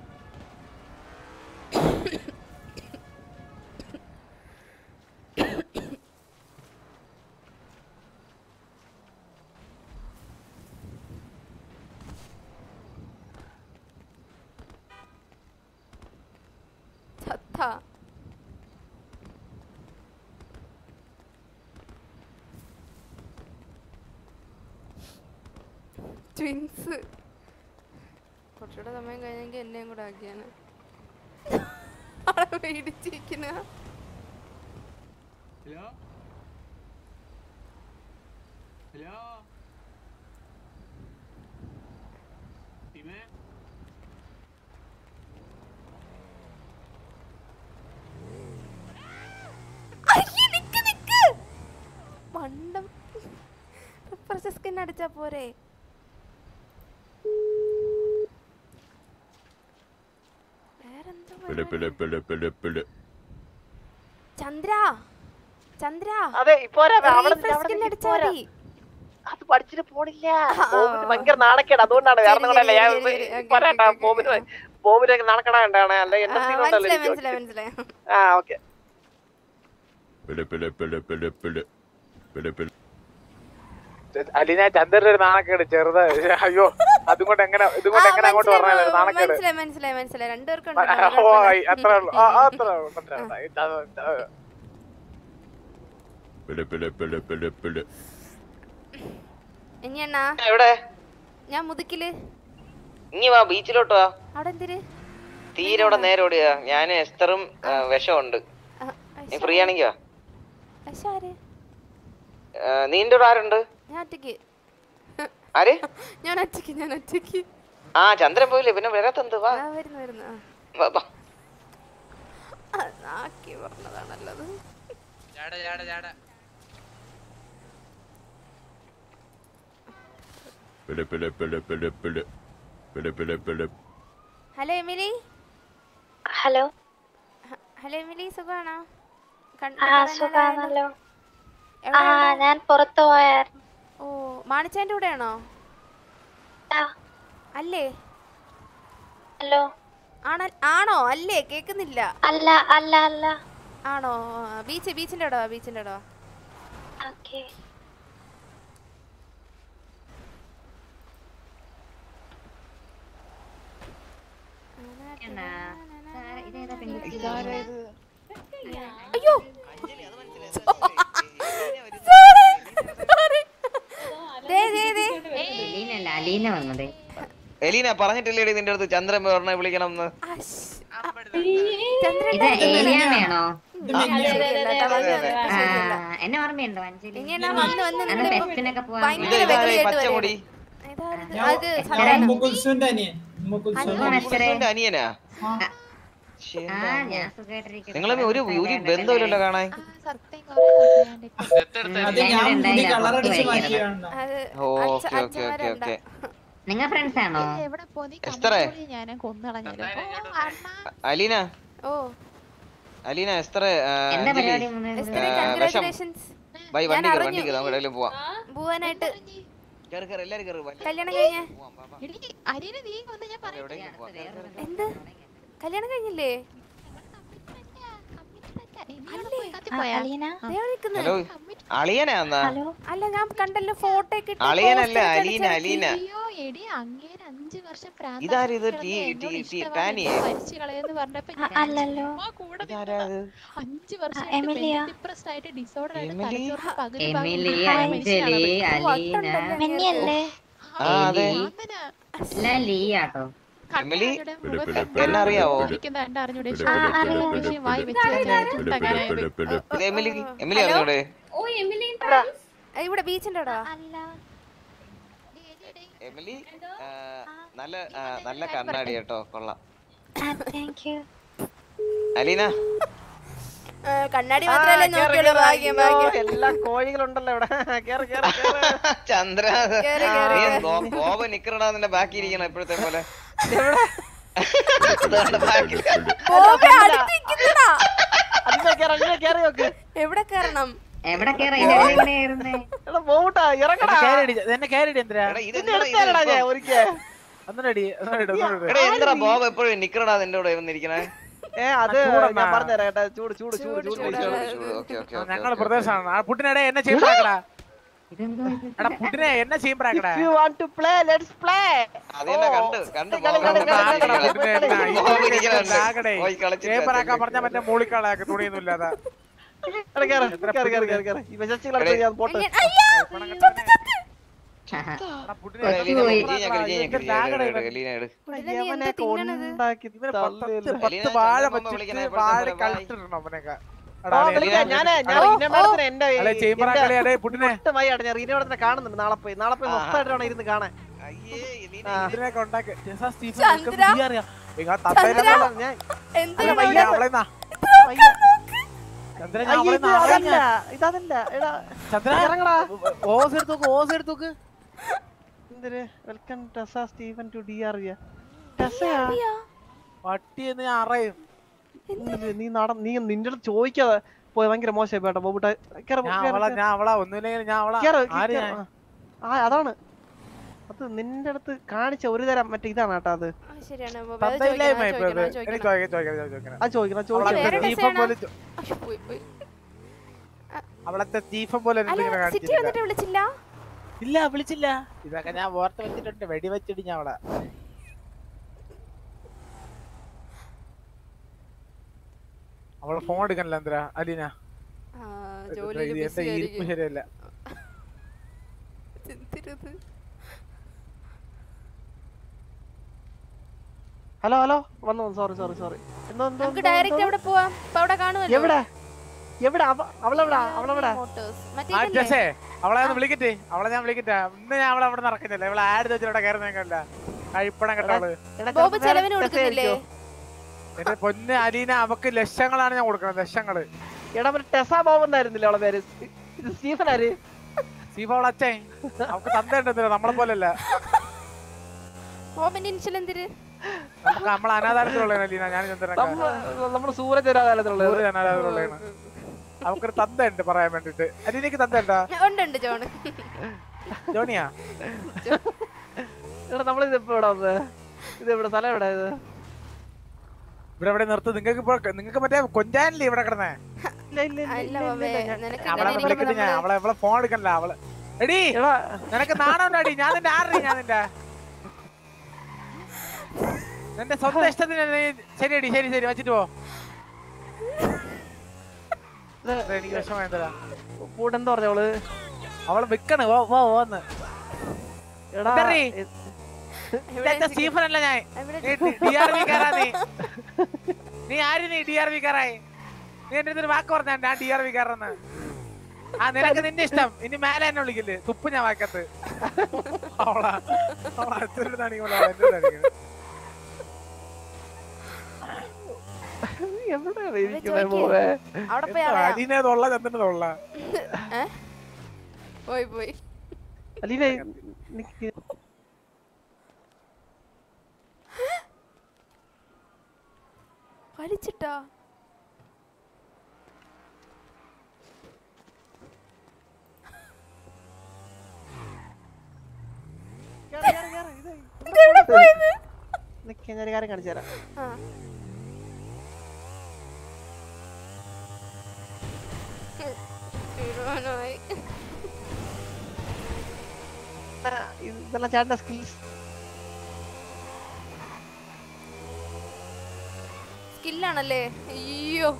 ചത്ത ട്വിൻസ്. കുറച്ചുകൂടെ സമയം കഴിഞ്ഞെങ്കിൽ എന്നെയും കൂടെ ആക്കിയാണ്. അവിടെ പേടിച്ചിരിക്കുന്ന പോരെ. ചന്ദ്ര ചന്ദ്ര അതെ ഇപ്പൊ അത് പഠിച്ചിട്ട് പോണില്ല. ഭയങ്കര നാണക്കേട്, അതുകൊണ്ടാണ്. വേറെ കൊണ്ടല്ല. ഞാൻ പറയാട്ടാ, ബോബിന് നാണക്കേടാ ഉണ്ടാണ്. അല്ലെ എന്റെ സീനുണ്ടല്ലോ. ആ ഓക്കെ. അലീന ചന്ദ്രന്റെ ഒരു നാണക്കേട് ചെറുത്. അയ്യോ അതുകൊണ്ട് എങ്ങനെ അങ്ങോട്ട് പറഞ്ഞത് നാണക്കേട്. മനസ്സിലായി രണ്ടുപേർക്കും ഓ അത്രേ ഉള്ളൂ. അത്രേ ഉള്ളൂ. എവിടെ? ഞാൻ മുതുക്കില്. ഇനി വാ, ബീച്ചിലോട്ട് വാ. അവിടെ എന്തിര്? തീരെ ഇവിടെ നേരെ ഓടിയാ. ഞാൻ എസ്തറും വിഷമുണ്ട്. നീ ഫ്രീ ആണെങ്കി വാ. നീന്റെ കൂടെ ആരുണ്ട്? ആര്? ഞാൻ ഒറ്റയ്ക്ക്. ആ ചന്ദ്രൻ പോയില്ലേ, പിന്നെ വരാത്തെന്ത്? വാ വരുന്നു. പറഞ്ഞതാണല്ലത്. Hello Emily. ഹലോ എമിലി, സുഖാണോ? സുഖാണല്ലോ. ഞാൻ പുറത്തു പോയായിരുന്നു. ഓ, മാണിച്ചാന്റെ കൂടെയാണോ? അല്ലേ? ഹലോ ആണോ? അല്ലേ? കേക്കുന്നില്ല. അല്ല. ആണോ? ബീച്ചിന്റെ അവിടെ. ഓക്കേ. അയ്യോ എലീന പറഞ്ഞിട്ടില്ലേടി നിന്റെ അടുത്ത് ചന്ദ്രൻ പറഞ്ഞ വിളിക്കണം എന്ന്? എന്നെ ഓർമ്മയുണ്ടോ അഞ്ജലി? പച്ചമുടി അനിയനാ? നിങ്ങളെ ഒരു ബന്ധമില്ലല്ലോ കാണാൻ. നിങ്ങൾ ഫ്രണ്ട്സ് ആണോ? അലീന എസ്തറെ ബൈ വണ്ടി നമുക്ക് പോവാനായിട്ട്. കല്യാണം കഴിഞ്ഞ എന്ത്? കല്യാണം കഴിഞ്ഞില്ലേ? അല്ല, ഞാൻ കണ്ടല്ലോ ഫോട്ടോ ഒക്കെ. എന്നറിയാവോ? ഇവിടെ ബീച്ചിന്റെ എമിലി നല്ല കണ്ണാടി കേട്ടോ, കൊള്ളാം. അലീന കണ്ണാടി മാത്രല്ലേ നോക്കിയുള്ളൂ. എല്ലാ കോഴികളുണ്ടല്ലോ ഇവിടെ. ചന്ദ്ര ബോബ നിക്കറടാ നിന്റെ ബാക്കി ഇരിക്കണം എപ്പോഴത്തെ പോലെ. എവിടെ കേറണം? ബോബ എപ്പോഴും നിക്കറടാ നിന്റെ കൂടെ വന്നിരിക്കണേ. ഞങ്ങളുടെ പ്രദേശമാണ്. പുട്ടിനെ എന്നെ ചെയ്യുമ്പോഴാക്കടാ. പുട്ടിനെ എന്നെ ചെയ്യുമ്പോഴാക്കടാ. ചേമ്പറാക്കാൻ പറഞ്ഞ മറ്റേ മൂളിക്കാളാക്കി തുണിയൊന്നും ഇല്ലാതെ. വാഴ വെച്ചിട്ട് വാഴ കളിച്ചിടണം അവനൊക്കെ. കാണുന്നുണ്ട്. നാളെ പോയി മൊത്തമായിട്ടാണ് ഇരുന്ന് കാണാൻ. ഓസ് എടുത്തോക്ക് വെൽക്കം ടെസ സ്റ്റീഫൻ ടു ഡിആർവിയ. ടെസയാ പട്ടി എന്ന് ഞാൻ അറിയും. നീ നിന്റെ അടുത്ത് ചോദിക്കാതെ പോയി ഭയങ്കര മോശമായി കേട്ടോ ബോബുട്ട. അതാണ് അത് നിന്റെ അടുത്ത് കാണിച്ച ഒരു തരം മറ്റേ ഇതാണ് കേട്ടോ അത്. ഇല്ല വിളിച്ചില്ല. ഇതൊക്കെ ഞാൻ ഓർത്ത് വെച്ചിട്ടുണ്ട്. വെടി വെച്ചിട്ട് ഞാൻ അവിടെ അവളെ ഫോൺ എടുക്കണല്ലോ എന്തിനാ അലീന? ഇരിപ്പ് ശരിയല്ല. ഹലോ ഹലോ വന്നു. Sorry sorry sorry. അവളെ വിളിക്കട്ടെ. അവളെ ഞാൻ വിളിക്കട്ടെ. ഇന്ന് ഞാൻ അവളെ അവിടെ നടക്കുന്നില്ല. അവളെ ആഡ് വെച്ചിട്ട് കയറുന്നേക്കല്ല കഴിപ്പണം കേട്ടവള്. എന്റെ പൊന്ന് അലീന അവക്ക് ലക്ഷങ്ങളാണ് ഞാൻ കൊടുക്കുന്നത്. ലക്ഷങ്ങള്. എടാ ടെസ ബോബെന്നായിരുന്നില്ല അവളെ പേര്. സ്റ്റീഫൻ ആര്? സ്റ്റീഫൻ അവളെ അച്ഛൻ. അവക്ക് തന്തയുണ്ടെന്നില്ല നമ്മളെ പോലല്ല. നമുക്ക് നമ്മളെ അനാഥാലയത്തിലുള്ള അലീന. ഞാൻ നമ്മുടെ സൂരജ് അനാഥാലയത്തിലുള്ള അവക്കൊരു തന്തയുണ്ട് പറയാൻ വേണ്ടിട്ട്. അലീനക്ക് തന്തയുണ്ടാ? ജോണിയാ? എടാ നമ്മളിത് ഇപ്പൊ ഇവിടെ വന്നത്. ഇത് ഇവിടെ സ്ഥലം എവിടെ? ഇത് ഇവിടെ എവിടെ നിർത്ത്? നിങ്ങക്ക് മറ്റേ കൊഞ്ചാനല്ലേ ഇവിടെ കിടന്നേ? അവളെ വിളിക്കട്ടെ ഞാൻ. അവളെ ഫോൺ എടുക്കണല്ല. അവള് എടീ നിനക്ക് നാണോണ്ടടി? ഞാൻ നിന്റെ ആരുടെ? ഞാൻ നിന്റെ സ്വന്തം ഇഷ്ടത്തിന്. ശരിയടി ശരി ശരി വെച്ചിട്ട് പോ. എനിക്ക് വിഷമം കൂടെ എന്താ പറഞ്ഞ അവള്? അവള് വിക്കണ് പോന്ന്. സ്റ്റീഫൻ അല്ല ഞാൻ. നീ ആര്? നീ DRV കാരായി? നീ എന്റെ അടുത്തൊരു വാക്ക് പറഞ്ഞ ഞാൻ DRV കാരെന്ന്. ആ നിനക്ക് നിന്റെ ഇഷ്ടം. ഇനി മേലെ എന്നെ വിളിക്കില്ലേ? തുപ്പ് ഞാൻ വാക്കത്ത്. അവളാ വലിച്ചിട്ടാ? ഞാനൊരു കാര്യം കാണിച്ചു തരാം. ഇതെല്ലാം ചേട്ടന്റെ സ്കിൽസ്. സ്കില്ലാണല്ലേ? അയ്യോ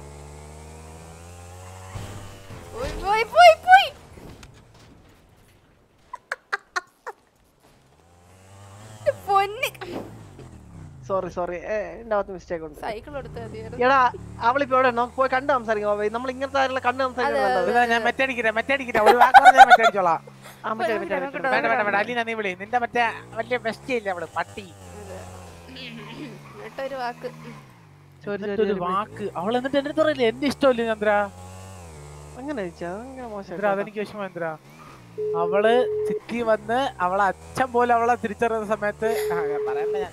പോയി പോയി പോയി. സോറി സോറി എന്റെ ഭാഗത്ത് മിസ്റ്റേക്ക് ഉണ്ട്. സൈക്കിൾ എടുത്താ എടാ അവളിപ്പോ എവിടെ പോയി കണ്ട് സംസാരിക്കാം. നമ്മൾ ഇങ്ങനത്തെ കണ്ട് സംസാരിക്കാൻ ഞാൻ മെറ്റടിക്കട്ടെ. ഒരു വാക്ക് പറഞ്ഞാൽ മെറ്റടിച്ചോളാം. അലീന നീ വിളി. നിന്റെ മറ്റേ വലിയ ബെസ്റ്റ് ഇല്ല അവള് പട്ടി. ഒരു വാക്ക് വാക്ക് അവൾ എന്നിട്ട് എന്റെ അടുത്ത് പറയില്ലേ എന്റെ ഇഷ്ടമല്ലേ ചന്ദ്ര? അങ്ങനെ മോശം. അതെനിക്ക് വിഷമം ചന്ദ്ര. അവള് സിറ്റി വന്ന് അവളെ അച്ഛൻ പോലെ അവളെ തിരിച്ചറിയുന്ന സമയത്ത് പറയണ്ട. ഞാൻ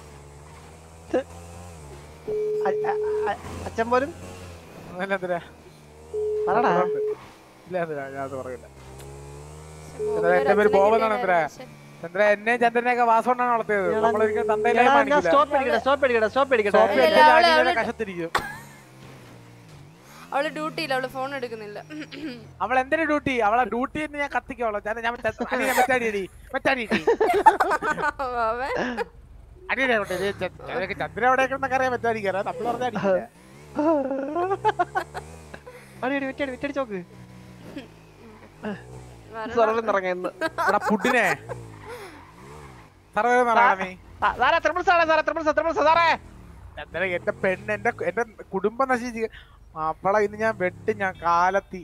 അച്ഛൻ പോലും എന്റെ പേര് ബോബെന്നാണ് ചന്ദ്ര. ചന്ദ്ര എന്നെ ചന്ദ്രനെയൊക്കെ വാസോണ്ടാണ് വളർത്തിയത്. നമ്മളൊരിക്കലും തന്തയിലായി കഷത്തിരിക്കും. അവള് ഡ്യൂട്ടിയില്ല. അവള് ഫോൺ എടുക്കുന്നില്ല. അവൾ എന്തിനു ഡ്യൂട്ടി? അവളെ ഡ്യൂട്ടി ഞാൻ കത്തിക്കോളാം. ചന്ദ്ര എവിടെയൊക്കെ അറിയാൻ പറ്റാതിരിക്കാ. നമ്മൾ പറഞ്ഞാ വിറ്റടിച്ചോക്ക്. ഫുഡിനെ എന്റെ പെണ്ണ് എന്റെ കുടുംബം നശിച്ച് അവളെ ഇന്ന് ഞാൻ വെട്ടി. ഞാൻ കാലത്തി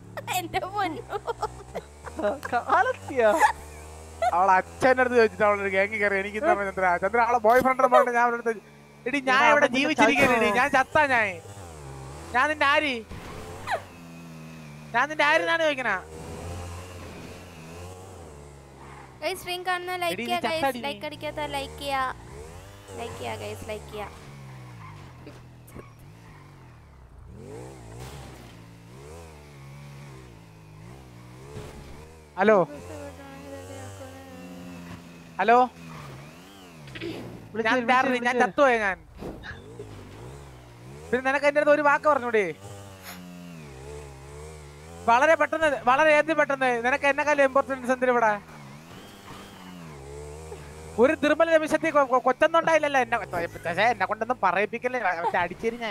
അവളെ അച്ഛൻ്റെ അടുത്ത് ചോദിച്ചിട്ട് അവളൊരു ഗാങ്ങി കയറി. എനിക്ക് ചന്ദ്ര ചന്ദ്ര അവളെ ബോയ് ഫ്രണ്ട് പറഞ്ഞ ഞാൻ അവളുടെ അടുത്ത് എടി ഞാൻ ഇവിടെ ജീവിച്ചിരിക്കണേ. ഞാൻ ചത്താ. ഞാൻ നിന്റെ ആര്? ഞാൻ നിന്റെ ആരെന്നാണ് ചോദിക്കണ? ഗൈസ് സ്ട്രീം കാണുന്ന ലൈക്ക് ചെയ്യുക ഗൈസ്. ലൈക്ക് അടിക്കാത്ത ലൈക്ക് ചെയ്യുക. ലൈക്ക് ചെയ്യുക ഗൈസ്. ലൈക്ക് ചെയ്യുക. ഹലോ ഹലോ ഞാൻ ചത്തുപോയ ഞാൻ. പിന്നെ നിനക്ക് എന്റെ അടുത്ത് ഒരു വാക്ക് പറഞ്ഞൂടെ? വളരെ പെട്ടെന്ന്, വളരെ പെട്ടെന്ന്. നിനക്ക് എന്നെക്കാളും ഇമ്പോർട്ടൻസ് എന്തിനാ ഇവിടെ? ഒരു നിർമ്മല നിമിഷത്തിൽ കൊച്ചൊന്നുണ്ടായില്ലല്ലോ. എന്നെ കൊണ്ടൊന്നും പറയിപ്പിക്കല്ലേ, അടിച്ചേരി ഞാൻ.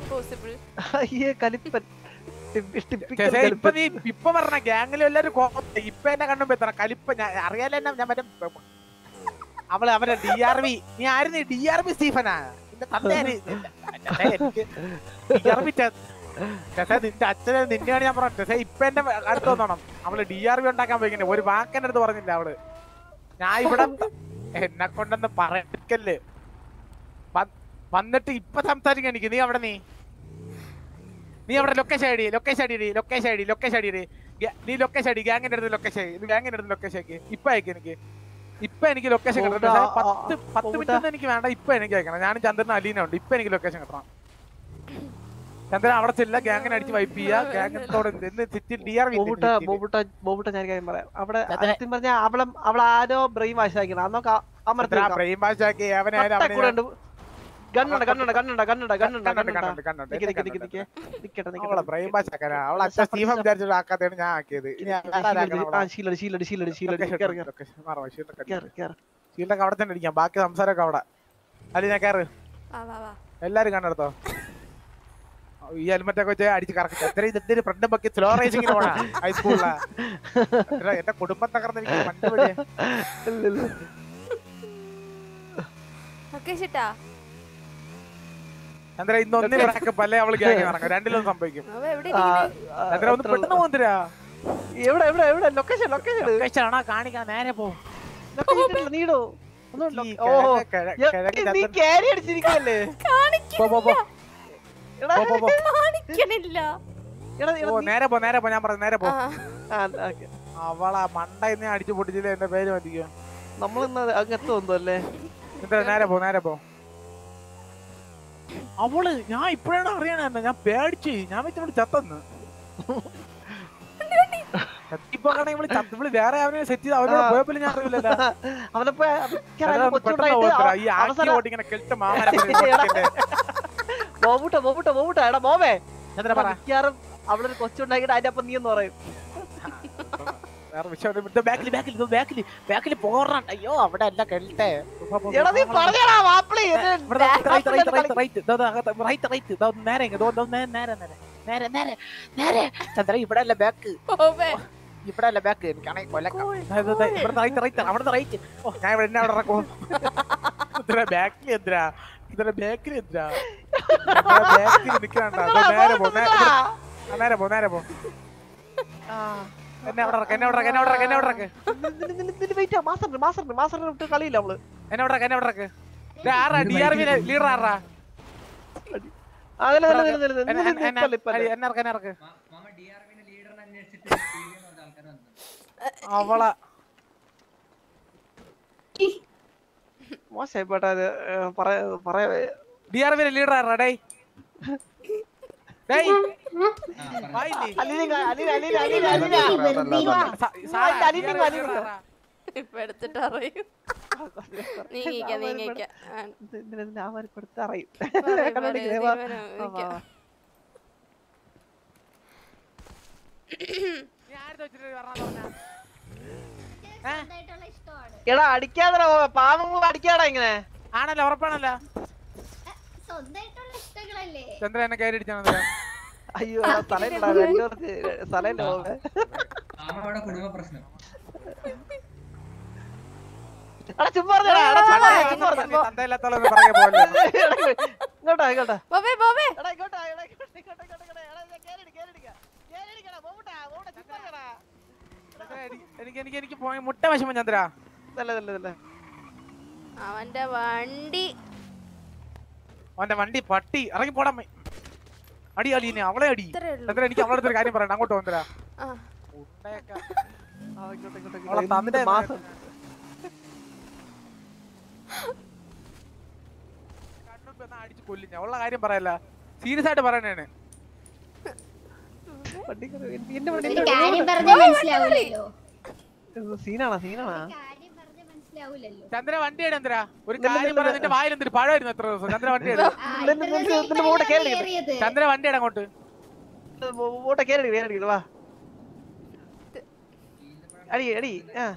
ഇപ്പൊ നീ ഇപ്പൊ പറഞ്ഞ ഗ്യാങ്ങിലും എല്ലാരും ഇപ്പൊ എന്നെ കണ്ടുമ്പോ എത്തണം കലിപ്പ. ഞാൻ അറിയാലോ എന്നെ. ഞാൻ മറ്റേ അവരെ DRV. നീ ആയിരുന്നു DRV സ്റ്റീഫനാ? നിന്റെ അച്ഛനെ നിന്നെയാണ് ഞാൻ പറഞ്ഞത്. ഇപ്പൊ എന്റെ അടുത്ത് വന്നോണം. അവള് DRV ഉണ്ടാക്കാൻ പോയിക്കണേ. ഒരു വാക്കെന്റെ അടുത്ത് പറഞ്ഞില്ല അവള്. ഞാൻ ഇവിടെ എന്നെ കൊണ്ടൊന്ന് പറയിക്കല്ലേ. വന്നിട്ട് ഇപ്പൊ സംസാരിക്കാൻ എനിക്ക്. നീ അവിടെ നീ അവിടെ ലൊക്കേഷൻ ഐഡി നീ ലൊക്കേഷൻ ഐഡി ഗ്യാങ്ങിന്റെ അടുത്ത് ലൊക്കേഷൻ ഇപ്പൊ അയക്കും എനിക്ക്. ഇപ്പൊ എനിക്ക് ലൊക്കേഷൻ കിട്ടണം. 10 മിനിറ്റ് എനിക്ക് വേണ്ട. ഇപ്പൊ എനിക്ക് അയക്കണം. ഞാനും ചന്ദ്രൻ അലീന ഉണ്ട്. ഇപ്പൊ എനിക്ക് ലൊക്കേഷൻ കിട്ടണം. ചന്ദ്രൻ അവിടെ ചെല്ല, ഗ്യാങ്ങിനെ അടിച്ച് വൈപ്പ് ചെയ്യാ. ഗ്യാങ്ങിനോട് DRV ഞാൻ കാര്യം പറയാം. അവിടെ സത്യം പറഞ്ഞാൽ അവളാരോ ബ്രെയിൻ വാഷ് ആക്കിയാണ്. അന്നൊക്കെ ബ്രെയിൻ വാഷ് ആക്കി അവിടെ തന്നെ അടിക്കാം. ബാക്കി സംസാരമൊക്കെ അവിടെ. അലീന കേറ്. എല്ലാരും കണ്ണെടുത്തോ. ഈ ഹെൽമെറ്റൊക്കെ വെച്ച് അടിച്ച് കറക്റ്റ്. ഇതൊരു ഫ്രണ്ട് പൊക്കി സ്ലോ റേസിംഗിന് പോണ ഹൈസ്കൂളിലാ. എന്റെ കുടുംബം തകർന്ന് എനിക്ക് പണ്ട് ചന്ദ്ര ഇന്ന് ഒന്നിനും പല്ലേ അവള് ഗ്യാങ് ഇറങ്ങും. രണ്ടിലൊന്നും സംഭവിക്കും. ചന്ദ്ര ഒന്ന് പെട്ടെന്ന് പോന്നിരാ. എവിടെ ലൊക്കേഷൻ ആണോ കാണിക്കാൻ? നേരെ പോ. നീടോ നേരെ പോ. ഞാൻ പറഞ്ഞു നേരെ പോ. അവളാ മണ്ട ഇന്ന് അടിച്ചു പൊട്ടിച്ചില്ല. എന്റെ പേര് മതിക്കോ. നമ്മളിന്ന് അങ്ങെത്തുമല്ലേ? നേരെ പോ. അവള് ഞാൻ ഇപ്പഴാണ് അറിയണ. ഞാൻ പേടിച്ച്. ഞാൻ വെച്ചോട് ചത്തന്ന്. ഇവള് വേറെ അവനെ സെറ്റ് ചെയ്ത് അവരോട് പോയപ്പോൾ ഞാൻ അറിയില്ലല്ലോ. അവളൊരു കൊച്ചുണ്ടാക്കിട്ട് അതിന്റെ അപ്പം നീ എന്ന് പറയും. അയ്യോ അവിടെ അല്ല കേട്ടെ. ചന്ദ്ര ഇവിടെ അല്ല ബാക്ക്. ഇവിടെ അല്ല ബാക്ക്. എനിക്കാണെങ്കിൽ കൊല്ലക്കാം. അവിടെ റൈറ്റ്. ഞാൻ ഇവിടെ എന്നെ അവിടെ ഇറക്കും. ബാക്കിൽ എന്തിനാ? ബാക്കിൽ എന്തിനാ? ബാക്കിൽ നിൽക്കണ്ട. നേരെ പോ. എന്നെ അവിടെ കളിയില്ല അവള്. ആറാ DRV ലീഡർ ആറാ? അവളാ മോശപ്പെട്ട DRV ലീഡർ ആറാ? ഡേ ഇപ്പൊ എടുത്തിട്ട് അറിയും. എടാ അടിക്കാതെ പാവങ്ങൾ അടിക്കാടാ ഇങ്ങനെ. ആണല്ലോ, ഉറപ്പാണല്ലോ. ചന്ദ്ര എന്നെ കയറി അടിച്ചാണ്. അയ്യോ സ്ഥലമില്ല കുടുംബ പ്രശ്നം. എനിക്ക് മുട്ട വിഷമം ചന്ദ്ര. അവന്റെ വണ്ടി പട്ടി ഇറങ്ങി പോടാൻ. അടി അലീനെ, അവളെ അടി. ചന്ദ്ര എനിക്ക് അവളുടെ അടുത്തൊരു കാര്യം പറയണം. അങ്ങോട്ട് വന്നരാ. അടിച്ചു കൊല്ലും ഞാൻ. ഉള്ള കാര്യം പറയല്ല, സീരിയസ് ആയിട്ട് പറയണേണ്. ചന്ദ്ര വണ്ടിയുടെ എന്തിനാ ഒരു കാര്യം പറയാ, നിന്റെ വായിൽ എന്തൊരു പഴമായിരുന്നു എത്ര ദിവസം. ചന്ദ്ര വണ്ടിയുടെ ചന്ദ്ര വണ്ടിയുടെ അങ്ങോട്ട് അടി അടി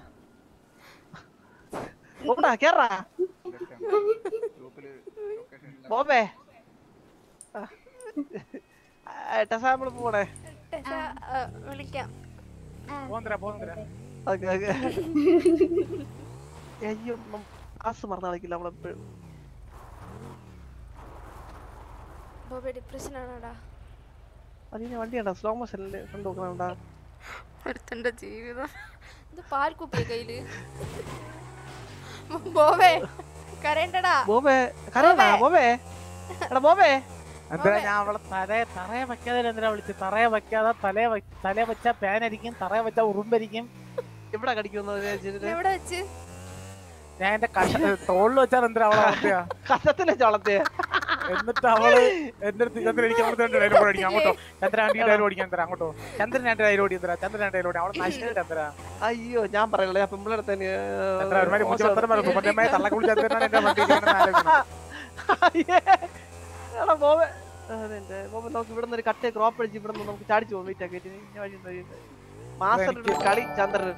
ഓടാ കേറാ ബോബേ ടെസാമ്പിൾ പോണേ വിളിക്കാം. അയ്യോ ആസ് മറന്നാ കളിക്കില്ല നമ്മളെപ്പോഴും. ബോബേ ഡിപ്രഷൻ ആണോടാ? അതിന് വണ്ടിയാണ്ടാ സ്ലോ മോഷനില് കൊണ്ടുപോക്കണണ്ടാ. അടുത്തന്റെ ജീവിതം ഇത് പാൽ കുപ്പിയ കയ്യില്. ബോബേ കരയണ്ടടാ. ബോബേ കരയണ്ടാ ബോബേ. എടാ ബോബേ എന്താ ഞാൻ അവളെ തറയെ വെക്കാതെ എന്തിനാ വിളിച്ചു? തറയെ വെക്കാതെ തലയെ വെച്ച പേനരിക്കും, തറയെ വെച്ച ഉറുമ്പരിക്കും. എവിടെ കടിക്കുന്നു? എവിടെ വെച്ച്? ഞാൻ എന്റെ തോളിൽ വെച്ചാൽ എന്തിനാ അവളെ വളർത്തിയാ? കസത്തിലെ ചളത്തിയ. എന്നിട്ട് അവള് എന്റെ അടുത്ത് ചന്ദ്രൻ എനിക്ക് ഡയലോഗ് അടിക്കാം അങ്ങോട്ടോ. ചന്ദ്രൻ ആന്റി ഡയലോഗ് അടിക്കാൻ തരാം അങ്ങോട്ടോ. ചന്ദ്രൻ ആന്റി ഡയലോഗ് അടിക്കാൻ തരാം. ചന്ദ്രൻ ആന്റി ഡയലോഗ് അവളെ നശിച്ചിട്ട് ചന്ദ്ര. അയ്യോ ഞാൻ പറയല്ലേ പെമ്പിളടുത്ത് നമുക്ക് ഇവിടെ നിന്ന് കട്ട ക്രോപ്പ് അടിച്ച് ഇവിടെ നമുക്ക് ചാടിച്ചു പോകും. വെയിറ്റ് ആക്കി മാസ്റ്റർ കളി Chandran.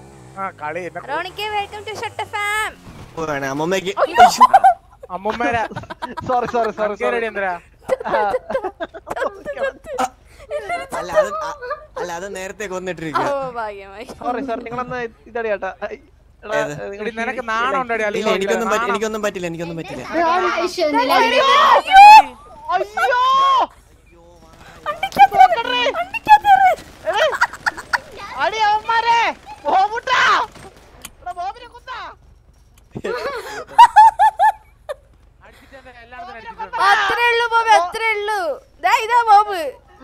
Sorry sorry sorry sorry അല്ല അത് നേരത്തെ കൊന്നിട്ടിരിക്കും. സോറി സോറി നിങ്ങളൊന്ന് ഇതടി ചേട്ടാ. നിനക്ക് നാണം ഉണ്ടടി? എനിക്കൊന്നും പറ്റില്ല. അടി അവന്മാരെ അത്രേ ഉള്ളൂ ബോബ്, അത്രേ ഉള്ളൂ. ഇതാ ബോബ്.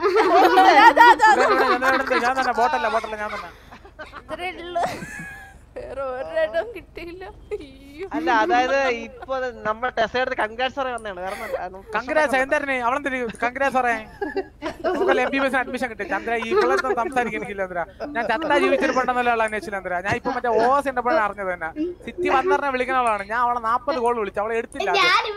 ബോട്ടല്ല ബോട്ടല്ല ഞാൻ തന്നെ. അത്രേ ഉള്ളൂ, വേറെ ഒരെണ്ണം കിട്ടിയില്ല. അല്ല അതായത് ഇപ്പൊ നമ്മുടെ ടെസ്റ്റ് കൺഗ്രാറ്റ്സ് പറയാൻ വന്നതാണ്. കൺഗ്രാറ്റ്സ് എന്തായിരുന്നു അവളെന്തിന് കൺഗ്രാറ്റ്സ് പറയാൻ? MBBS അഡ്മിഷൻ കിട്ടി. ചന്ദ്ര ഈ പിള്ളേർക്കും സംസാരിക്കാൻ എനിക്കില്ല ചന്ദ്ര. ഞാൻ ചത്ത ജീവിച്ചിട്ടുണ്ടെന്നുള്ള അന്വേഷിച്ചില്ല ചന്ദ്ര. ഞാൻ ഇപ്പൊ മറ്റേ ഓസ് ഉണ്ടപ്പോഴാണ് അറിഞ്ഞത് തന്നെ. സിറ്റി വന്നറിനെ വിളിക്കുന്ന ആളാണ് ഞാൻ. അവളെ 40 കോൾ വിളിച്ചു, അവളെ എടുത്തില്ല.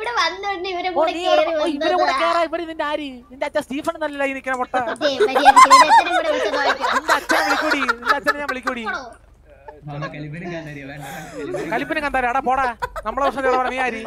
ഇവരെ കൂടെ കേറാ. ഇവര് നിന്റെ ആര്? നിന്റെ അച്ഛൻ സ്റ്റീഫൻ എന്നല്ല ഈ നിൽക്കുന്ന മുട്ട. നിന്റെ അച്ഛനെ വിളിക്കൂടി, നിന്റെ അച്ഛനെ ഞാൻ വിളിക്കൂടി. കലിപ്പിന് കന്താര എടാ പോടാ. നമ്മളെ പ്രശ്നം നീ ആര്?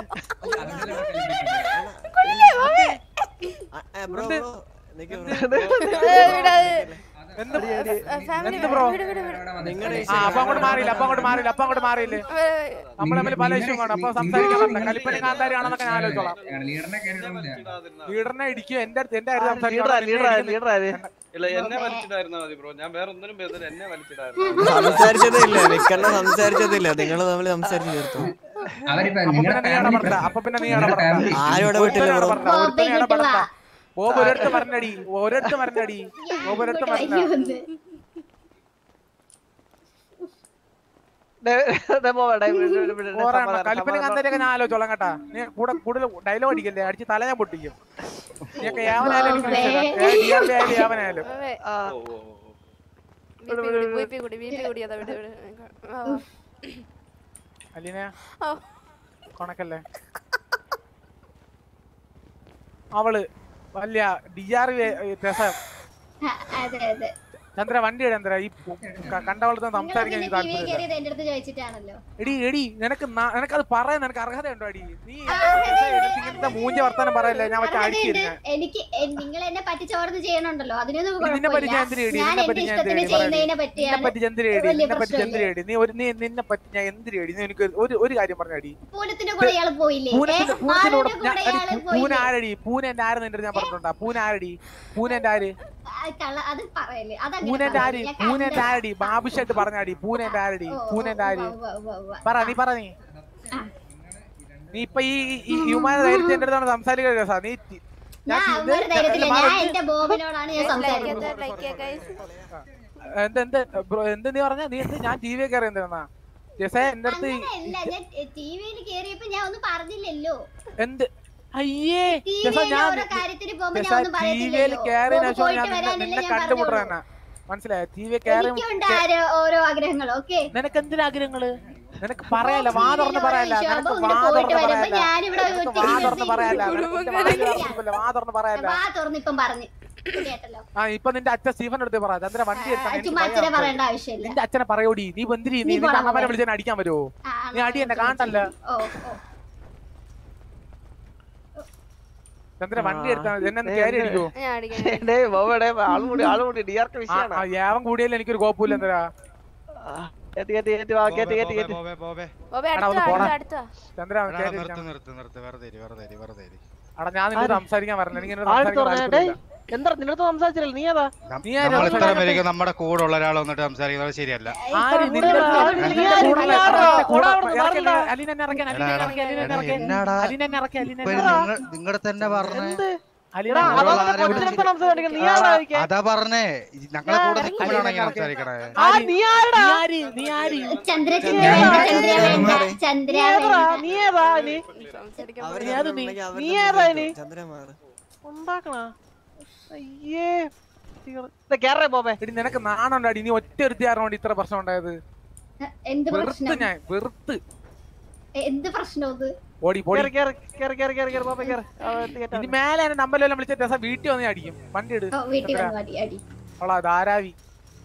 എന്ത് ബ്രോ? അപ്പൊ അങ്ങോട്ട് മാറിയില്ല, അപ്പൊ അങ്ങോട്ട് മാറിയില്ലേ? നമ്മൾ തമ്മിൽ പല ഇഷ്യൂ കാണും. അപ്പൊ സംസാരിക്കാൻ പറ്റില്ല. കലിപ്പനി കാന്താരി ആണെന്നൊക്കെ ഞാൻ ആലോചിച്ചോളാം. ലീഡറിനെ ഇടിക്കും. എന്റെ അടുത്ത് എന്റെ കാര്യം സംസാരിക്കും. എന്നെ വലിച്ചിട്ടായിരുന്നാ മതി ബ്രോ. ഞാൻ വേറെ ഒന്നിനും പേരില്ല. എന്നെ വലിച്ചിട്ടായിരുന്നു. സംസാരിച്ചതില്ല. നിങ്ങൾ തമ്മിൽ സംസാരിച്ചു തീർത്തു. അപ്പൊ പിന്നെ നീ ഇടപെടണ്ട. ആരോടെ വിട്ടില്ല ബ്രോ. ബോബ് ഒരിടത്ത് പറഞ്ഞടി, ഒരിടത്ത് പറഞ്ഞടി, ബോബ് ഒരിടത്ത് പറഞ്ഞ. കലിപ്പനി കാന്താരിയൊക്കെ ഞാൻ ആലോചിച്ചോളാം കേട്ടാ. നീ കൂടെ കൂടുതൽ ഡയലോഗ് അടിക്കല്ലേ, അടിച്ച് തല ഞാൻ പൊട്ടിക്കും. നീയൊക്കെ യാവനായാലും യാവനായാലും അലീന കൊണക്കല്ലേ? അവള് വലിയ DRV ചന്ദ്ര വണ്ടിയുടെ ചന്ദ്ര ഈ കണ്ടവളത്ത് സംസാരിക്കാൻ എനിക്ക് താല്പര്യമില്ല. എടി നിനക്കത് പറയാൻ നിനക്ക് അർഹതയുണ്ടോ? അടി നീ ഇങ്ങനത്തെ മൂഞ്ച വർത്താനം പറയല്ലേ. ഞാൻ വെച്ച അടിച്ചിരുന്ന എനിക്ക് നിങ്ങൾ എന്നെ പറ്റിച്ചോർന്ന് ചെയ്യണുണ്ടല്ലോ. അതിനൊന്നും നിന്നെ പറ്റി ഞാൻ എന്തിനേടി? നിന്നെ പറ്റി ഞാൻ ചന്ദ്രേടി? നിന്നെ പറ്റി ഞാൻ എന്തിനേടി? നീ എനിക്ക് ഒരു കാര്യം പറഞ്ഞടി. പൂന ആരടി? പൂന എന്റെ ആരെന്ന് എന്റെ ഞാൻ പറഞ്ഞിട്ടുണ്ടാ? പൂന ആരടി? പൂന എന്റെ ആര്? പൂനെന്റെ ആര്? പൂനെന്റെ ആരടി? ബാബുഷായിട്ട് പറഞ്ഞാടി. പൂനെന്റെ ആരടി? പൂനെന്റെ ആര്? പറ നീ പറ. നീ ഇപ്പൊ ഈ ഹ്യൂമാൻ ധൈര്യത്തെ എന്റെ അടുത്താണ് സംസാരിക്കുക. നീ എന്ത് നീ പറഞ്ഞ? നീ എന്ത്? ഞാൻ TV കയറി എന്തിനാ? അങ്ങനെയല്ല, ഞാൻ ടിവിയിൽ കേറിയപ്പോ ഞാൻ ഒന്നും പറഞ്ഞില്ലല്ലോ. എന്ത് അയ്യേ ഓരോ കാര്യത്തിന് പോകുമ്പോ ഞാൻ ഒന്നും പറയത്തില്ലല്ലോ. പോയിട്ട് വരാനല്ലേ ഞാൻ പറഞ്ഞോളൂ. മനസ്സിലായോ? ടി വി കയറി എനിക്കുണ്ട് ഓരോ ആഗ്രഹങ്ങൾ. ഓക്കെ, നിനക്ക് എന്തിനാ ആഗ്രഹങ്ങള്? നിനക്ക് പറയാല്ല, വാ തുറന്ന് പറയാല്ല, വാ തുറന്നിപ്പം പറഞ്ഞു കേട്ടല്ലോ. ഇപ്പൊ നിന്റെ അച്ഛൻ സ്റ്റീഫന്റെ അടുത്ത് പറ. ചന്ദ്ര വണ്ടി അച്ഛനെ പറയേണ്ട ആവശ്യമില്ല. നിന്റെ അച്ഛനെ പറയോടി. നീ ബന്ധിരി, നീ അമ്മമാരെ വിളിച്ചാൽ അടിക്കാൻ വരുമോ? നീ അടി എന്നെ കാണണ്ടല്ല. ചന്ദ്ര വണ്ടി എടുത്താൽ എന്നെ കയറി അടിക്കോ? യാവൻ കൂടിയല്ലേ എനിക്കൊരു കോപ്പില്ല. എന്തരാ ചന്ദ്ര അടാ ഞാൻ നിന്നോട് സംസാരിക്കാൻ പറഞ്ഞ എന്താ നിന്നടുത്ത് സംസാരിച്ചില്ല? നീ ഏതാ? നമ്മുടെ കൂടെ ഉള്ള ഒരാൾ വന്നിട്ട് സംസാരിക്കുന്നത് ശരിയല്ല. നിങ്ങളുടെ തന്നെ പറഞ്ഞേ, അതാ പറഞ്ഞേ, ഞങ്ങളെ കൂടെ നിൽക്കുമ്പോഴാണ് ഇങ്ങനെ സംസാരിക്കണേ. നിനക്ക് നാണുണ്ടാടി? നീ ഒറ്റ ഒരുത്തിയാറോണ്ട് ഇത്ര പ്രശ്നം ഉണ്ടായത്? എന്ത് പ്രശ്നം? മേലെ നമ്പരെല്ലാം വിളിച്ച വീട്ടിൽ വന്ന് അടിക്കും. വണ്ടി എടു ധാരാവി.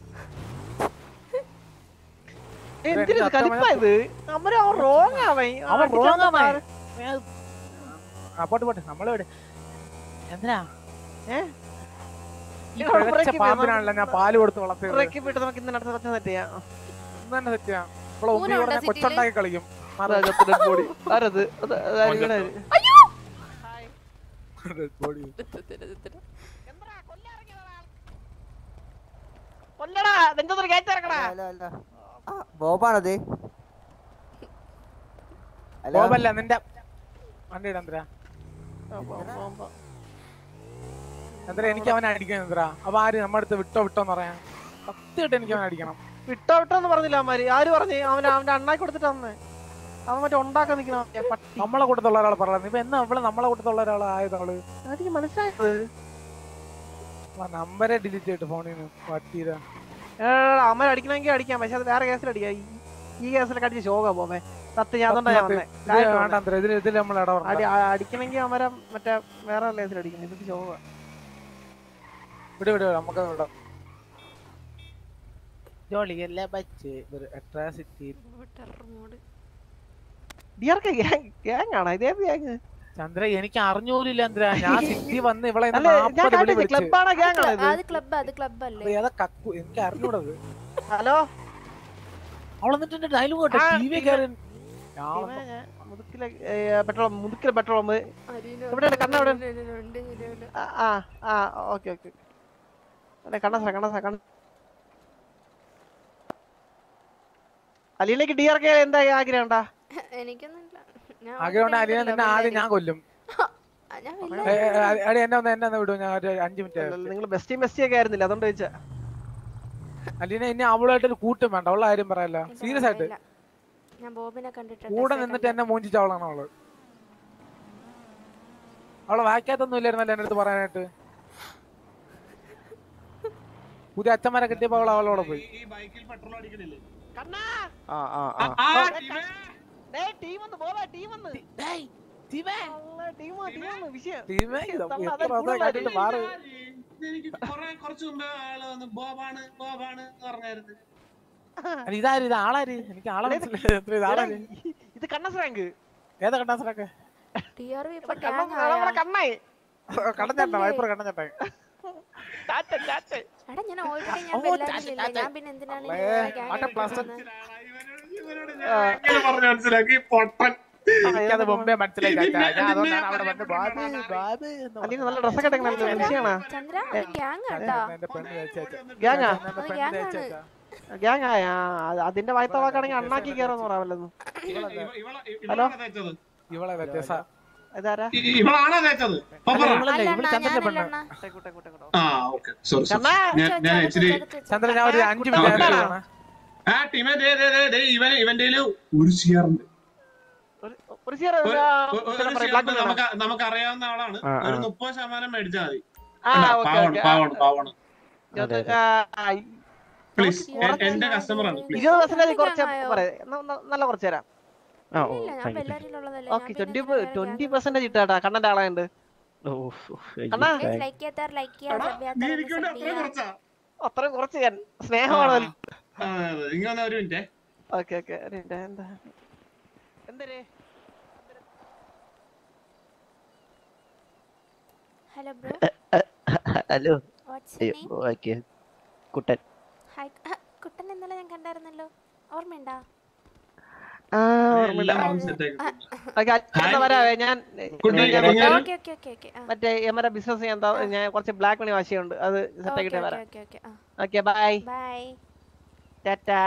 പോട്ടെ നമ്മള് വിട്. എന്തിനാ പാമ്പിനാണല്ലോ ഞാൻ പാല് കൊടുത്ത് വളർത്തിയത്. കൊച്ചുണ്ടാക്കി കളിക്കും. ബോബാണത്. ബോബല്ല നിന്റെ വണ്ടി ഇടന്തരാ. എന്താ എനിക്ക് അവനെ അടിക്കണം. എന്താ അപ്പൊ ആര് നമ്മുടെ അടുത്ത് വിട്ടോന്ന് പറയാൻ? സത്യമായിട്ട് എനിക്ക് അവനെ അടിക്കണം. വിട്ടോന്ന് പറഞ്ഞില്ല അമ്മാര്. ആര് പറഞ്ഞു? അവന്റെ അണ്ണാക്കി കൊടുത്തിട്ടാന്ന്. അവൻ മറ്റേ ഉണ്ടാക്കാൻ നിൽക്കണം. നമ്മളെ കൂട്ടത്തുള്ള ഒരാൾ പറയുന്നത്. ഇപ്പൊ എന്നാ ഇവിടെ നമ്മളെ കൂട്ടത്തുള്ള ഒരാളായത് അവള്? എനിക്ക് മനസ്സിലായത്. നമ്പരെ ഡിലീറ്റ് ചെയ്തിട്ട് ഫോണിന് പറ്റീരാ. അമ്മ അടിക്കണമെങ്കിൽ അടിക്കാം, പക്ഷെ അത് വേറെ കേസിൽ അടിക്കാം. ഈ കേസിലൊക്കെ അടിച്ച് ശോക പോവേ. സത്യം ഞാൻ അടിക്കണമെങ്കിൽ അമര മറ്റേ വേറെ കേസിൽ അടിക്കണം. ഇത് ശോക വിട് വിട് നമുക്ക് വിടാം. ജോളിയല്ലേ ബച്ച് ഒരു അട്രാസിറ്റി. ചന്ദ്ര എനിക്ക് അറിഞ്ഞൂരില്ല. ചന്ദ്ര ഞാൻ സിറ്റി വന്ന് ഇവിടെ എനിക്ക് അറിഞ്ഞൂടത്. ഹലോ അവൾ എന്നിട്ട് ഡയലോഗ് കേട്ടോ. ടി വി കയറി മുതുക്കിലെ പെട്രോൾ പമ്പ് ഇവിടെ കണ്ണ. ഓക്കെ ഓക്കെ കണ്ണ അലീനക്ക് DRK എന്താ ആഗ്രഹം ഉണ്ടാ? ആഗ്രഹം അലീന നിന്നെ ആദ്യം ഞാൻ കൊല്ലും. എന്നെ വിടും. ഞാൻ ഒരു 5 മിനിറ്റ്. നിങ്ങൾ ബെസ്റ്റി ഒക്കെ ആയിരുന്നില്ല, അതുകൊണ്ട് ചോദിച്ചാ. അലീന ഇനി അവളായിട്ടൊരു കൂട്ടും വേണ്ട. ഉള്ള കാര്യം പറയല്ല, സീരിയസ് ആയിട്ട്. കൂടെ നിന്നിട്ട് എന്നെ മൂഞ്ചിച്ചവളാണ് അവള്. അവളെ വായിക്കാത്തൊന്നും ഇല്ലായിരുന്നല്ലോ എന്റെ അടുത്ത് പറയാനായിട്ട്. പുതിയ അച്ഛന്മാരെ കിട്ടിയപ്പോ അവളോടെ പോയി. ഇതാര്? ഇത് ആളാര്? എനിക്ക് ആളെ മനസ്സിലായി. ഇത് കണ്ണസ്രാങ്ക്. ഏതാ കണ്ണാസ്രാങ്ക്? കണ്ണച്ചേട്ട വൈപ്പർ കണ്ണച്ചേട്ട. എനിക്കത് മുമ്പേ മനസ്സിലായി. നല്ല ഡ്രസ്സൊക്കെ അതിന്റെ വായ്ത്തളക്കാണെങ്കിൽ അണ്ണാക്കി കയറാന്ന് പറയാമല്ലോ. ഹലോ ഇവളെ വ്യത്യാസ ചന്ദ്രൻ ഞാൻ ഒരു 5 മിനിറ്റ് ആ ടീമേ ഇവന്റെ ഒരു സിയറുണ്ട്. നമുക്ക് അറിയാവുന്ന ആളാണ്. ഒരു 30% മേടിച്ചാൽ മതി. പാവണ്. പ്ലീസ് എന്റെ കസ്റ്റമറാണ്. 20% കുറച്ച് നല്ല കുറച്ച് തരാം. 20% ഇട്ടാ കണ്ണന്റെ ആളായുണ്ട്. അത്രയും കുറച്ച് ഞാൻ സ്നേഹമാണ്. ഒരു മിനിറ്റ്. ഓക്കെ എന്താ എന്തരേ? Hello bro. Hello. Okay Kuttan. Hi Kuttan ഇന്നലെ ഞാൻ കണ്ടായിരുന്നല്ലോ, ഓർമ്മയുണ്ടോ? മറ്റേ എമ്മയുടെ ബിസിനസ് ഞാൻ കുറച്ച് ബ്ലാക്ക് മണി വാശിയുണ്ട്, അത് സെറ്റ് ആക്കിട്ട് വരാം. Okay bye. Tata.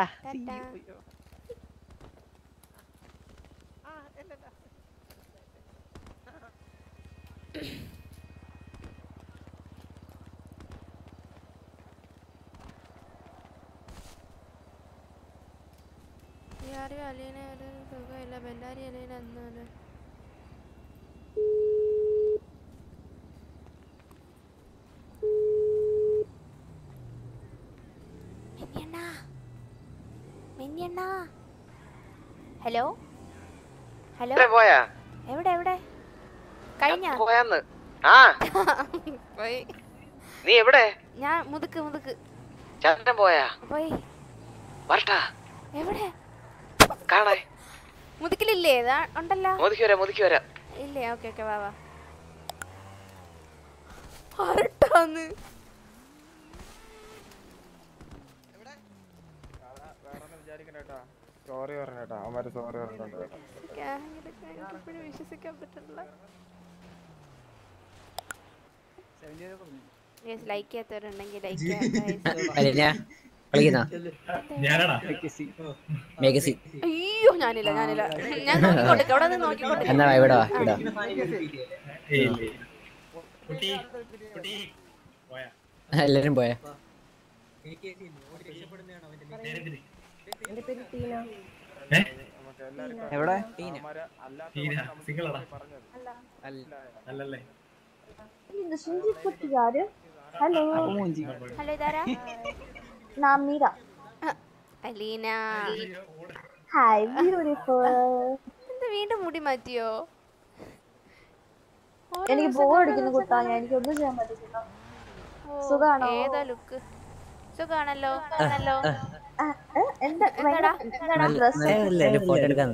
Hello hello. പോയാ? എവിടെ കഴിഞ്ഞ? പോയാന്ന്. ആ പോയി. നീ എവിടെ? ഞാൻ മുതുക്ക്. ചന്ദ്രൻ പോയാ? പോയി. വരട്ടാ? എവിടെ കാണാ? മുതുക്കിലില്ലേ? ഉണ്ടല്ലോ. മുതുക്കി വരാം. ഇല്ലേ? ഓക്കെ വാ. വരട്ടാന്ന്. സോറി പറഞ്ഞേട്ടാ, അവന്മാര് സോറി പറഞ്ഞിട്ടുണ്ട്. വിശ്വസിക്കാൻ പറ്റില്ല. ലൈക്ക് ചെയ്യാത്തവരുണ്ടെങ്കിൽ ലൈക്ക് ചെയ്യാം. അയ്യോ ഞാനില്ല. ഞാൻ നോക്കിക്കൊടുക്കാം. അവിടെ നിന്ന് നോക്കിക്കൊടുക്കാം. എല്ലാരും പോയാ? എവിടെ? ഹലോ ഇതാരാ? Namira. അലീന. Hi, beautiful. എന്താ വീണ്ടും മുടി മാറ്റിയോ? എനിക്ക് ബോർ അടിക്കുന്നു കുട്ടാ, എനിക്ക് ഒന്നും ചെയ്യാൻ പറ്റില്ല. സുഖാണോ? ഏതാ ലുക്ക്? സുഖാണല്ലോ. എന്താടാ ഡ്രസ്? ഫോട്ടോ എടുക്കാൻ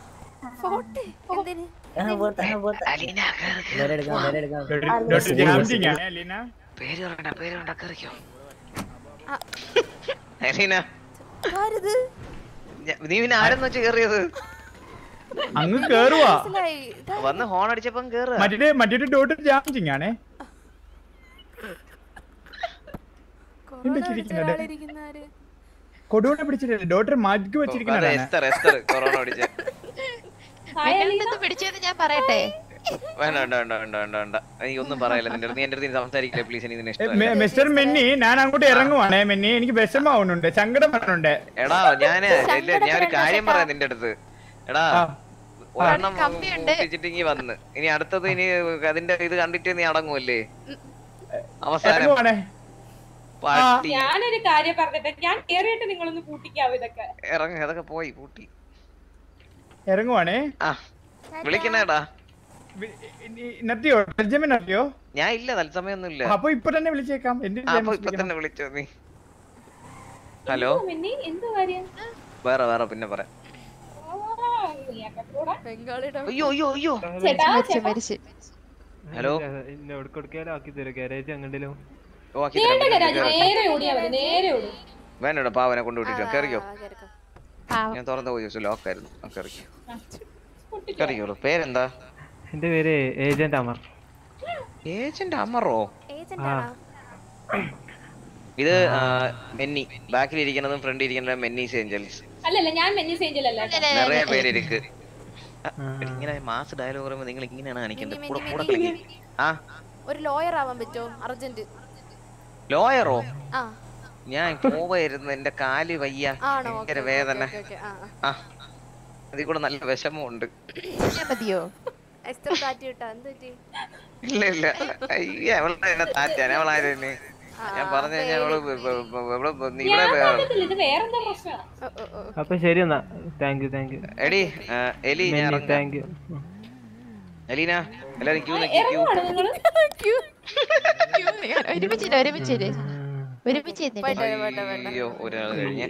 നീ പിന്നെ ആരെന്ന് വെച്ച് കേറിയത്? അങ്ങ് കേറുവാ. വന്ന് ഹോൺ അടിച്ചപ്പം കേറുക. മറ്റേ ഡോട്ട് ജാമിങ് ആണേ. കൊടുവോടെ പിടിച്ചിട്ടില്ല, ഡോക്ടർ മാറ്റി വെച്ചിരിക്കുന്നതാണ്. ഞാൻ പറയട്ടെ? ഒന്നും പറയല്ല നിന്റെ അടുത്ത്. എന്റെ അടുത്ത് സംസാരിക്കില്ല പ്ലീസ്. എനിക്ക് മിസ്റ്റർ മെന്നി, ഞാൻ അങ്ങോട്ട് ഇറങ്ങുവാണേ മെന്നി. എനിക്ക് വിഷമാവുന്നുണ്ട്, സങ്കടം വരുന്നുണ്ട്. എടാ ഞാൻ ഒരു കാര്യം പറയാം നിന്റെ അടുത്ത്. എടാ ഒരെണ്ണം പൊട്ടിച്ചിട്ടിങ്ങി വന്ന്, ഇനി അടുത്തത് ഇനി അതിന്റെ ഇത് കണ്ടിട്ട് നീ അടങ്ങുമല്ലേ? അവസാനം ഞാനൊരു കാര്യം പറഞ്ഞിട്ട് ഞാൻ കേറിയിട്ട് നിങ്ങളൊന്ന് പൂട്ടിക്കാവോ? ഇതൊക്കെ ഇറങ്ങ, അതൊക്കെ പോയി പൂട്ടി ഇറങ്ങുവാണേ. വിളിക്കണേടാ. നത്തിയോ? ഞാൻ ഇല്ല, തത്സമയൊന്നും ഇല്ല. അപ്പൊ ഇപ്പൊ തന്നെ വിളിച്ചേക്കാം. ഇപ്പൊ തന്നെ വിളിച്ചോ നീ. ഹലോ. വേറെ പിന്നെ പറയാം. അയ്യോ ഹലോ. വേണ്ട പാവനെ കൊണ്ടുവിട്ടിട്ടോ. കേറിക്കോ. ഞാൻ തുറന്നു പോയി, ലോക്കായിരുന്നു. കേറിക്കോളൂ. പേരെന്താ? എന്റെ പേര് ഏജന്റ് അമർ. Agent Amaro? ഇത് മെന്നി. ബാക്കിൽ ഇരിക്കുന്നതും ഫ്രണ്ട് ഇരിക്കുന്നതും മെന്നീസ് ഏഞ്ചൽസ്. നിറയെ പേരിരിക്ക്. ഇങ്ങനെ മാസ് ഡയലോഗ് പറയുമ്പോ നിങ്ങൾ ഇങ്ങനെയാണ് കാണിക്കേണ്ടത്. ഒരു ലോയർ ആവാൻ പറ്റോ? അർജന്റ്. ലോയറോ? ഞാൻ പോവായിരുന്നു, എന്റെ കാല് വയ്യ, ഭയങ്കര വേദന. ആ അതിൽ കൂടെ നല്ല വിഷമമുണ്ട്. മതിയോ? ഇല്ല ഇല്ല, അയ്യ അവളുടെ എന്നെ താറ്റാൻ, അവളായിരുന്നു. ഞാൻ പറഞ്ഞു കഴിഞ്ഞാൽ അവള് അപ്പൊ ശരി എന്നാ. താങ്ക് യു എടി എലി, ഞാൻ താങ്ക് യു. എലീന എല്ലാരും ക്യൂ അയ്യോ ഒരാൾ കഴിഞ്ഞ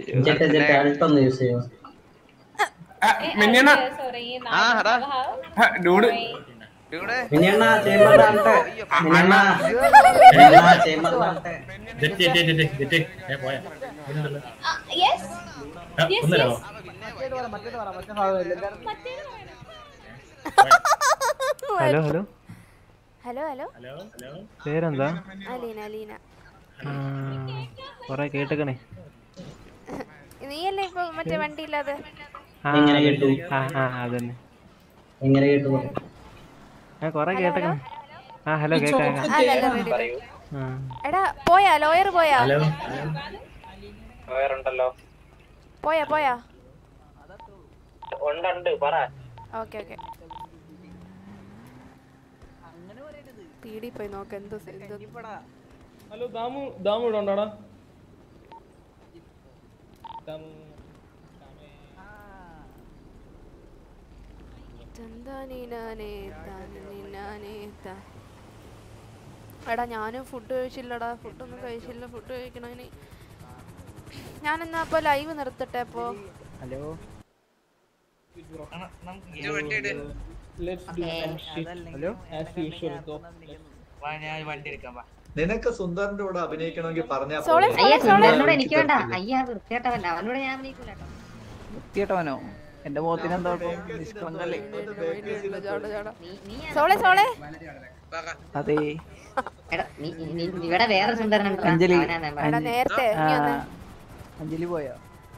ഹലോ ഹലോ ഹലോ ഹലോ പേരെന്താ? അലീന. അലീന കൊറേ കേട്ടക്കണേ. നീയല്ലേ ഇപ്പൊ മറ്റേ വണ്ടി ഇല്ലാതെ? അതന്നെ. എങ്ങനെ കേട്ടു? കൊറേ കേട്ടക്കണേ. ഹലോ കേക്കാം. എടാ പോയാ ലോയർ പോയാ? ഉണ്ടല്ലോ. പോയാ ഉണ്ട് പറ. ഓക്കെ പീടി പോയി നോക്ക് എന്തോ. ഹലോ ദാമു ഇവിടെ ഉണ്ടോടാ? എടാ ഞാനും ഫുഡ് കഴിച്ചില്ലടാ. ഫുഡൊന്നും കഴിച്ചില്ല. ഫുഡ് കഴിക്കണം ഇനി. ഞാനെന്നാ അപ്പൊ ലൈവ് നിർത്തട്ടെ. അപ്പൊ ഹലോ നിനക്ക് സുന്ദറിന്റെ കൂടെ അഭിനയിക്കണമെങ്കിൽ പറഞ്ഞാൽ എനിക്ക് വേണ്ട. അയ്യാ വൃത്തിയായിട്ടവൻ, അവനോട് ഞാൻ അഭിനയിക്കൂല. വൃത്തിയായിട്ടവനോ? എന്റെ മുഖത്തിന് എന്തോ നിഷ്കളങ്കല്ലേ? അതെ ഇവിടെ വേറെ സുന്ദരനുണ്ട്. അഞ്ജലി. അഞ്ജലി പോയോ?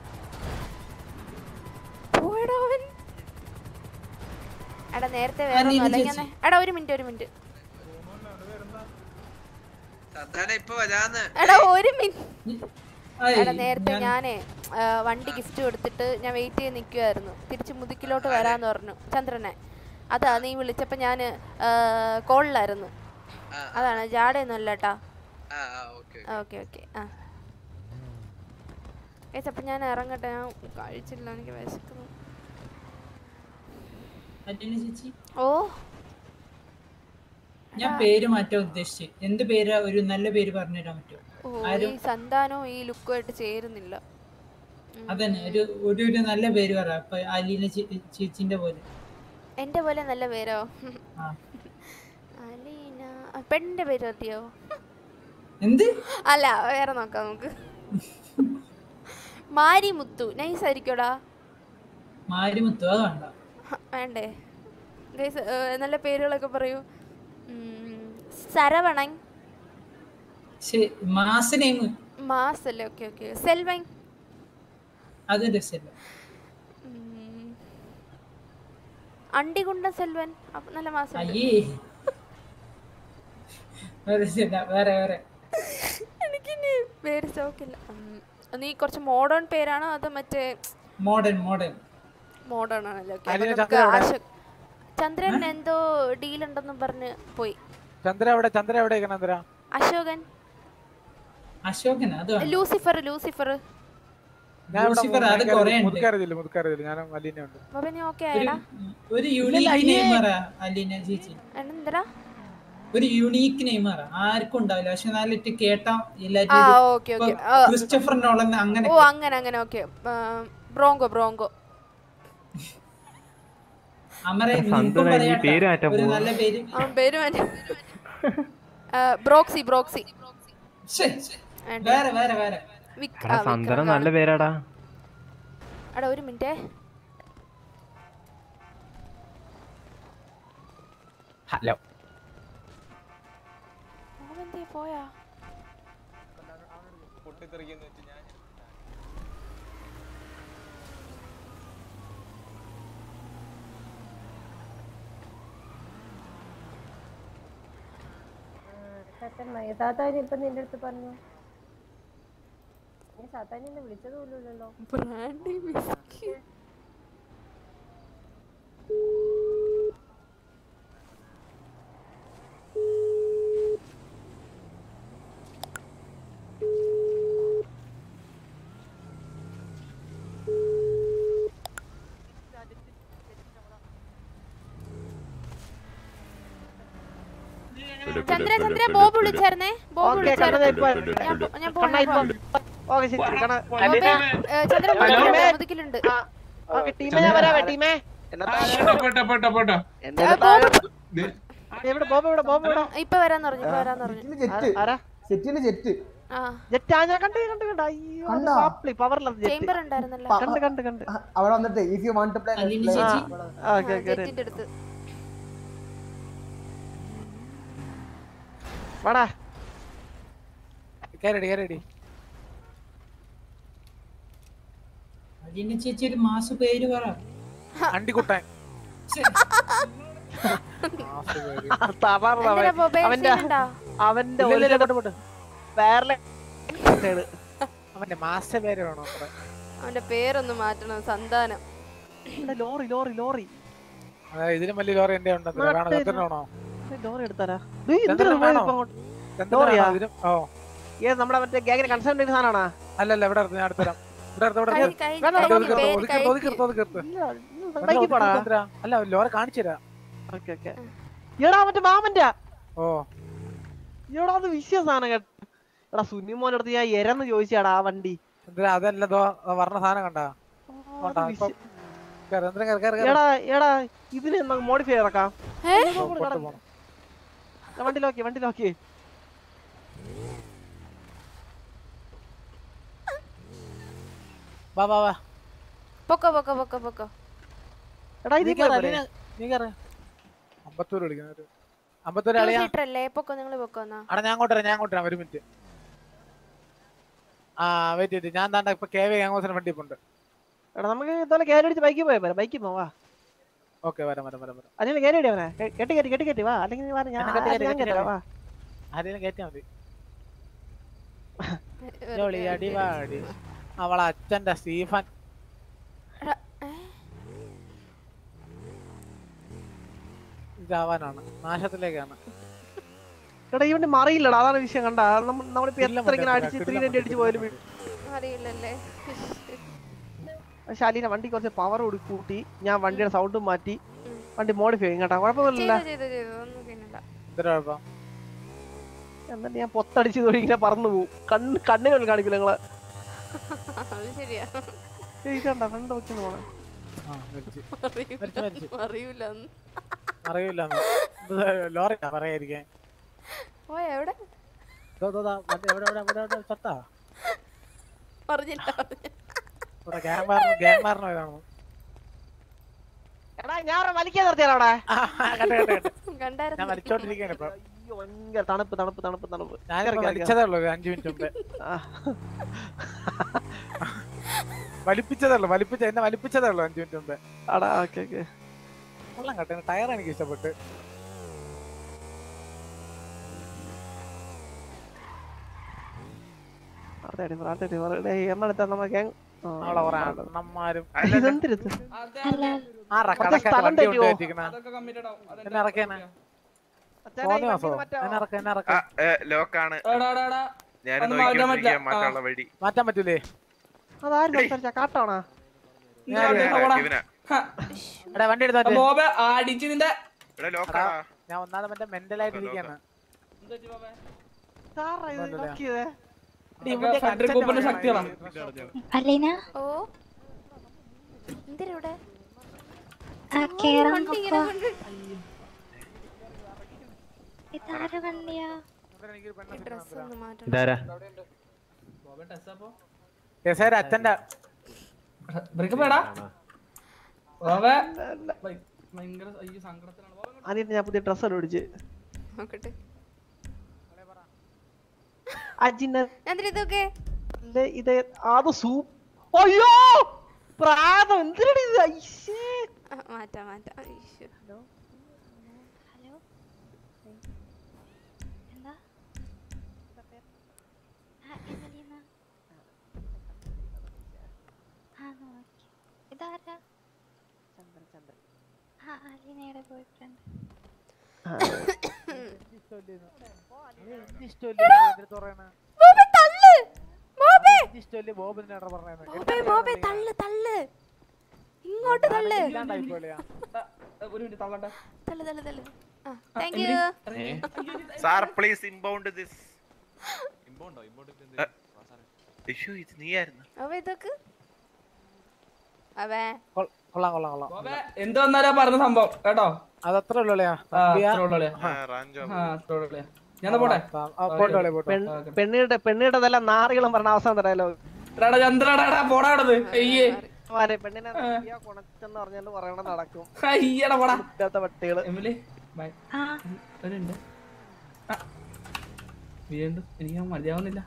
എടാ നേരത്തെ എടാ ഒരു മിനിറ്റ്. എടാ ഒരു മിനിറ്റ്. എടാ നേരത്തെ ഞാനേ വണ്ടി ഗിഫ്റ്റ് കൊടുത്തിട്ട് ഞാൻ വെയിറ്റ് ചെയ്ത് നിൽക്കുമായിരുന്നു. തിരിച്ച് മുതുക്കിലോട്ട് വരാന്ന് പറഞ്ഞു ചന്ദ്രനെ. അതാ നീ വിളിച്ചപ്പോ ഞാൻ കോളിലായിരുന്നു. അതാണ് ജാടയൊന്നും അല്ല കേട്ടാ. ഓക്കെ അപ്പൊ ഞാൻ ഇറങ്ങട്ടെ. ഞാൻ കഴിച്ചില്ല, എനിക്ക് വിശക്കുന്നു. ഓ ഞാൻ പേര് മാറ്റാൻ ഉദ്ദേശിച്ചു. എന്ത് പേരാ? ഒരു നല്ല പേര് പറഞ്ഞുതരാൻ പറ്റുമോ? ഈ സന്താനോ ഈ ലുക്കുമായിട്ട് ചേരുന്നില്ല. അതന്നെ ഒരു നല്ല പേര് പറ. അലീന ചേച്ചിന്റെ പോലെ. എന്റെ പോലെ നല്ല പേരോ? അലീന പെണ്ണിന്റെ പേര് മതിയോ? എന്ത്? അല്ല വേറെ നോക്കാം നമുക്ക്. മാരിമുത്തു നൈസ് ആയിരിക്കോടാ. മാരിമുത്തു അത് വേണ്ട. വേണ്ടേ? നല്ല പേരുകളൊക്കെ പറയൂ. സരവണൻ. മാസല്ലേ? ഓക്കെ. സെൽവൻ. അത് രസമില്ല. അണ്ടികുണ്ട സെൽവൻ നല്ല മാസം. എനിക്കിനി പേര് സ്റ്റോക്കില്ല. നീ കുറച്ച് മോഡേൺ പേരാണോ അതോ മറ്റേ? മോഡേൺ ആണല്ലോ. ചന്ദ്രൻ എന്തോ ഡീൽ ഉണ്ടെന്നും പറഞ്ഞ് പോയി. ചന്ദ്ര എവിടെ? അശോകൻ. ലൂസിഫർ. ഒരു യൂണീക്ക് നെയിം ആർക്കും ഉണ്ടാവില്ല. പക്ഷെ നാലിട്ട് കേട്ടാ ക്രിസ്റ്റഫർ നോളൻ അങ്ങനെ. ഓ അങ്ങനെ. ഓക്കെ. ബ്രോങ്കോ. ബ്രോക്സി. സന്തരം നല്ല പേരാടാ. എടാ ഒരു മിനിറ്റ്. ഹലോ പോയാ? താത്ത ഇപ്പൊ നിന്റെ അടുത്ത് പറഞ്ഞു. ചാത്താനിന്ന് വിളിച്ചത് പോലുമില്ലല്ലോ. Brandy whisky. Chandra Chandra Bob വിളിച്ചായിരുന്നേ. ബോബ് വിളിച്ചായിരുന്നു. ഞാൻ ചന്ദ്ര മുതുക്കിലുണ്ട്. ഇപ്പൊ വരാന്ന് പറഞ്ഞു. ചേംബർ ഉണ്ടായിരുന്നല്ലോ. അവിടെ വന്നിട്ട് if you want to play ജെറ്റിന്റെ അടുത്ത് വാടാ. കേരടി അലീന ചേച്ചി ഒരു മാസ പേര് പറ. അണ്ടിക്കുട്ടൻ. അവന്റെ മാസ്റ്റർ പേര് വേണോ? അവന്റെ പേരൊന്ന് മാറ്റണം. സന്താനം. ലോറി ലോറി ലോറി ഇതിലും വലിയ ലോറി എന്റെ ഉണ്ടോ? ലോറി എടുത്താരാ? നമ്മുടെ മറ്റേ ഗ്യാങ്ങിനെ കൺസേൺ ചെയ്യുന്ന സാധനമാണോ? അല്ലല്ല, ഇവിടെ ഞാൻ അടുത്തരാം. അല്ല, ലോറി കാണിച്ചു തരാം. മറ്റേ മാമന്റെ അത് വിഷയ സാധനം കേട്ടോ. എടാ സുനിമോന്റെ അടുത്ത് ഞാൻ എരന്ന് ചോദിച്ചാടാ ആ വണ്ടി. അതല്ലോ പറഞ്ഞ സാധനം കണ്ടാ? എടാ ഇതിന് മോഡിഫൈ ഇറക്കാം. വണ്ടി നോക്കി പൊക്കോ. എടാ ഇത് ഞാൻ കൊണ്ടുവരാം ഒരു മിനിറ്റ്. വെയിറ്റ് ചെയ്ത് ഞാൻ താണ്ട ഇപ്പൊ KV ഗാംഗോസിന് വണ്ടി പോണ്ട്. എടാ നമുക്ക് ഇതുപോലെ കേരടിച്ച് ബൈക്കിൽ പോയാ ബൈക്കിൽ പോവാ. ഓക്കെ വരാം. അല്ലെങ്കിൽ കേരടി അവനെ കെട്ടി വാ. അല്ലെങ്കിൽ ആരെങ്കിലും കയറ്റിയാ മതി. അടിവാടി അവളെ അച്ഛന്റെ സ്റ്റീഫൻ. ഇതാവാനാണ്, നാശത്തിലേക്കാണ്. എടാ ഈ വണ്ടി മറിയില്ലടാ, അതാണ് വിഷയം. കണ്ടാ നമ്മളിപ്പോ എത്ര ഇങ്ങനെ അടിച്ച് 390 അടിച്ച് പോയാലും അറിയില്ലല്ലേ. പക്ഷെ അലീന വണ്ടി കുറച്ച് പവർ കൂട്ടി ഞാൻ വണ്ടിയുടെ സൗണ്ടും മാറ്റി വണ്ടി മോഡിഫൈ ചെയ്യും കേട്ടാ. കുഴപ്പമൊന്നുമില്ല. എന്നിട്ട് ഞാൻ പൊത്തടിച്ച് ഇങ്ങനെ പറന്നു പോവും. കണ്ണിനൊന്നും കാണിക്കില്ല നിങ്ങളെ. ഇതണ്ട ഫ്രണ്ട് വെക്കുന്നു പോണേ. അറിയില്ല ലോറി പറയാതിരിക്കാൻ. ചത്താ ഞാൻ വലിക്കാൻ നിർത്തിയാലോ അവിടെ? ഞാൻ വലിച്ചോണ്ടിരിക്കാണ് ഇപ്പൊ. തണുപ്പ് വലിച്ചതേ ഉള്ളൂ 5 മിനിറ്റ് മുമ്പേ. എന്നെ വലിപ്പിച്ചതേ ഉള്ളൂ 5 മിനിറ്റ് മുമ്പേ. കൊള്ളാം കേട്ടോ, ടയർ എനിക്ക് ഇഷ്ടപ്പെട്ട്. മാറ്റാൻ പറ്റൂലേ? കാട്ടാണോ വണ്ടി എടുത്താ ലോക്കാ ഞാൻ ഒന്നാമത് മറ്റേ മെന്റലായിട്ടിരിക്കാണ്. അച്ഛന്റെ ഞാൻ പുതിയ ഡ്രസ് മേടിച്ച് ഇത് അത് അയ്യോ പ്രാതം എന്തിനടി ഇത്? മാറ്റാ അലീനയുടെ ബോയ്ഫ്രണ്ട്. ഇങ്ങോട്ട് തള്ളു. Sir please inbound this. Issue ഇത് നീയായിരുന്നു. എന്ത് വന്നാലാ പറഞ്ഞ സംഭവം കേട്ടോ. അതത്ര ഉള്ളൂലയാ. ഞാൻ പോട്ടെ. പെണ്ണിടതെല്ലാം നാറികളും പറഞ്ഞ അവസാനം തരാലോ. പോടാടത് അയ്യേ പെണ്ണിനെ കൊണച്ചെന്ന് പറഞ്ഞാല് പറയണ നടക്കും. അയ്യടാ പോടാ പട്ടികള്. വീണ്ടും എനിക്ക് മതിയാവുന്നില്ല.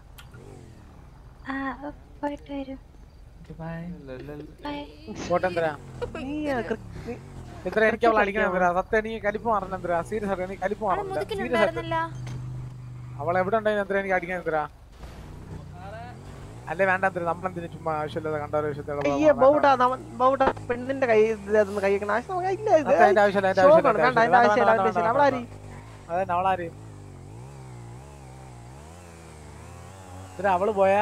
പോയിട്ട് വരും. എനിക്ക് അവളെ അടിക്കണം. സത്യം എനിക്ക് കലിപ്പ് മാറണെന്തിരാ. സീരിയസ് ആയിട്ട് എനിക്ക് കലിപ്പ് മാറണില്ല. അവൾ എവിടെ ഉണ്ടായി എന്തിനാ എനിക്ക് അടിക്കാൻ എന്തിരാ. അല്ലേ വേണ്ട എന്തിനാ നമ്മളെന്തിനു ചുമ്മാ ആവശ്യമില്ലാതെ കണ്ട പെണ്ണിന്റെ കൈ കഴിക്കണ അവളാര് അവള് പോയാ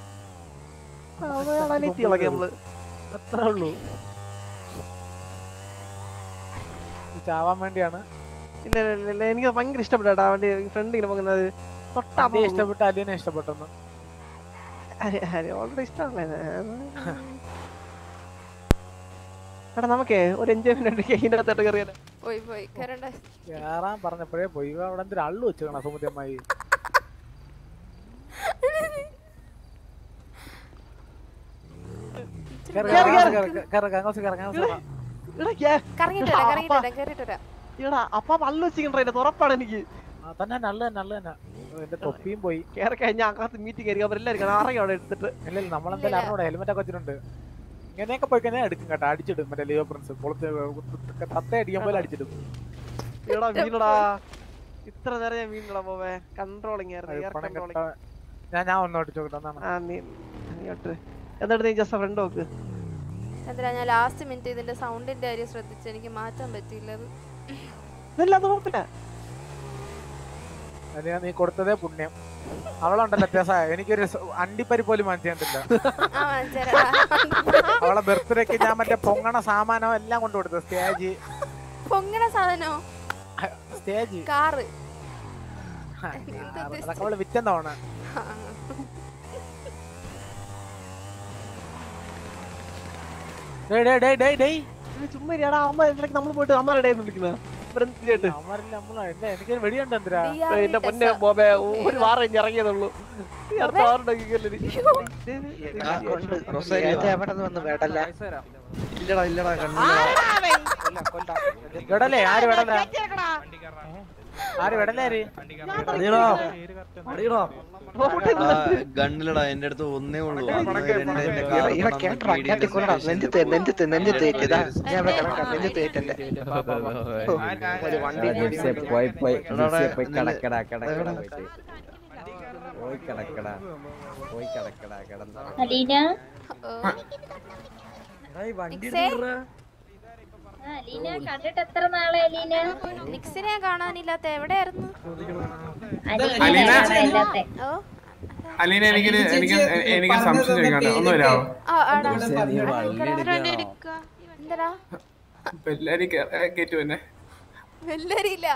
നമ്മള് അത്ര ഉള്ളൂ. ചാവാൻ വേണ്ടിയാണ്. ഇല്ല എനിക്ക് ഭയങ്കര ഇഷ്ടപ്പെട്ടാ അവന്റെ ഫ്രണ്ട് ഇങ്ങനെ പോകുന്നത്. ഇഷ്ടപ്പെട്ട അലീനെ ഇഷ്ടപ്പെട്ടൊന്ന് ഓൾറെഡി ഇഷ്ടമല്ലേ. എടാ നമുക്കേ ഒരു എൻജോയ്മെന്റ് ഇതിന്റെ അകത്തോട്ട് കയറിയാലോ. കേറാൻ പറഞ്ഞപ്പോഴേ പോയി. അവിടെ എന്തൊരു അള്ളു വെച്ചേക്കണ സുമതിയമ്മായി. അപ്പ പള്ളു വെച്ചിട്ടുണ്ടോ തുറപ്പാണ് എനിക്ക്. തന്നെ നല്ല എന്റെ തൊപ്പിയും പോയി. കേറി കഴിഞ്ഞാൽ അകത്ത് മീറ്റിംഗ് ആയിരിക്കും. അവരെല്ലാവരും അറിയാം അവിടെ എടുത്തിട്ട്. ഇല്ല നമ്മളെന്തായാലും അറിഞ്ഞൂടെ ഹെൽമെറ്റ് ഒക്കെ വെച്ചിട്ടുണ്ട്. ഇങ്ങനെയൊക്കെ പോയി കഴിഞ്ഞാൽ എടുക്കും കേട്ടോ. അടിച്ചിടും. മറ്റേ ലിയോ പ്രിൻസ് തത്ത അടിക്കാൻ പോലെ അടിച്ചിടും. മീനടാ ഇത്ര നേരം ഞാൻ മീനടാ പോവേ. കൺട്രോളിങ് ആയിരുന്നു. ഞാൻ ഒന്ന് അടിച്ചോട്ടെ. എന്നിട്ട് നീ ജസ്റ്റ് ഫ്രണ്ട് നോക്ക്. ചന്ദ്ര ഞാൻ ലാസ്റ്റ് മിനിറ്റ് ഇതിന്റെ സൗണ്ടിന്റെ കാര്യം ശ്രദ്ധിച്ചു. എനിക്ക് മാറ്റാൻ പറ്റിയില്ല. നീ കൊടുത്തതേ പുണ്യം. അവളുണ്ടല്ലോ വ്യത്യാസ. എനിക്കൊരു അണ്ടിപ്പരി പോലും മാറ്റിയിട്ടില്ല. അവളെ ബർത്ത്ഡേക്ക് ഞാൻ മറ്റേ പൊങ്ങണ സാമാനോ എല്ലാം കൊണ്ടു കൊടുത്തു. സ്റ്റേജ് പൊങ്ങണ സാധനോ സ്റ്റേജ് കാറ് അതൊക്കെ അവള് വിറ്റെന്നോണ. ചുമ്മാ നമ്മൾ പോയിട്ട് അമ്മയുടെ വിളിക്കുന്നത്. എനിക്ക് വെടിയുണ്ട് എന്തിനാ. എന്റെ പൊന്നെ ബോബേ ഒരു വാറ ഇറങ്ങിയതുള്ളൂ. വിടലേ ആര് വിടല ആര് വിടലേ ഗണ്ണിലടാ എന്റെ അടുത്ത് ഒന്നേ ഉള്ളൂ. കണ്ടിട്ട് എത്ര നാളെ അലീന? നിക്സിനെ കാണാനില്ലാത്ത എവിടെയായിരുന്നു? അലീന എനിക്ക് സംശയം ചോദിക്കാണ്ട് ഒന്ന് വരാമോ? വെള്ളരി കേറ്റു തന്നെ. വെള്ളരിയില്ല.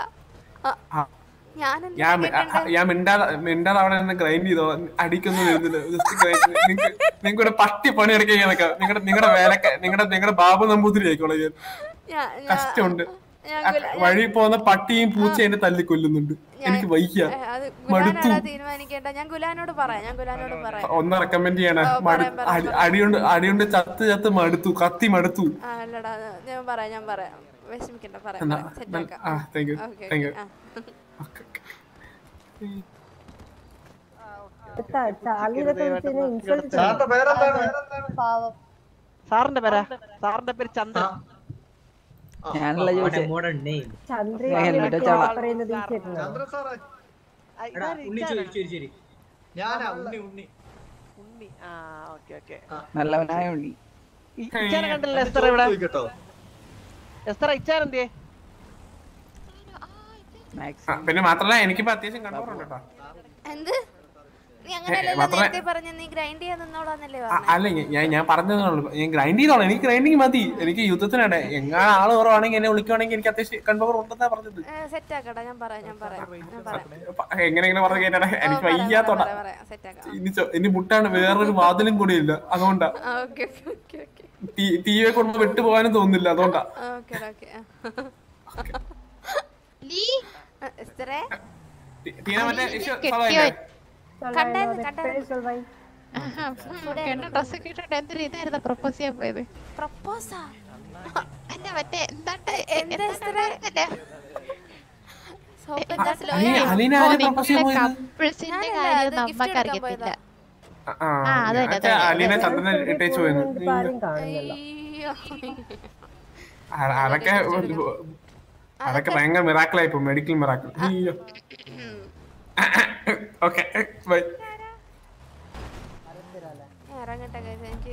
ഞാൻ മിണ്ടാതെ അവിടെ നിന്ന് ഗ്രൈൻഡ് ചെയ്തോ. അടിക്കൊന്നും വരുന്നില്ല. നിങ്ങൾക്കൊരു പട്ടി പണി എടുക്കാനൊക്കെ നിങ്ങളുടെ വേലക്ക് നിങ്ങളുടെ ബാബു നമ്പൂതിരി ആയിക്കോളെ. കഷ്ടമുണ്ട്. വഴി പോകുന്ന പട്ടിയും പൂച്ചയും എന്നെ തല്ലിക്കൊല്ലുന്നുണ്ട്. എനിക്ക് വയ്യ, മടുത്തു. ഒന്ന് റെക്കമെൻഡ് ചെയ്യണേ. അടിയുണ്ട് ചത്ത് മടുത്തു, കത്തി മടുത്തു. ഞാൻ പറയാം വിഷമിക്കണ്ട. സാറിന്റെ പേരാ? സാറിന്റെ പേര് ചന്ദ്രൻ. ഞാനല്ല ചോദിച്ചേ. നല്ലവനായ ഉണ്ണി. കണ്ടില്ല എസ്തറ ഇച്ചാരെന്തേ? പിന്നെ മാത്രല്ല എനിക്കിപ്പോ അത്യാവശ്യം കണ്ടോറുണ്ട് കേട്ടോ. എന്ത് നീ അങ്ങനെയല്ലല്ലോ നേരത്തെ പറഞ്ഞ നീ ഗ്രൈൻഡ് ചെയ്യാൻ നിന്നോളാന്നല്ലേ പറഞ്ഞത്? അല്ല ഞാൻ പറഞ്ഞതുള്ളൂ, ഞാൻ ഗ്രൈൻഡ് ചെയ്തോളാം. എനിക്ക് ഗ്രൈൻഡിങ് മതി. എനിക്ക് യുദ്ധത്തിനാണ്. എങ്ങനെ ആള് കുറവാണെങ്കിൽ എന്നെ വിളിക്കുവാണെങ്കിൽ എനിക്ക് അത്യാവശ്യം കണ്ടോർ ഉണ്ടെന്നാ പറഞ്ഞത്. സെറ്റ് ആക്കടാ, ഞാൻ പറയാം. എങ്ങനെ പറഞ്ഞു കേട്ടാ എനിക്ക് വയ്യാത്തോണ്ടാ. ഇനി മുട്ടാണ്, വേറൊരു വാതിലും കൂടി ഇല്ല. അതുകൊണ്ടാ തീയെ കൊണ്ട് വിട്ടുപോകാനും തോന്നുന്നില്ല. അതുകൊണ്ടാ അലീന ചന്ദ്രനെ ഇട്ടേച്ചു പോയിരുന്നു. അതൊക്കെ ഭയങ്കര മിറാക്കിളായിപ്പോ, മെഡിക്കൽ മിറാക്കിൾ. Okay bye. ഇറങ്ങട്ടെ എനിക്ക്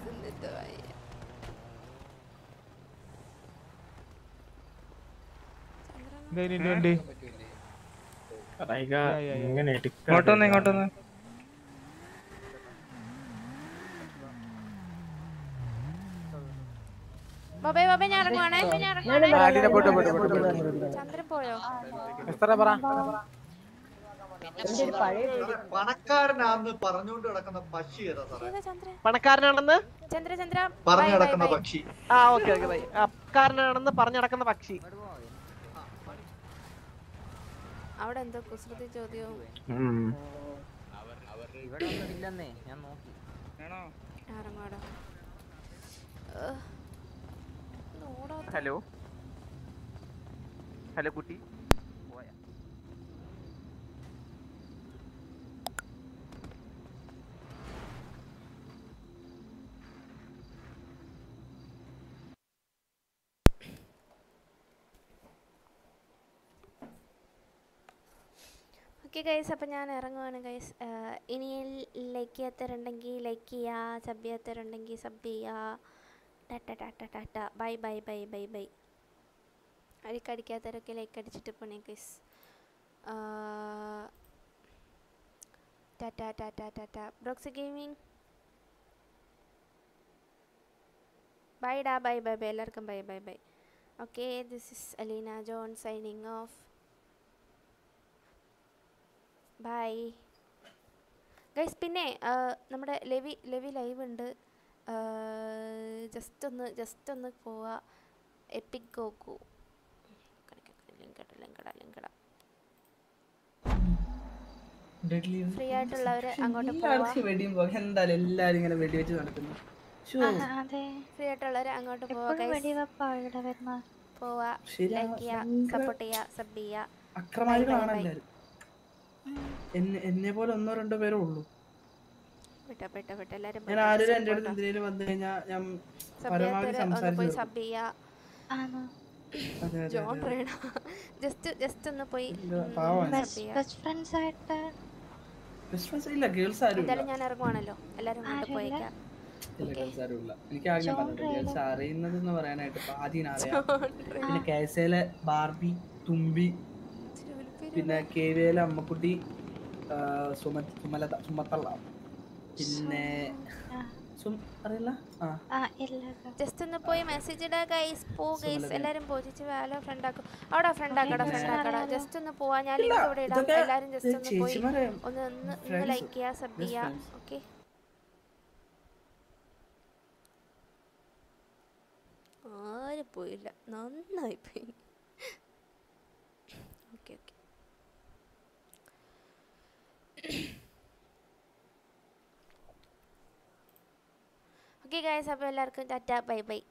ഇങ്ങോട്ടൊന്ന് ബബേ ഞാൻ ഇറങ്ങുവാണേ. ചന്ദ്രൻ പോയോ? പണക്കാരനാണെന്ന് പറഞ്ഞുകൊണ്ട് കിടക്കുന്ന പക്ഷി ഏതാ സാറേ? പണക്കാരനാണെന്ന് പറഞ്ഞു നടക്കുന്ന പക്ഷി. Okay bye. പണക്കാരനാണെന്ന് പറഞ്ഞു നടക്കുന്ന പക്ഷി. അവിടെ എന്തോ കുസൃതി ചോദ്യവും. ഹലോ കുട്ടി. ഓക്കെ ഗൈസ്, അപ്പം ഞാൻ ഇറങ്ങുവാണ് ഗൈസ്. ഇനി ലൈക്ക് ചെയ്യാത്തവരുണ്ടെങ്കിൽ ലൈക്ക് ചെയ്യുക, സബ് ചെയ്യാത്തവരുണ്ടെങ്കിൽ സബ് ചെയ്യുക. Tata bye. അടിക്കാത്തവരൊക്കെ ലൈക്ക് അടിച്ചിട്ട് പോണേ guys. Tata. Brox gaming bye. എല്ലാവർക്കും bye. Okay, this is Aleena John signing off. Bye guys. പിന്നെ നമ്മുടെ ലെവി ലൈവ് ഉണ്ട്. ജസ്റ്റ് ഒന്ന് പോവാ. എപ്പിക് ഗോക്കു ലിങ്കട ഫ്രീ ആയിട്ടുള്ളവര് അങ്ങോട്ട് പോവാ. ഫ്രീ ആയിട്ടുള്ളവര് അങ്ങോട്ട് പോവാ. ലൈക്ക് ചെയ്യാ, സപ്പോർട്ട് ചെയ്യാ, സബ് ചെയ്യാ. അക്രമാരികളാണ് എന്നെ പോലെ 1-2 പേരേ ഉള്ളൂ. ഞാൻ ആരും എന്റെ അടുത്ത് എന്തിനേലും വന്നു കഴിഞ്ഞാൽ ഞാൻ പരമാവധി സംസാരിച്ചു. ഒന്ന് പോയി ഞാൻ ഇറങ്ങുവാണല്ലോ, എല്ലാരും പോയേക്കാം. എനിക്ക് ആദ്യം പറഞ്ഞിട്ടുണ്ട് അറിയുന്നതെന്ന് പറയാനായിട്ട് ആദ്യം പിന്നെ കേസയിലെ ബാർബി, തുമ്പി, പിന്നെ കേവിയിലെ അമ്മക്കുട്ടി, സുമത്തള്ള, പിന്നെ അറിയില്ല. ജസ്റ്റ് ഒന്ന് പോയി മെസ്സേജ് ഇടാ ഗൈസ്. എല്ലാരും പോയിച്ച് വാലോ ഫ്രണ്ട് ആക്കും. അവിടെ ഫ്രണ്ട് ആക്കടാ. ജസ്റ്റ് ഒന്ന് പോവാ. ഞാൻ ലിങ്ക് ഇവിടെ ഇടാം. എല്ലാരും ജസ്റ്റ് ഒന്ന് പോയി ഒന്ന് ലൈക്ക് ചെയ്യാ, സബ് ചെയ്യാ. ഓക്കെ, ആരും പോയില്ല, നന്നായി പോയി. ഓക്കെ ഓക്കെ ഗൈസ്, അപ്പോൾ എല്ലാവർക്കും tata bye.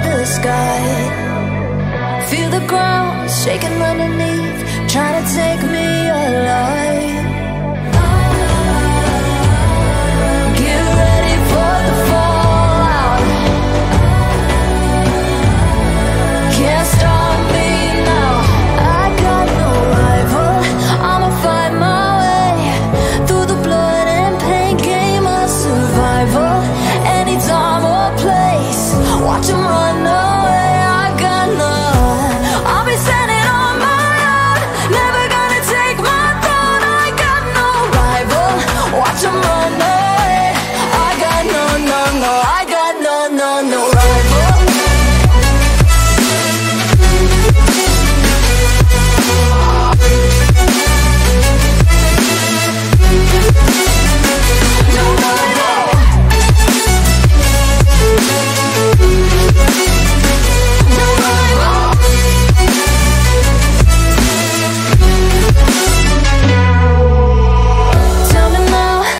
Shaking underneath, trying to take me